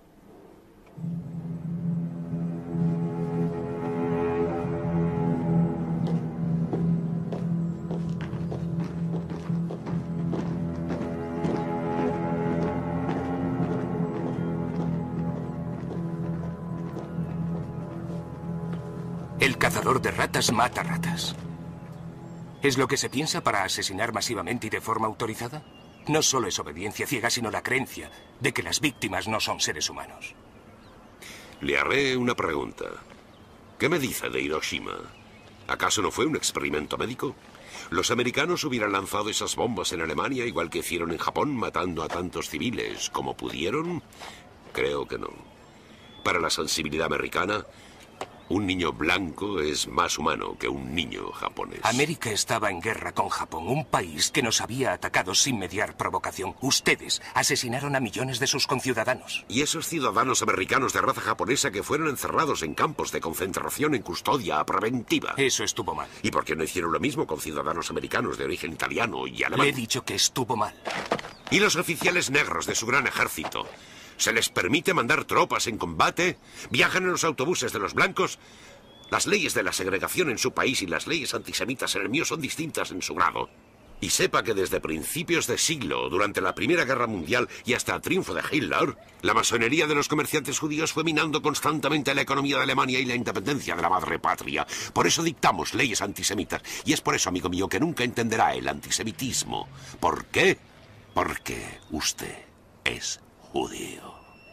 El cazador de ratas mata ratas. ¿Es lo que se piensa para asesinar masivamente y de forma autorizada? No solo es obediencia ciega, sino la creencia de que las víctimas no son seres humanos. Le haré una pregunta. ¿Qué me dice de Hiroshima? ¿Acaso no fue un experimento médico? ¿Los americanos hubieran lanzado esas bombas en Alemania igual que hicieron en Japón, matando a tantos civiles como pudieron? Creo que no. Para la sensibilidad americana, un niño blanco es más humano que un niño japonés. América estaba en guerra con Japón, un país que nos había atacado sin mediar provocación. Ustedes asesinaron a millones de sus conciudadanos. Y esos ciudadanos americanos de raza japonesa que fueron encerrados en campos de concentración en custodia preventiva. Eso estuvo mal. ¿Y por qué no hicieron lo mismo con ciudadanos americanos de origen italiano y alemán? Le he dicho que estuvo mal. ¿Y los oficiales negros de su gran ejército? ¿Se les permite mandar tropas en combate? ¿Viajan en los autobuses de los blancos? Las leyes de la segregación en su país y las leyes antisemitas en el mío son distintas en su grado. Y sepa que desde principios de siglo, durante la Primera Guerra Mundial y hasta el triunfo de Hitler, la masonería de los comerciantes judíos fue minando constantemente la economía de Alemania y la independencia de la madre patria. Por eso dictamos leyes antisemitas. Y es por eso, amigo mío, que nunca entenderá el antisemitismo. ¿Por qué? Porque usted es judío.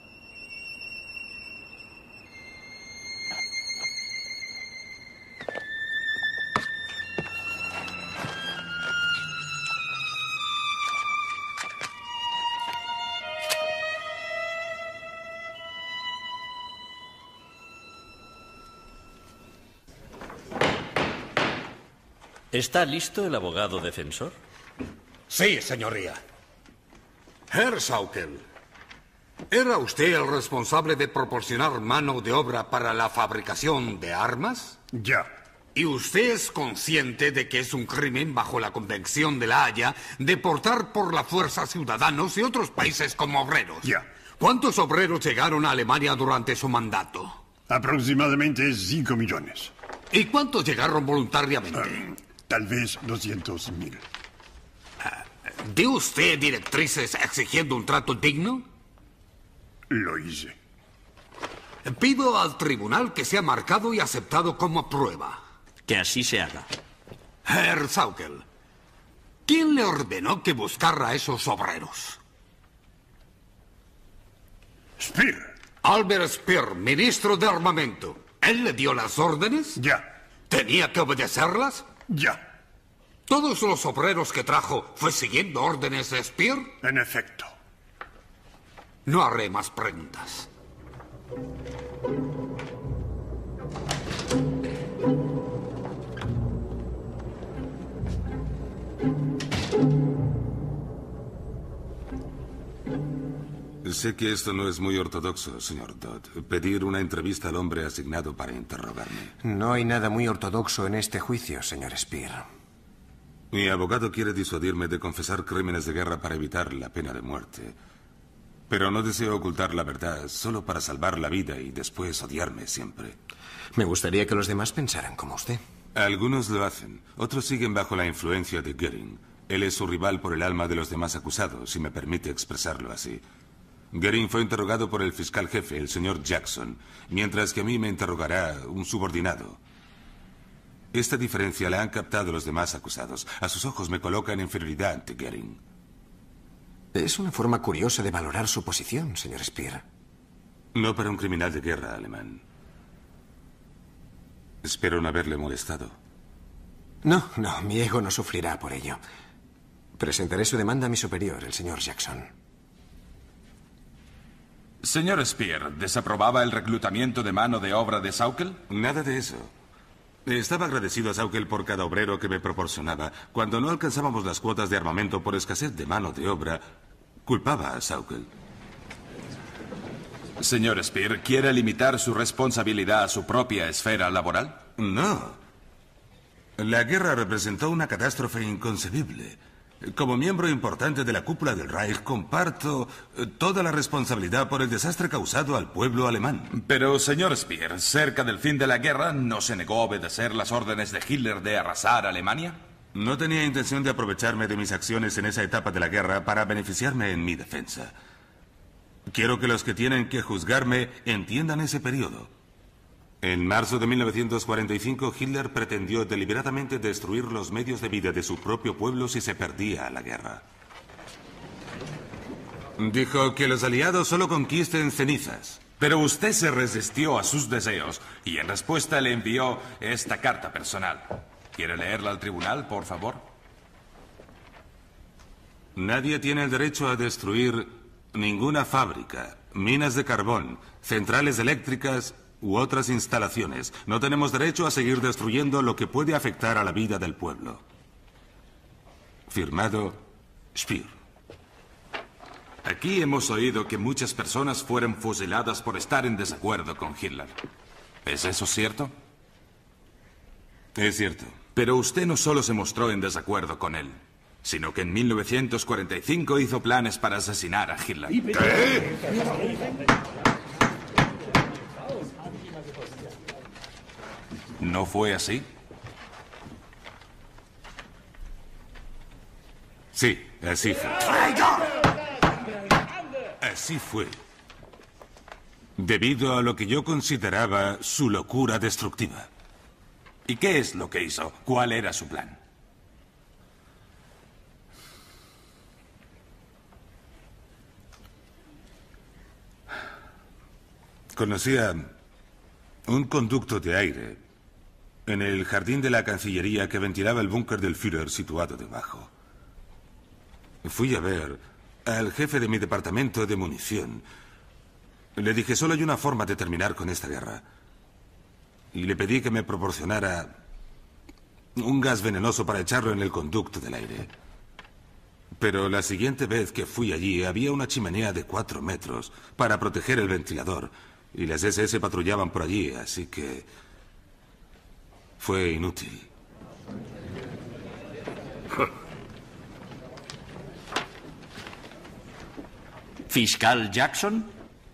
¿Está listo el abogado defensor? Sí, señoría. Herr Saukel, ¿era usted el responsable de proporcionar mano de obra para la fabricación de armas? Ya. ¿Y usted es consciente de que es un crimen bajo la Convención de la Haya deportar por la fuerza ciudadanos de otros países como obreros? Ya. ¿Cuántos obreros llegaron a Alemania durante su mandato? Aproximadamente cinco millones. ¿Y cuántos llegaron voluntariamente? Um, tal vez doscientos mil. ¿Dio usted directrices exigiendo un trato digno? Lo hice. Pido al tribunal que sea marcado y aceptado como prueba. Que así se haga. Herr Saukel, ¿quién le ordenó que buscara a esos obreros? Speer. Albert Speer, ministro de Armamento. ¿Él le dio las órdenes? Ya. ¿Tenía que obedecerlas? Ya. ¿Todos los obreros que trajo fue siguiendo órdenes de Speer? En efecto. No haré más preguntas. Sé que esto no es muy ortodoxo, señor Dodd. Pedir una entrevista al hombre asignado para interrogarme. No hay nada muy ortodoxo en este juicio, señor Speer. Mi abogado quiere disuadirme de confesar crímenes de guerra para evitar la pena de muerte. Pero no deseo ocultar la verdad solo para salvar la vida y después odiarme siempre. Me gustaría que los demás pensaran como usted. Algunos lo hacen. Otros siguen bajo la influencia de Goering. Él es su rival por el alma de los demás acusados, si me permite expresarlo así. Goering fue interrogado por el fiscal jefe, el señor Jackson, mientras que a mí me interrogará un subordinado. Esta diferencia la han captado los demás acusados. A sus ojos me coloca en inferioridad ante Goering. Es una forma curiosa de valorar su posición, señor Speer. No para un criminal de guerra alemán. Espero no haberle molestado. No, no, mi ego no sufrirá por ello. Presentaré su demanda a mi superior, el señor Jackson. Señor Speer, ¿desaprobaba el reclutamiento de mano de obra de Saukel? Nada de eso. Estaba agradecido a Saukel por cada obrero que me proporcionaba. Cuando no alcanzábamos las cuotas de armamento por escasez de mano de obra, culpaba a Saukel. Señor Speer, ¿quiere limitar su responsabilidad a su propia esfera laboral? No. La guerra representó una catástrofe inconcebible. Como miembro importante de la cúpula del Reich, comparto toda la responsabilidad por el desastre causado al pueblo alemán. Pero, señor Speer, cerca del fin de la guerra, ¿no se negó a obedecer las órdenes de Hitler de arrasar Alemania? No tenía intención de aprovecharme de mis acciones en esa etapa de la guerra para beneficiarme en mi defensa. Quiero que los que tienen que juzgarme entiendan ese periodo. En marzo de mil novecientos cuarenta y cinco, Hitler pretendió deliberadamente destruir los medios de vida de su propio pueblo si se perdía la guerra. Dijo que los aliados solo conquisten cenizas. Pero usted se resistió a sus deseos y en respuesta le envió esta carta personal. ¿Quiere leerla al tribunal, por favor? Nadie tiene el derecho a destruir ninguna fábrica, minas de carbón, centrales eléctricas u otras instalaciones. No tenemos derecho a seguir destruyendo lo que puede afectar a la vida del pueblo. Firmado Speer. Aquí hemos oído que muchas personas fueron fusiladas por estar en desacuerdo con Hitler. ¿Es eso cierto? Es cierto. Pero usted no solo se mostró en desacuerdo con él. sino que en mil novecientos cuarenta y cinco hizo planes para asesinar a Hitler. ¿Qué? ¿No fue así? Sí, así fue. Así fue. Debido a lo que yo consideraba su locura destructiva. ¿Y qué es lo que hizo? ¿Cuál era su plan? Conocía un conducto de aire en el jardín de la Cancillería que ventilaba el búnker del Führer situado debajo. Fui a ver al jefe de mi departamento de munición. Le dije, solo hay una forma de terminar con esta guerra. Y le pedí que me proporcionara un gas venenoso para echarlo en el conducto del aire. Pero la siguiente vez que fui allí había una chimenea de cuatro metros para proteger el ventilador. Y las ese ese patrullaban por allí, así que fue inútil. ¿Fiscal Jackson?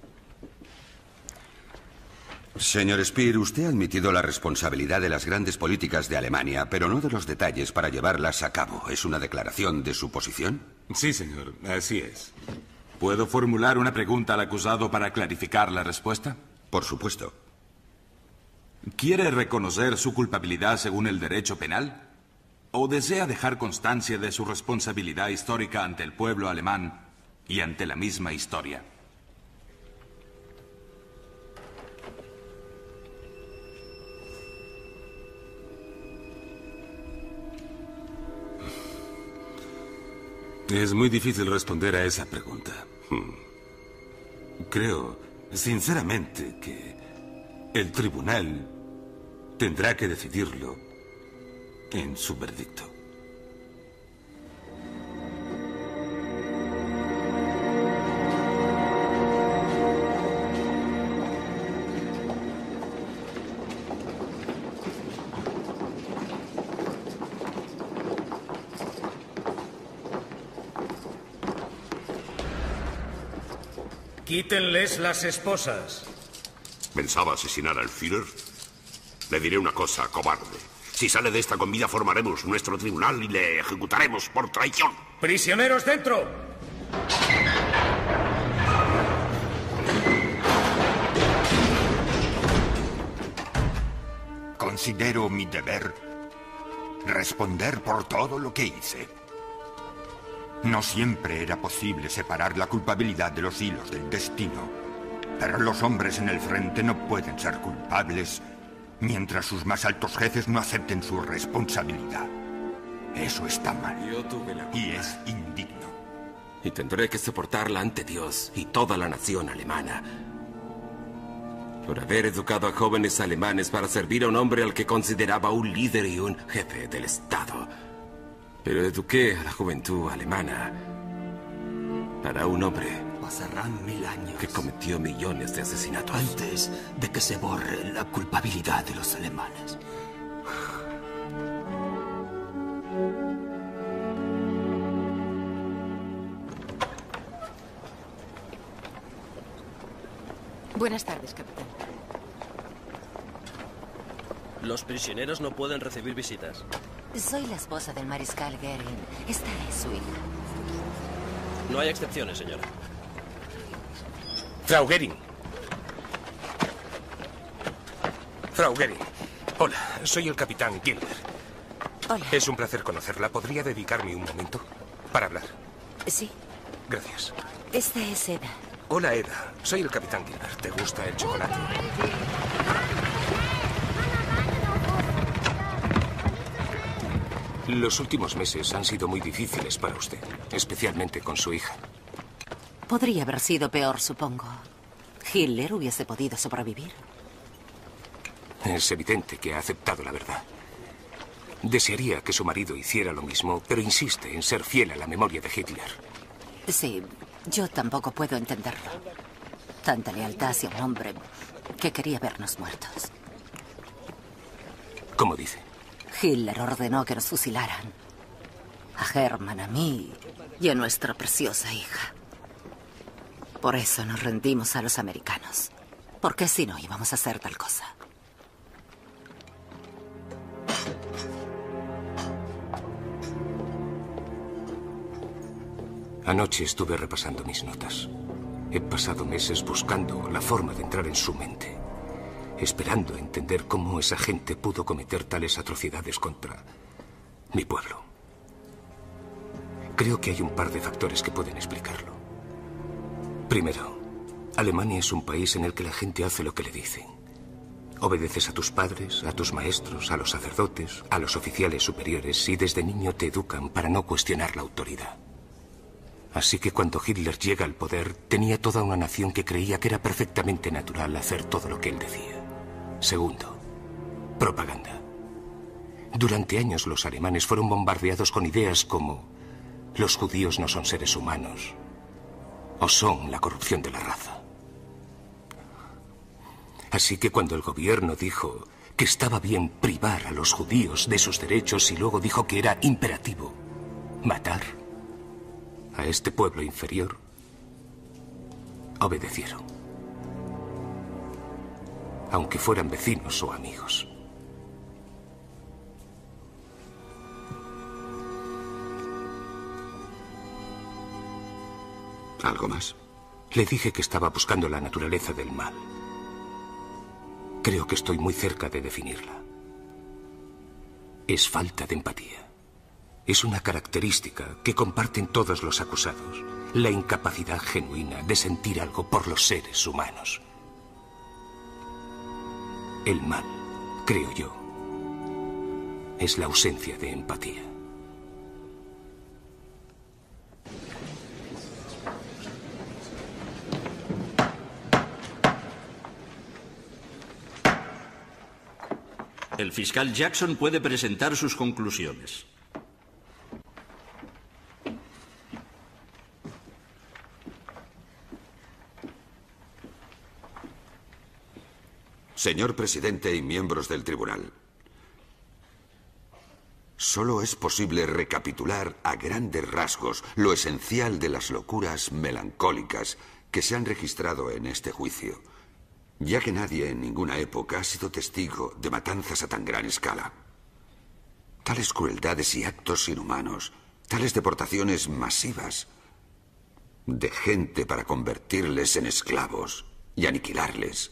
Señor Speer, usted ha admitido la responsabilidad de las grandes políticas de Alemania, pero no de los detalles para llevarlas a cabo. ¿Es una declaración de su posición? Sí, señor, así es. ¿Puedo formular una pregunta al acusado para clarificar la respuesta? Por supuesto. ¿Quiere reconocer su culpabilidad según el derecho penal? ¿O desea dejar constancia de su responsabilidad histórica ante el pueblo alemán y ante la misma historia? Es muy difícil responder a esa pregunta. Creo, sinceramente, que el tribunal tendrá que decidirlo en su veredicto. Quítenles las esposas. ¿Pensaba asesinar al Führer? Le diré una cosa, cobarde. Si sale de esta con vida, formaremos nuestro tribunal y le ejecutaremos por traición. ¡Prisioneros dentro! Considero mi deber responder por todo lo que hice. No siempre era posible separar la culpabilidad de los hilos del destino, pero los hombres en el frente no pueden ser culpables mientras sus más altos jefes no acepten su responsabilidad. Eso está mal. Yo tuve la culpa. Y es indigno. Y tendré que soportarla ante Dios y toda la nación alemana por haber educado a jóvenes alemanes para servir a un hombre al que consideraba un líder y un jefe del Estado. Pero eduqué a la juventud alemana para un hombre Pasarán mil años que cometió millones de asesinatos antes de que se borre la culpabilidad de los alemanes. Buenas tardes, capitán. Los prisioneros no pueden recibir visitas. Soy la esposa del mariscal Goering. Esta es su hija. No hay excepciones, señora. Frau Goering. Frau Goering. Hola, soy el capitán Gilbert. Hola. Es un placer conocerla. ¿Podría dedicarme un momento para hablar? Sí. Gracias. Esta es Eda. Hola, Eda. Soy el capitán Gilbert. ¿Te gusta el chocolate? Los últimos meses han sido muy difíciles para usted, especialmente con su hija. Podría haber sido peor, supongo. Hitler hubiese podido sobrevivir. Es evidente que ha aceptado la verdad. Desearía que su marido hiciera lo mismo, pero insiste en ser fiel a la memoria de Hitler. Sí, yo tampoco puedo entenderlo. Tanta lealtad hacia un hombre que quería vernos muertos. ¿Cómo dice? Hitler ordenó que nos fusilaran. a Hermann, a mí y a nuestra preciosa hija. Por eso nos rendimos a los americanos. Porque si no íbamos a hacer tal cosa. Anoche estuve repasando mis notas. He pasado meses buscando la forma de entrar en su mente, esperando entender cómo esa gente pudo cometer tales atrocidades contra mi pueblo. Creo que hay un par de factores que pueden explicarlo. Primero, Alemania es un país en el que la gente hace lo que le dicen. Obedeces a tus padres, a tus maestros, a los sacerdotes, a los oficiales superiores y desde niño te educan para no cuestionar la autoridad. Así que cuando Hitler llega al poder, tenía toda una nación que creía que era perfectamente natural hacer todo lo que él decía. Segundo, propaganda. Durante años los alemanes fueron bombardeados con ideas como los judíos no son seres humanos o son la corrupción de la raza. Así que cuando el gobierno dijo que estaba bien privar a los judíos de sus derechos y luego dijo que era imperativo matar a este pueblo inferior, obedecieron. Aunque fueran vecinos o amigos. ¿Algo más? Le dije que estaba buscando la naturaleza del mal. Creo que estoy muy cerca de definirla. Es falta de empatía. Es una característica que comparten todos los acusados. La incapacidad genuina de sentir algo por los seres humanos. El mal, creo yo, es la ausencia de empatía. El fiscal Jackson puede presentar sus conclusiones. Señor presidente y miembros del tribunal, solo es posible recapitular a grandes rasgos lo esencial de las locuras melancólicas que se han registrado en este juicio, ya que nadie en ninguna época ha sido testigo de matanzas a tan gran escala. Tales crueldades y actos inhumanos, tales deportaciones masivas de gente para convertirles en esclavos y aniquilarles,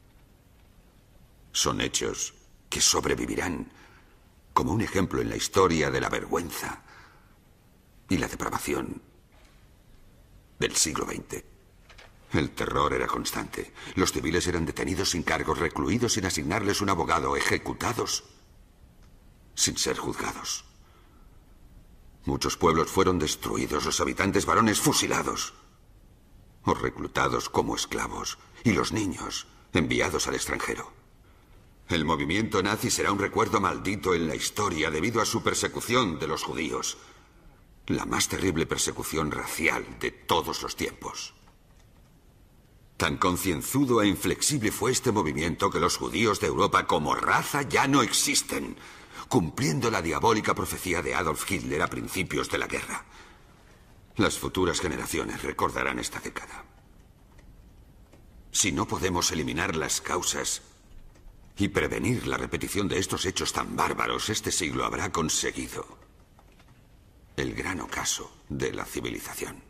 son hechos que sobrevivirán como un ejemplo en la historia de la vergüenza y la depravación del siglo veinte. El terror era constante. Los civiles eran detenidos sin cargos, recluidos sin asignarles un abogado, ejecutados sin ser juzgados. Muchos pueblos fueron destruidos, los habitantes varones fusilados o reclutados como esclavos, y los niños enviados al extranjero. El movimiento nazi será un recuerdo maldito en la historia debido a su persecución de los judíos. La más terrible persecución racial de todos los tiempos. Tan concienzudo e inflexible fue este movimiento que los judíos de Europa como raza ya no existen, cumpliendo la diabólica profecía de Adolf Hitler a principios de la guerra. Las futuras generaciones recordarán esta década. Si no podemos eliminar las causas y prevenir la repetición de estos hechos tan bárbaros, este siglo habrá conseguido el gran ocaso de la civilización.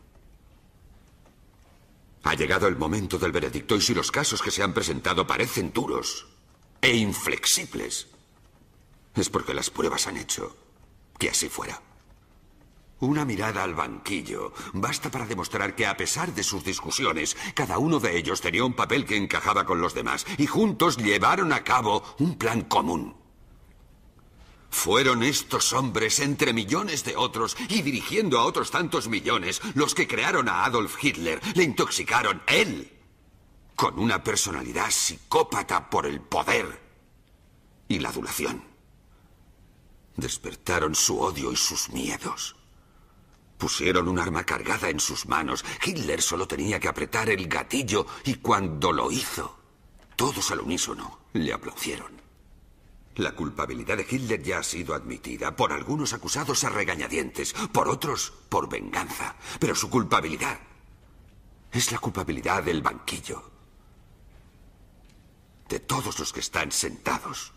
Ha llegado el momento del veredicto, y si los casos que se han presentado parecen duros e inflexibles, es porque las pruebas han hecho que así fuera. Una mirada al banquillo basta para demostrar que, a pesar de sus discusiones, cada uno de ellos tenía un papel que encajaba con los demás y juntos llevaron a cabo un plan común. Fueron estos hombres, entre millones de otros, y dirigiendo a otros tantos millones, los que crearon a Adolf Hitler, le intoxicaron, él, con una personalidad psicópata por el poder y la adulación. Despertaron su odio y sus miedos. Pusieron un arma cargada en sus manos. Hitler solo tenía que apretar el gatillo y cuando lo hizo, todos al unísono le aplaudieron. La culpabilidad de Hitler ya ha sido admitida, por algunos acusados a regañadientes, por otros por venganza. Pero su culpabilidad es la culpabilidad del banquillo, de todos los que están sentados.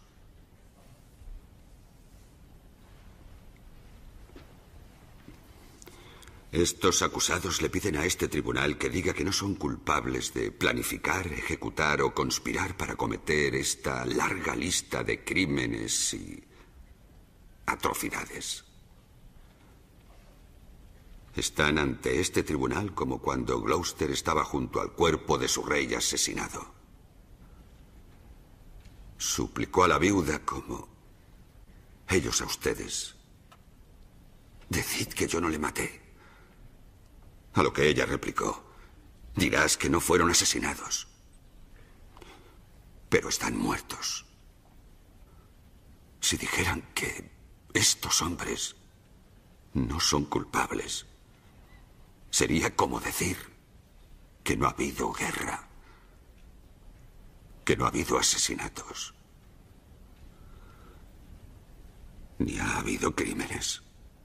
Estos acusados le piden a este tribunal que diga que no son culpables de planificar, ejecutar o conspirar para cometer esta larga lista de crímenes y atrocidades. Están ante este tribunal como cuando Gloucester estaba junto al cuerpo de su rey asesinado. Suplicó a la viuda como ellos a ustedes. Decid que yo no le maté. A lo que ella replicó: dirás que no fueron asesinados, pero están muertos. Si dijeran que estos hombres no son culpables, sería como decir que no ha habido guerra, que no ha habido asesinatos, ni ha habido crímenes.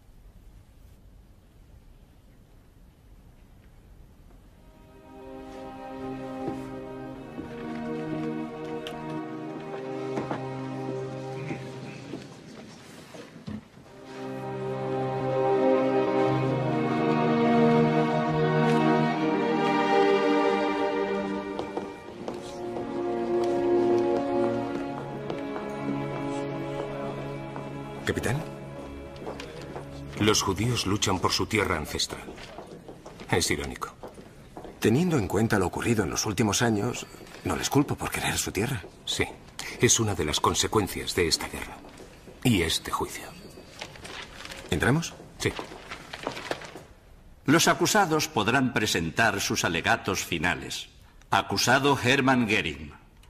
Capitán, los judíos luchan por su tierra ancestral. Es irónico. Teniendo en cuenta lo ocurrido en los últimos años, no les culpo por querer su tierra. Sí, es una de las consecuencias de esta guerra y este juicio. ¿Entramos? Sí. Los acusados podrán presentar sus alegatos finales. Acusado Hermann Göring.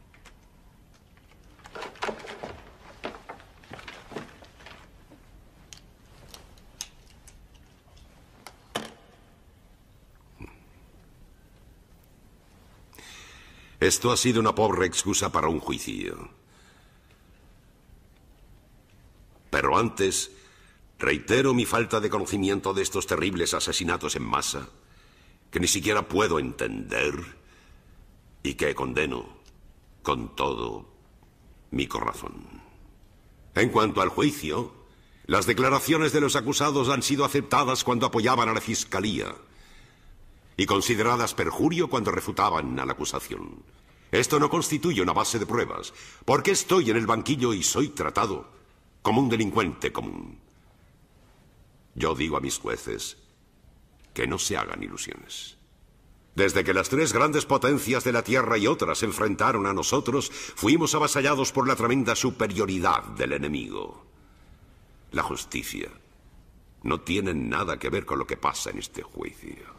Esto ha sido una pobre excusa para un juicio. Pero antes, reitero mi falta de conocimiento de estos terribles asesinatos en masa, que ni siquiera puedo entender y que condeno con todo mi corazón. En cuanto al juicio, las declaraciones de los acusados han sido aceptadas cuando apoyaban a la Fiscalía y consideradas perjurio cuando refutaban a la acusación. Esto no constituye una base de pruebas, porque estoy en el banquillo y soy tratado como un delincuente común. Yo digo a mis jueces que no se hagan ilusiones. Desde que las tres grandes potencias de la Tierra y otras se enfrentaron a nosotros, fuimos avasallados por la tremenda superioridad del enemigo. La justicia no tiene nada que ver con lo que pasa en este juicio.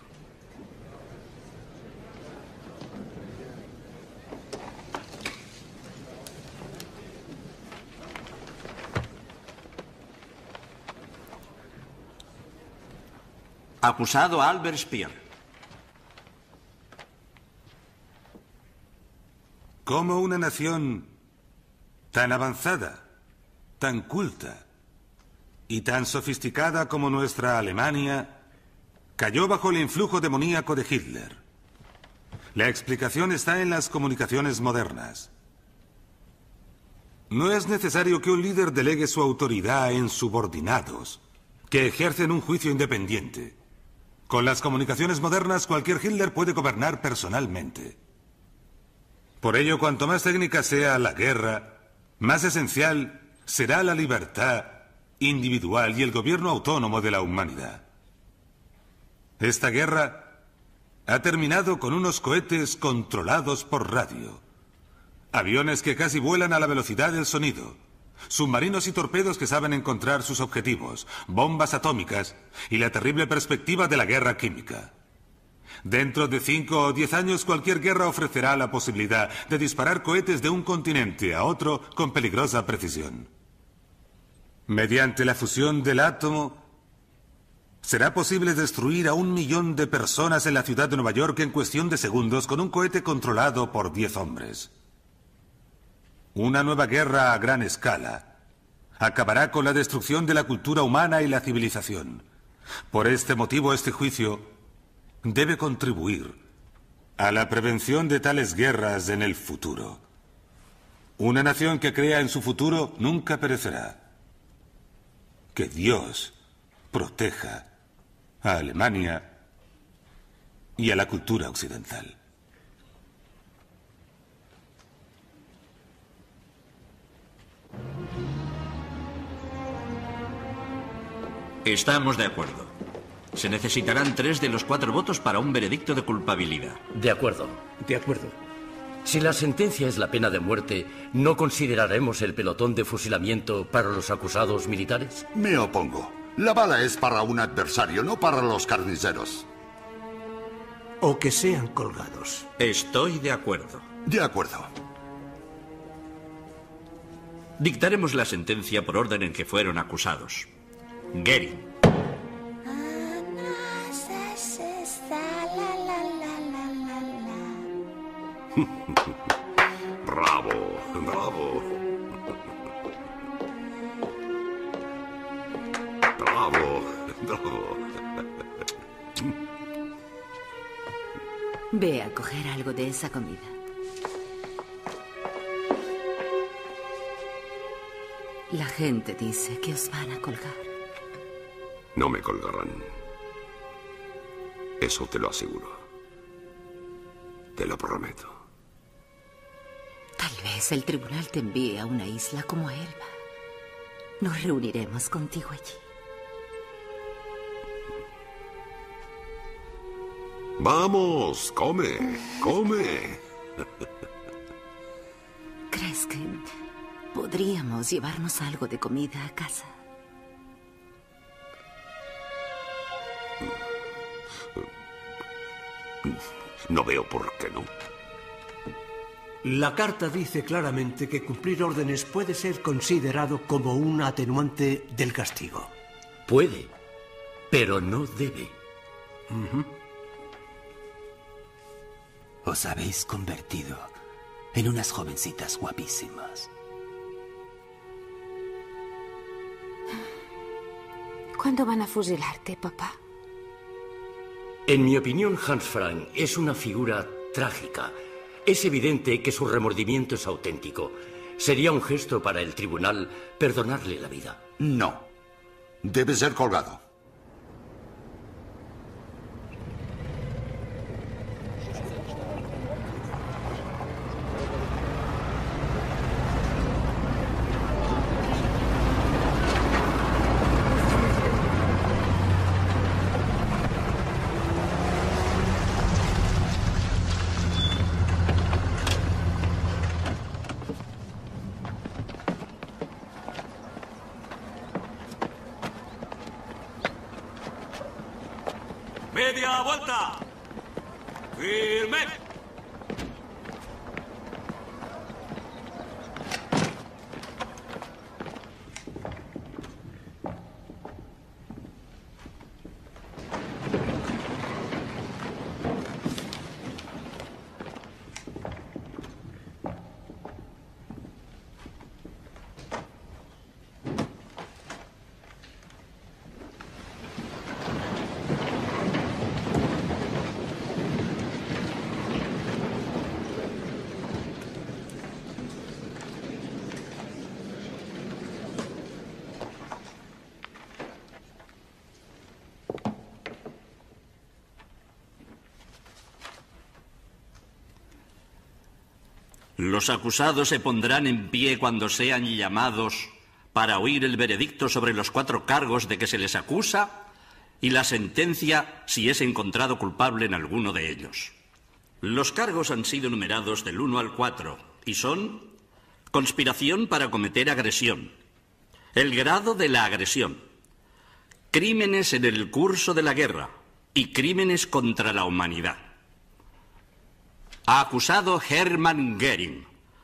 Acusado Albert Speer. ¿Cómo una nación tan avanzada, tan culta y tan sofisticada como nuestra Alemania cayó bajo el influjo demoníaco de Hitler? La explicación está en las comunicaciones modernas. No es necesario que un líder delegue su autoridad en subordinados que ejercen un juicio independiente. Con las comunicaciones modernas, cualquier Hitler puede gobernar personalmente. Por ello, cuanto más técnica sea la guerra, más esencial será la libertad individual y el gobierno autónomo de la humanidad. Esta guerra ha terminado con unos cohetes controlados por radio, aviones que casi vuelan a la velocidad del sonido, submarinos y torpedos que saben encontrar sus objetivos, bombas atómicas y la terrible perspectiva de la guerra química. Dentro de cinco o diez años, cualquier guerra ofrecerá la posibilidad de disparar cohetes de un continente a otro con peligrosa precisión. Mediante la fusión del átomo, será posible destruir a un millón de personas en la ciudad de Nueva York en cuestión de segundos con un cohete controlado por diez hombres. Una nueva guerra a gran escala acabará con la destrucción de la cultura humana y la civilización. Por este motivo, este juicio debe contribuir a la prevención de tales guerras en el futuro. Una nación que crea en su futuro nunca perecerá. Que Dios proteja a Alemania y a la cultura occidental. Estamos de acuerdo. Se necesitarán tres de los cuatro votos para un veredicto de culpabilidad. De acuerdo. De acuerdo. Si la sentencia es la pena de muerte, ¿no consideraremos el pelotón de fusilamiento para los acusados militares? Me opongo. La bala es para un adversario, no para los carniceros. O que sean colgados. Estoy de acuerdo. De acuerdo. Dictaremos la sentencia por orden en que fueron acusados. Goering. Bravo, bravo. Bravo, bravo. Ve a coger algo de esa comida. La gente dice que os van a colgar. No me colgarán. Eso te lo aseguro. Te lo prometo. Tal vez el tribunal te envíe a una isla como a Elba. Nos reuniremos contigo allí. Vamos, come, come. ¿Crees que podríamos llevarnos algo de comida a casa? No veo por qué no. La carta dice claramente que cumplir órdenes puede ser considerado como un atenuante del castigo. Puede, pero no debe. Uh-huh. Os habéis convertido en unas jovencitas guapísimas. ¿Cuándo van a fusilarte, papá? En mi opinión, Hans Frank es una figura trágica. Es evidente que su remordimiento es auténtico. Sería un gesto para el tribunal perdonarle la vida. No. Debe ser colgado. ¡Media vuelta! ¡Firme! Los acusados se pondrán en pie cuando sean llamados para oír el veredicto sobre los cuatro cargos de que se les acusa y la sentencia si es encontrado culpable en alguno de ellos. Los cargos han sido numerados del uno al cuatro y son conspiración para cometer agresión, el grado de la agresión, crímenes en el curso de la guerra y crímenes contra la humanidad. Acusado Hermann Goering.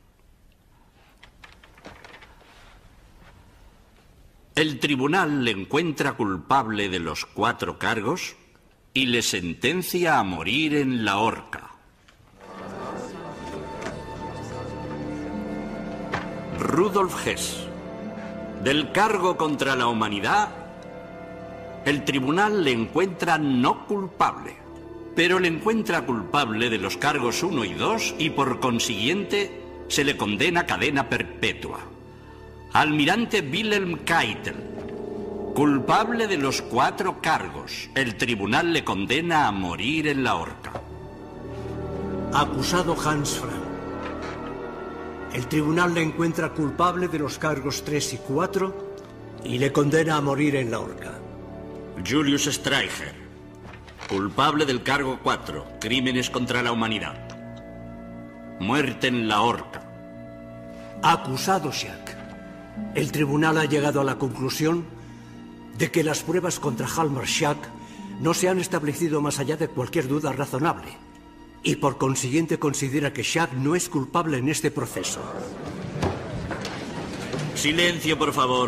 El tribunal le encuentra culpable de los cuatro cargos y le sentencia a morir en la horca. Rudolf Hess. Del cargo contra la humanidad, el tribunal le encuentra no culpable, pero le encuentra culpable de los cargos uno y dos y por consiguiente se le condena a cadena perpetua. Almirante Wilhelm Keitel, culpable de los cuatro cargos, el tribunal le condena a morir en la horca. Acusado Hans Frank. El tribunal le encuentra culpable de los cargos tres y cuatro y le condena a morir en la horca. Julius Streicher, culpable del cargo cuatro, crímenes contra la humanidad. Muerte en la horca. Acusado Schack. El tribunal ha llegado a la conclusión de que las pruebas contra Hjalmar Schack no se han establecido más allá de cualquier duda razonable y por consiguiente considera que Schack no es culpable en este proceso. Silencio, por favor.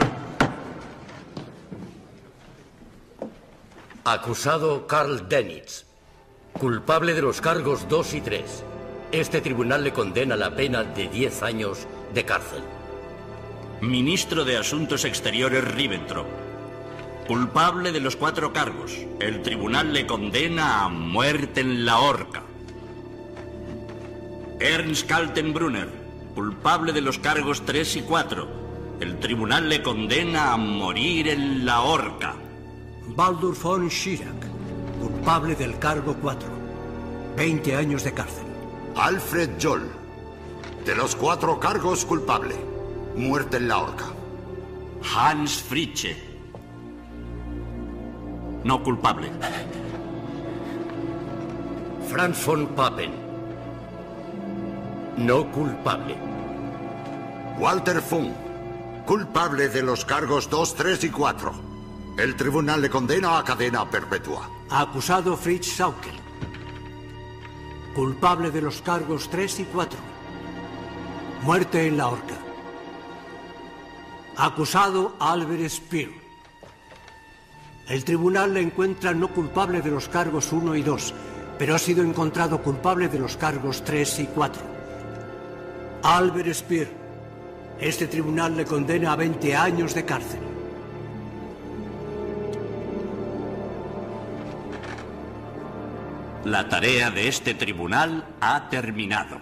Acusado Karl Dönitz, culpable de los cargos dos y tres. Este tribunal le condena a la pena de diez años de cárcel. Ministro de Asuntos Exteriores Ribbentrop, culpable de los cuatro cargos. El tribunal le condena a muerte en la horca. Ernst Kaltenbrunner, culpable de los cargos tres y cuatro. El tribunal le condena a morir en la horca. Baldur von Schirach, culpable del cargo cuatro. veinte años de cárcel. Alfred Joll, de los cuatro cargos culpable. Muerte en la horca. Hans Fritzsche, no culpable. Franz von Papen, no culpable. Walter Funk, culpable de los cargos dos, tres y cuatro. El tribunal le condena a cadena perpetua. Acusado Fritz Saukel, culpable de los cargos tres y cuatro. Muerte en la horca. Acusado Albert Speer. El tribunal le encuentra no culpable de los cargos uno y dos, pero ha sido encontrado culpable de los cargos tres y cuatro. Albert Speer. Este tribunal le condena a veinte años de cárcel. La tarea de este tribunal ha terminado.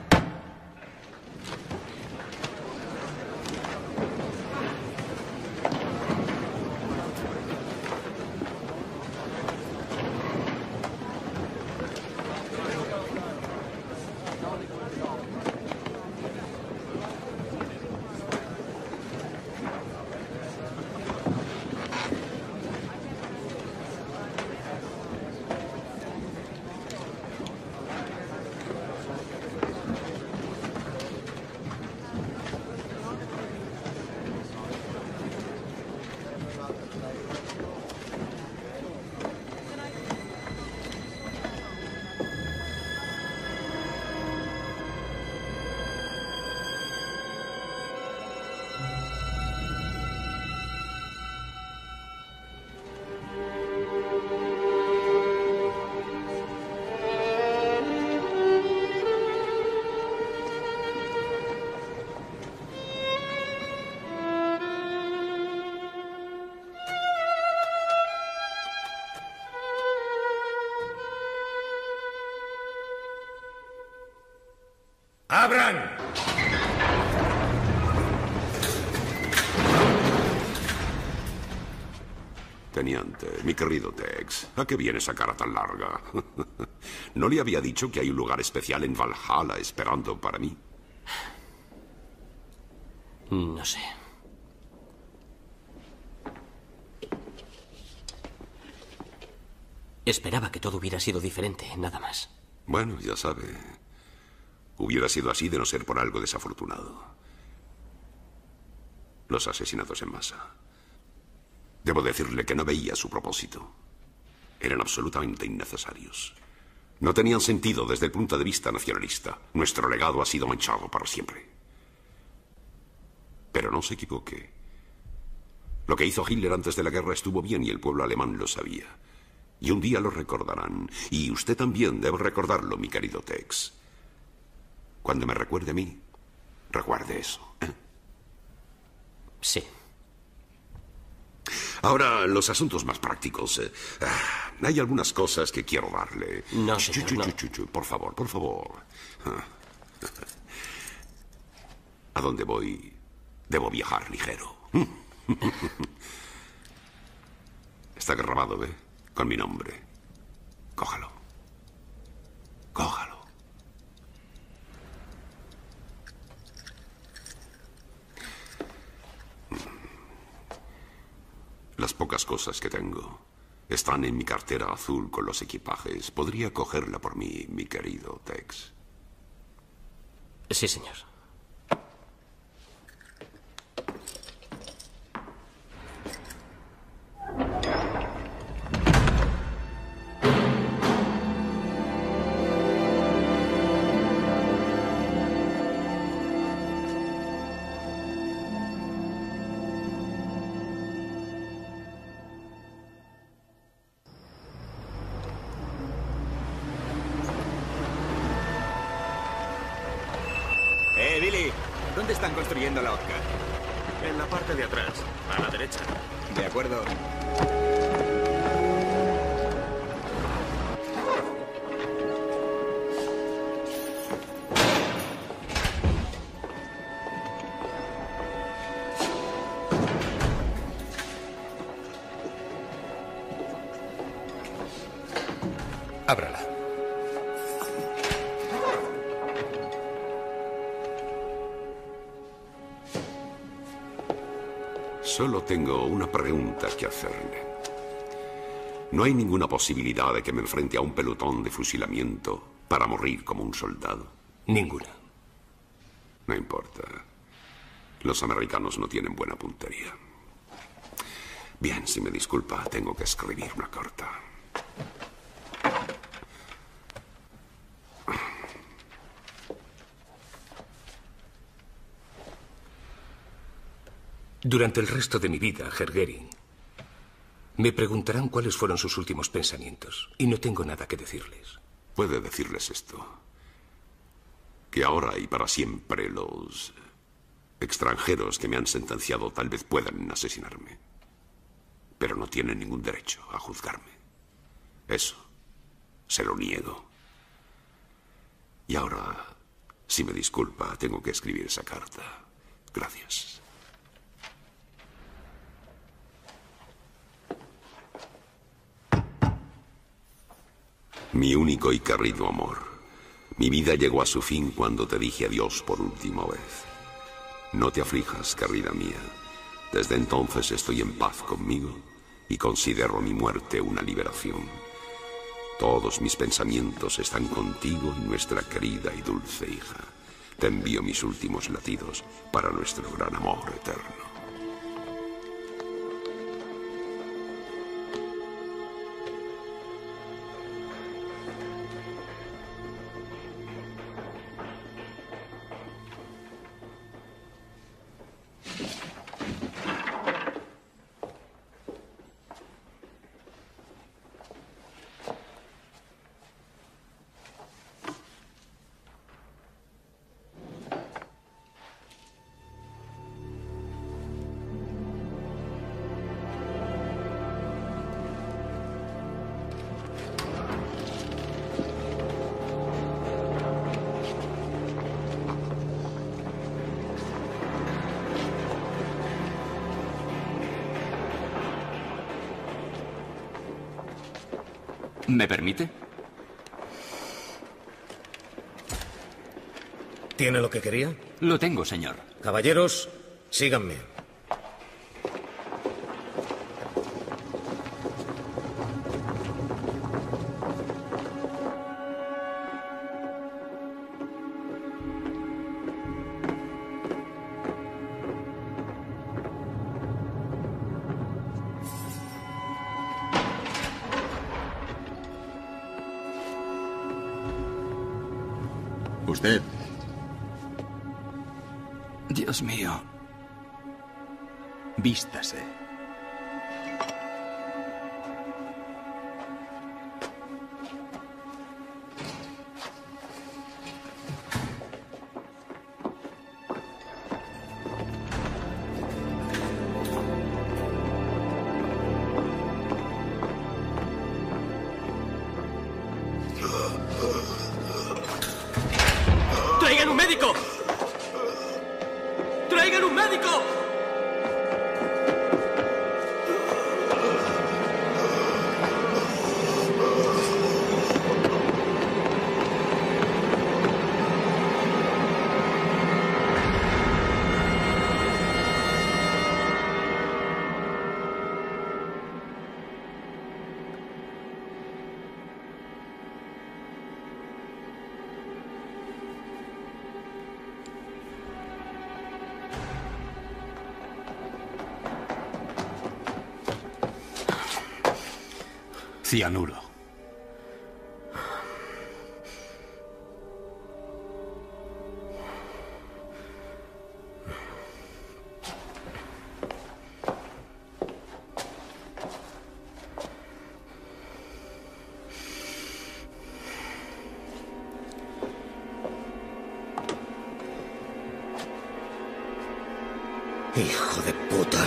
¡Abran! Teniente, mi querido Tex, ¿a qué viene esa cara tan larga? ¿No le había dicho que hay un lugar especial en Valhalla esperando para mí? No sé. Esperaba que todo hubiera sido diferente, nada más. Bueno, ya sabe. Hubiera sido así de no ser por algo desafortunado. Los asesinatos en masa. Debo decirle que no veía su propósito. Eran absolutamente innecesarios. No tenían sentido desde el punto de vista nacionalista. Nuestro legado ha sido manchado para siempre. Pero no se equivoque. Lo que hizo Hitler antes de la guerra estuvo bien y el pueblo alemán lo sabía. Y un día lo recordarán. Y usted también debe recordarlo, mi querido Tex. Cuando me recuerde a mí, recuerde eso. ¿eh? Sí. Ahora, los asuntos más prácticos. Eh, ah, hay algunas cosas que quiero darle. No, Chu, señor, chu, no. chu, chu, chu, por favor, por favor. Ah. ¿A dónde voy? Debo viajar ligero. Está grabado, ¿eh? Con mi nombre. Cójalo. Cójalo. Las pocas cosas que tengo están en mi cartera azul con los equipajes. ¿Podría cogerla por mí, mi querido Tex? Sí, señor. Eh, Billy, ¿dónde están construyendo la Oscar? En la parte de atrás, a la derecha. De acuerdo. Ábrala. Solo tengo una pregunta que hacerle. ¿No hay ninguna posibilidad de que me enfrente a un pelotón de fusilamiento para morir como un soldado? Ninguna. No importa. Los americanos no tienen buena puntería. Bien, si me disculpa, tengo que escribir una carta. Durante el resto de mi vida, Herr Goering, me preguntarán cuáles fueron sus últimos pensamientos, y no tengo nada que decirles. Puede decirles esto. Que ahora y para siempre los extranjeros que me han sentenciado tal vez puedan asesinarme. Pero no tienen ningún derecho a juzgarme. Eso se lo niego. Y ahora, si me disculpa, tengo que escribir esa carta. Gracias. Mi único y querido amor, mi vida llegó a su fin cuando te dije adiós por última vez. No te aflijas, querida mía. Desde entonces estoy en paz conmigo y considero mi muerte una liberación. Todos mis pensamientos están contigo y nuestra querida y dulce hija. Te envío mis últimos latidos para nuestro gran amor eterno. ¿Me permite? ¿Tiene lo que quería? Lo tengo, señor. Caballeros, síganme. Usted. Dios mío. Vístase. médico! ¡Traigan un médico! Cianuro. Hijo de puta.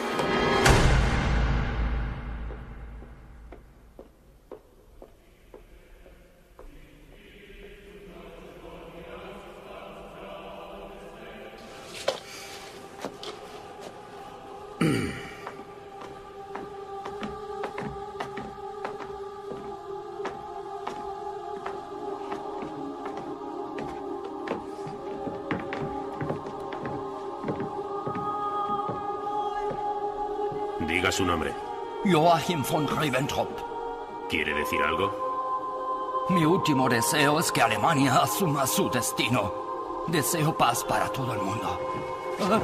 Diga su nombre. Joachim von Ribbentrop. ¿Quiere decir algo? Mi último deseo es que Alemania asuma su destino. Deseo paz para todo el mundo. Ah.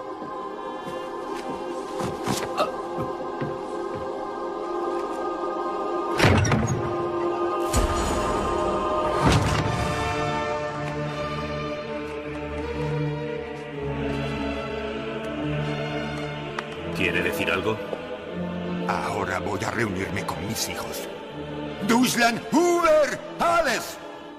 ¿Quiere decir algo? Ahora voy a reunirme con mis hijos. Deutschland, Uber, alles.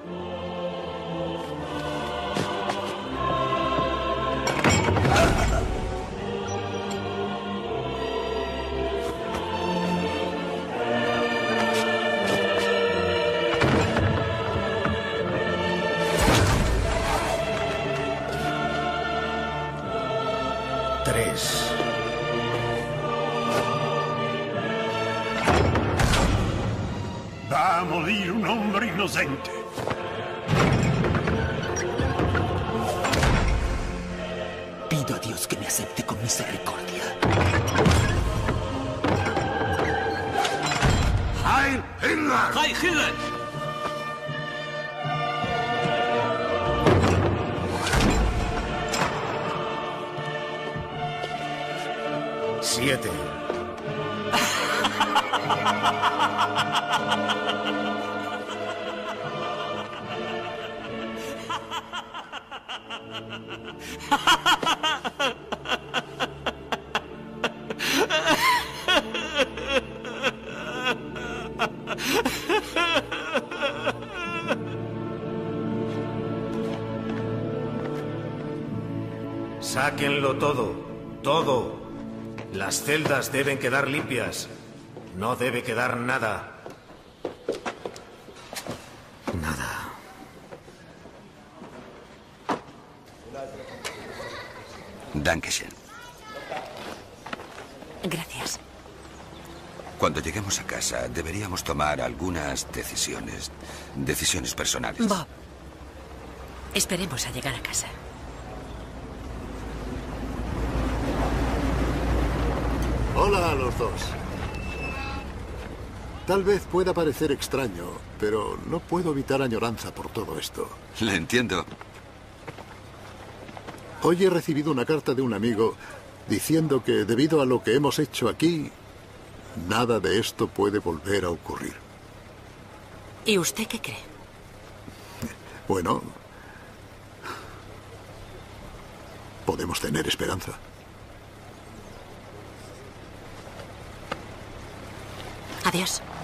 Tres. Va a morir un hombre inocente. Pido a Dios que me acepte con misericordia. ¡Heil Hitler! ¡Heil Hitler! Siete. Sáquenlo todo, todo. Las celdas deben quedar limpias. No debe quedar nada. Nada. Dankeschön. Gracias. Cuando lleguemos a casa, deberíamos tomar algunas decisiones. Decisiones personales. Bob, esperemos a llegar a casa. Hola a los dos. Tal vez pueda parecer extraño, pero no puedo evitar añoranza por todo esto. Le entiendo. Hoy he recibido una carta de un amigo diciendo que debido a lo que hemos hecho aquí, nada de esto puede volver a ocurrir. ¿Y usted qué cree? Bueno, podemos tener esperanza. Adiós.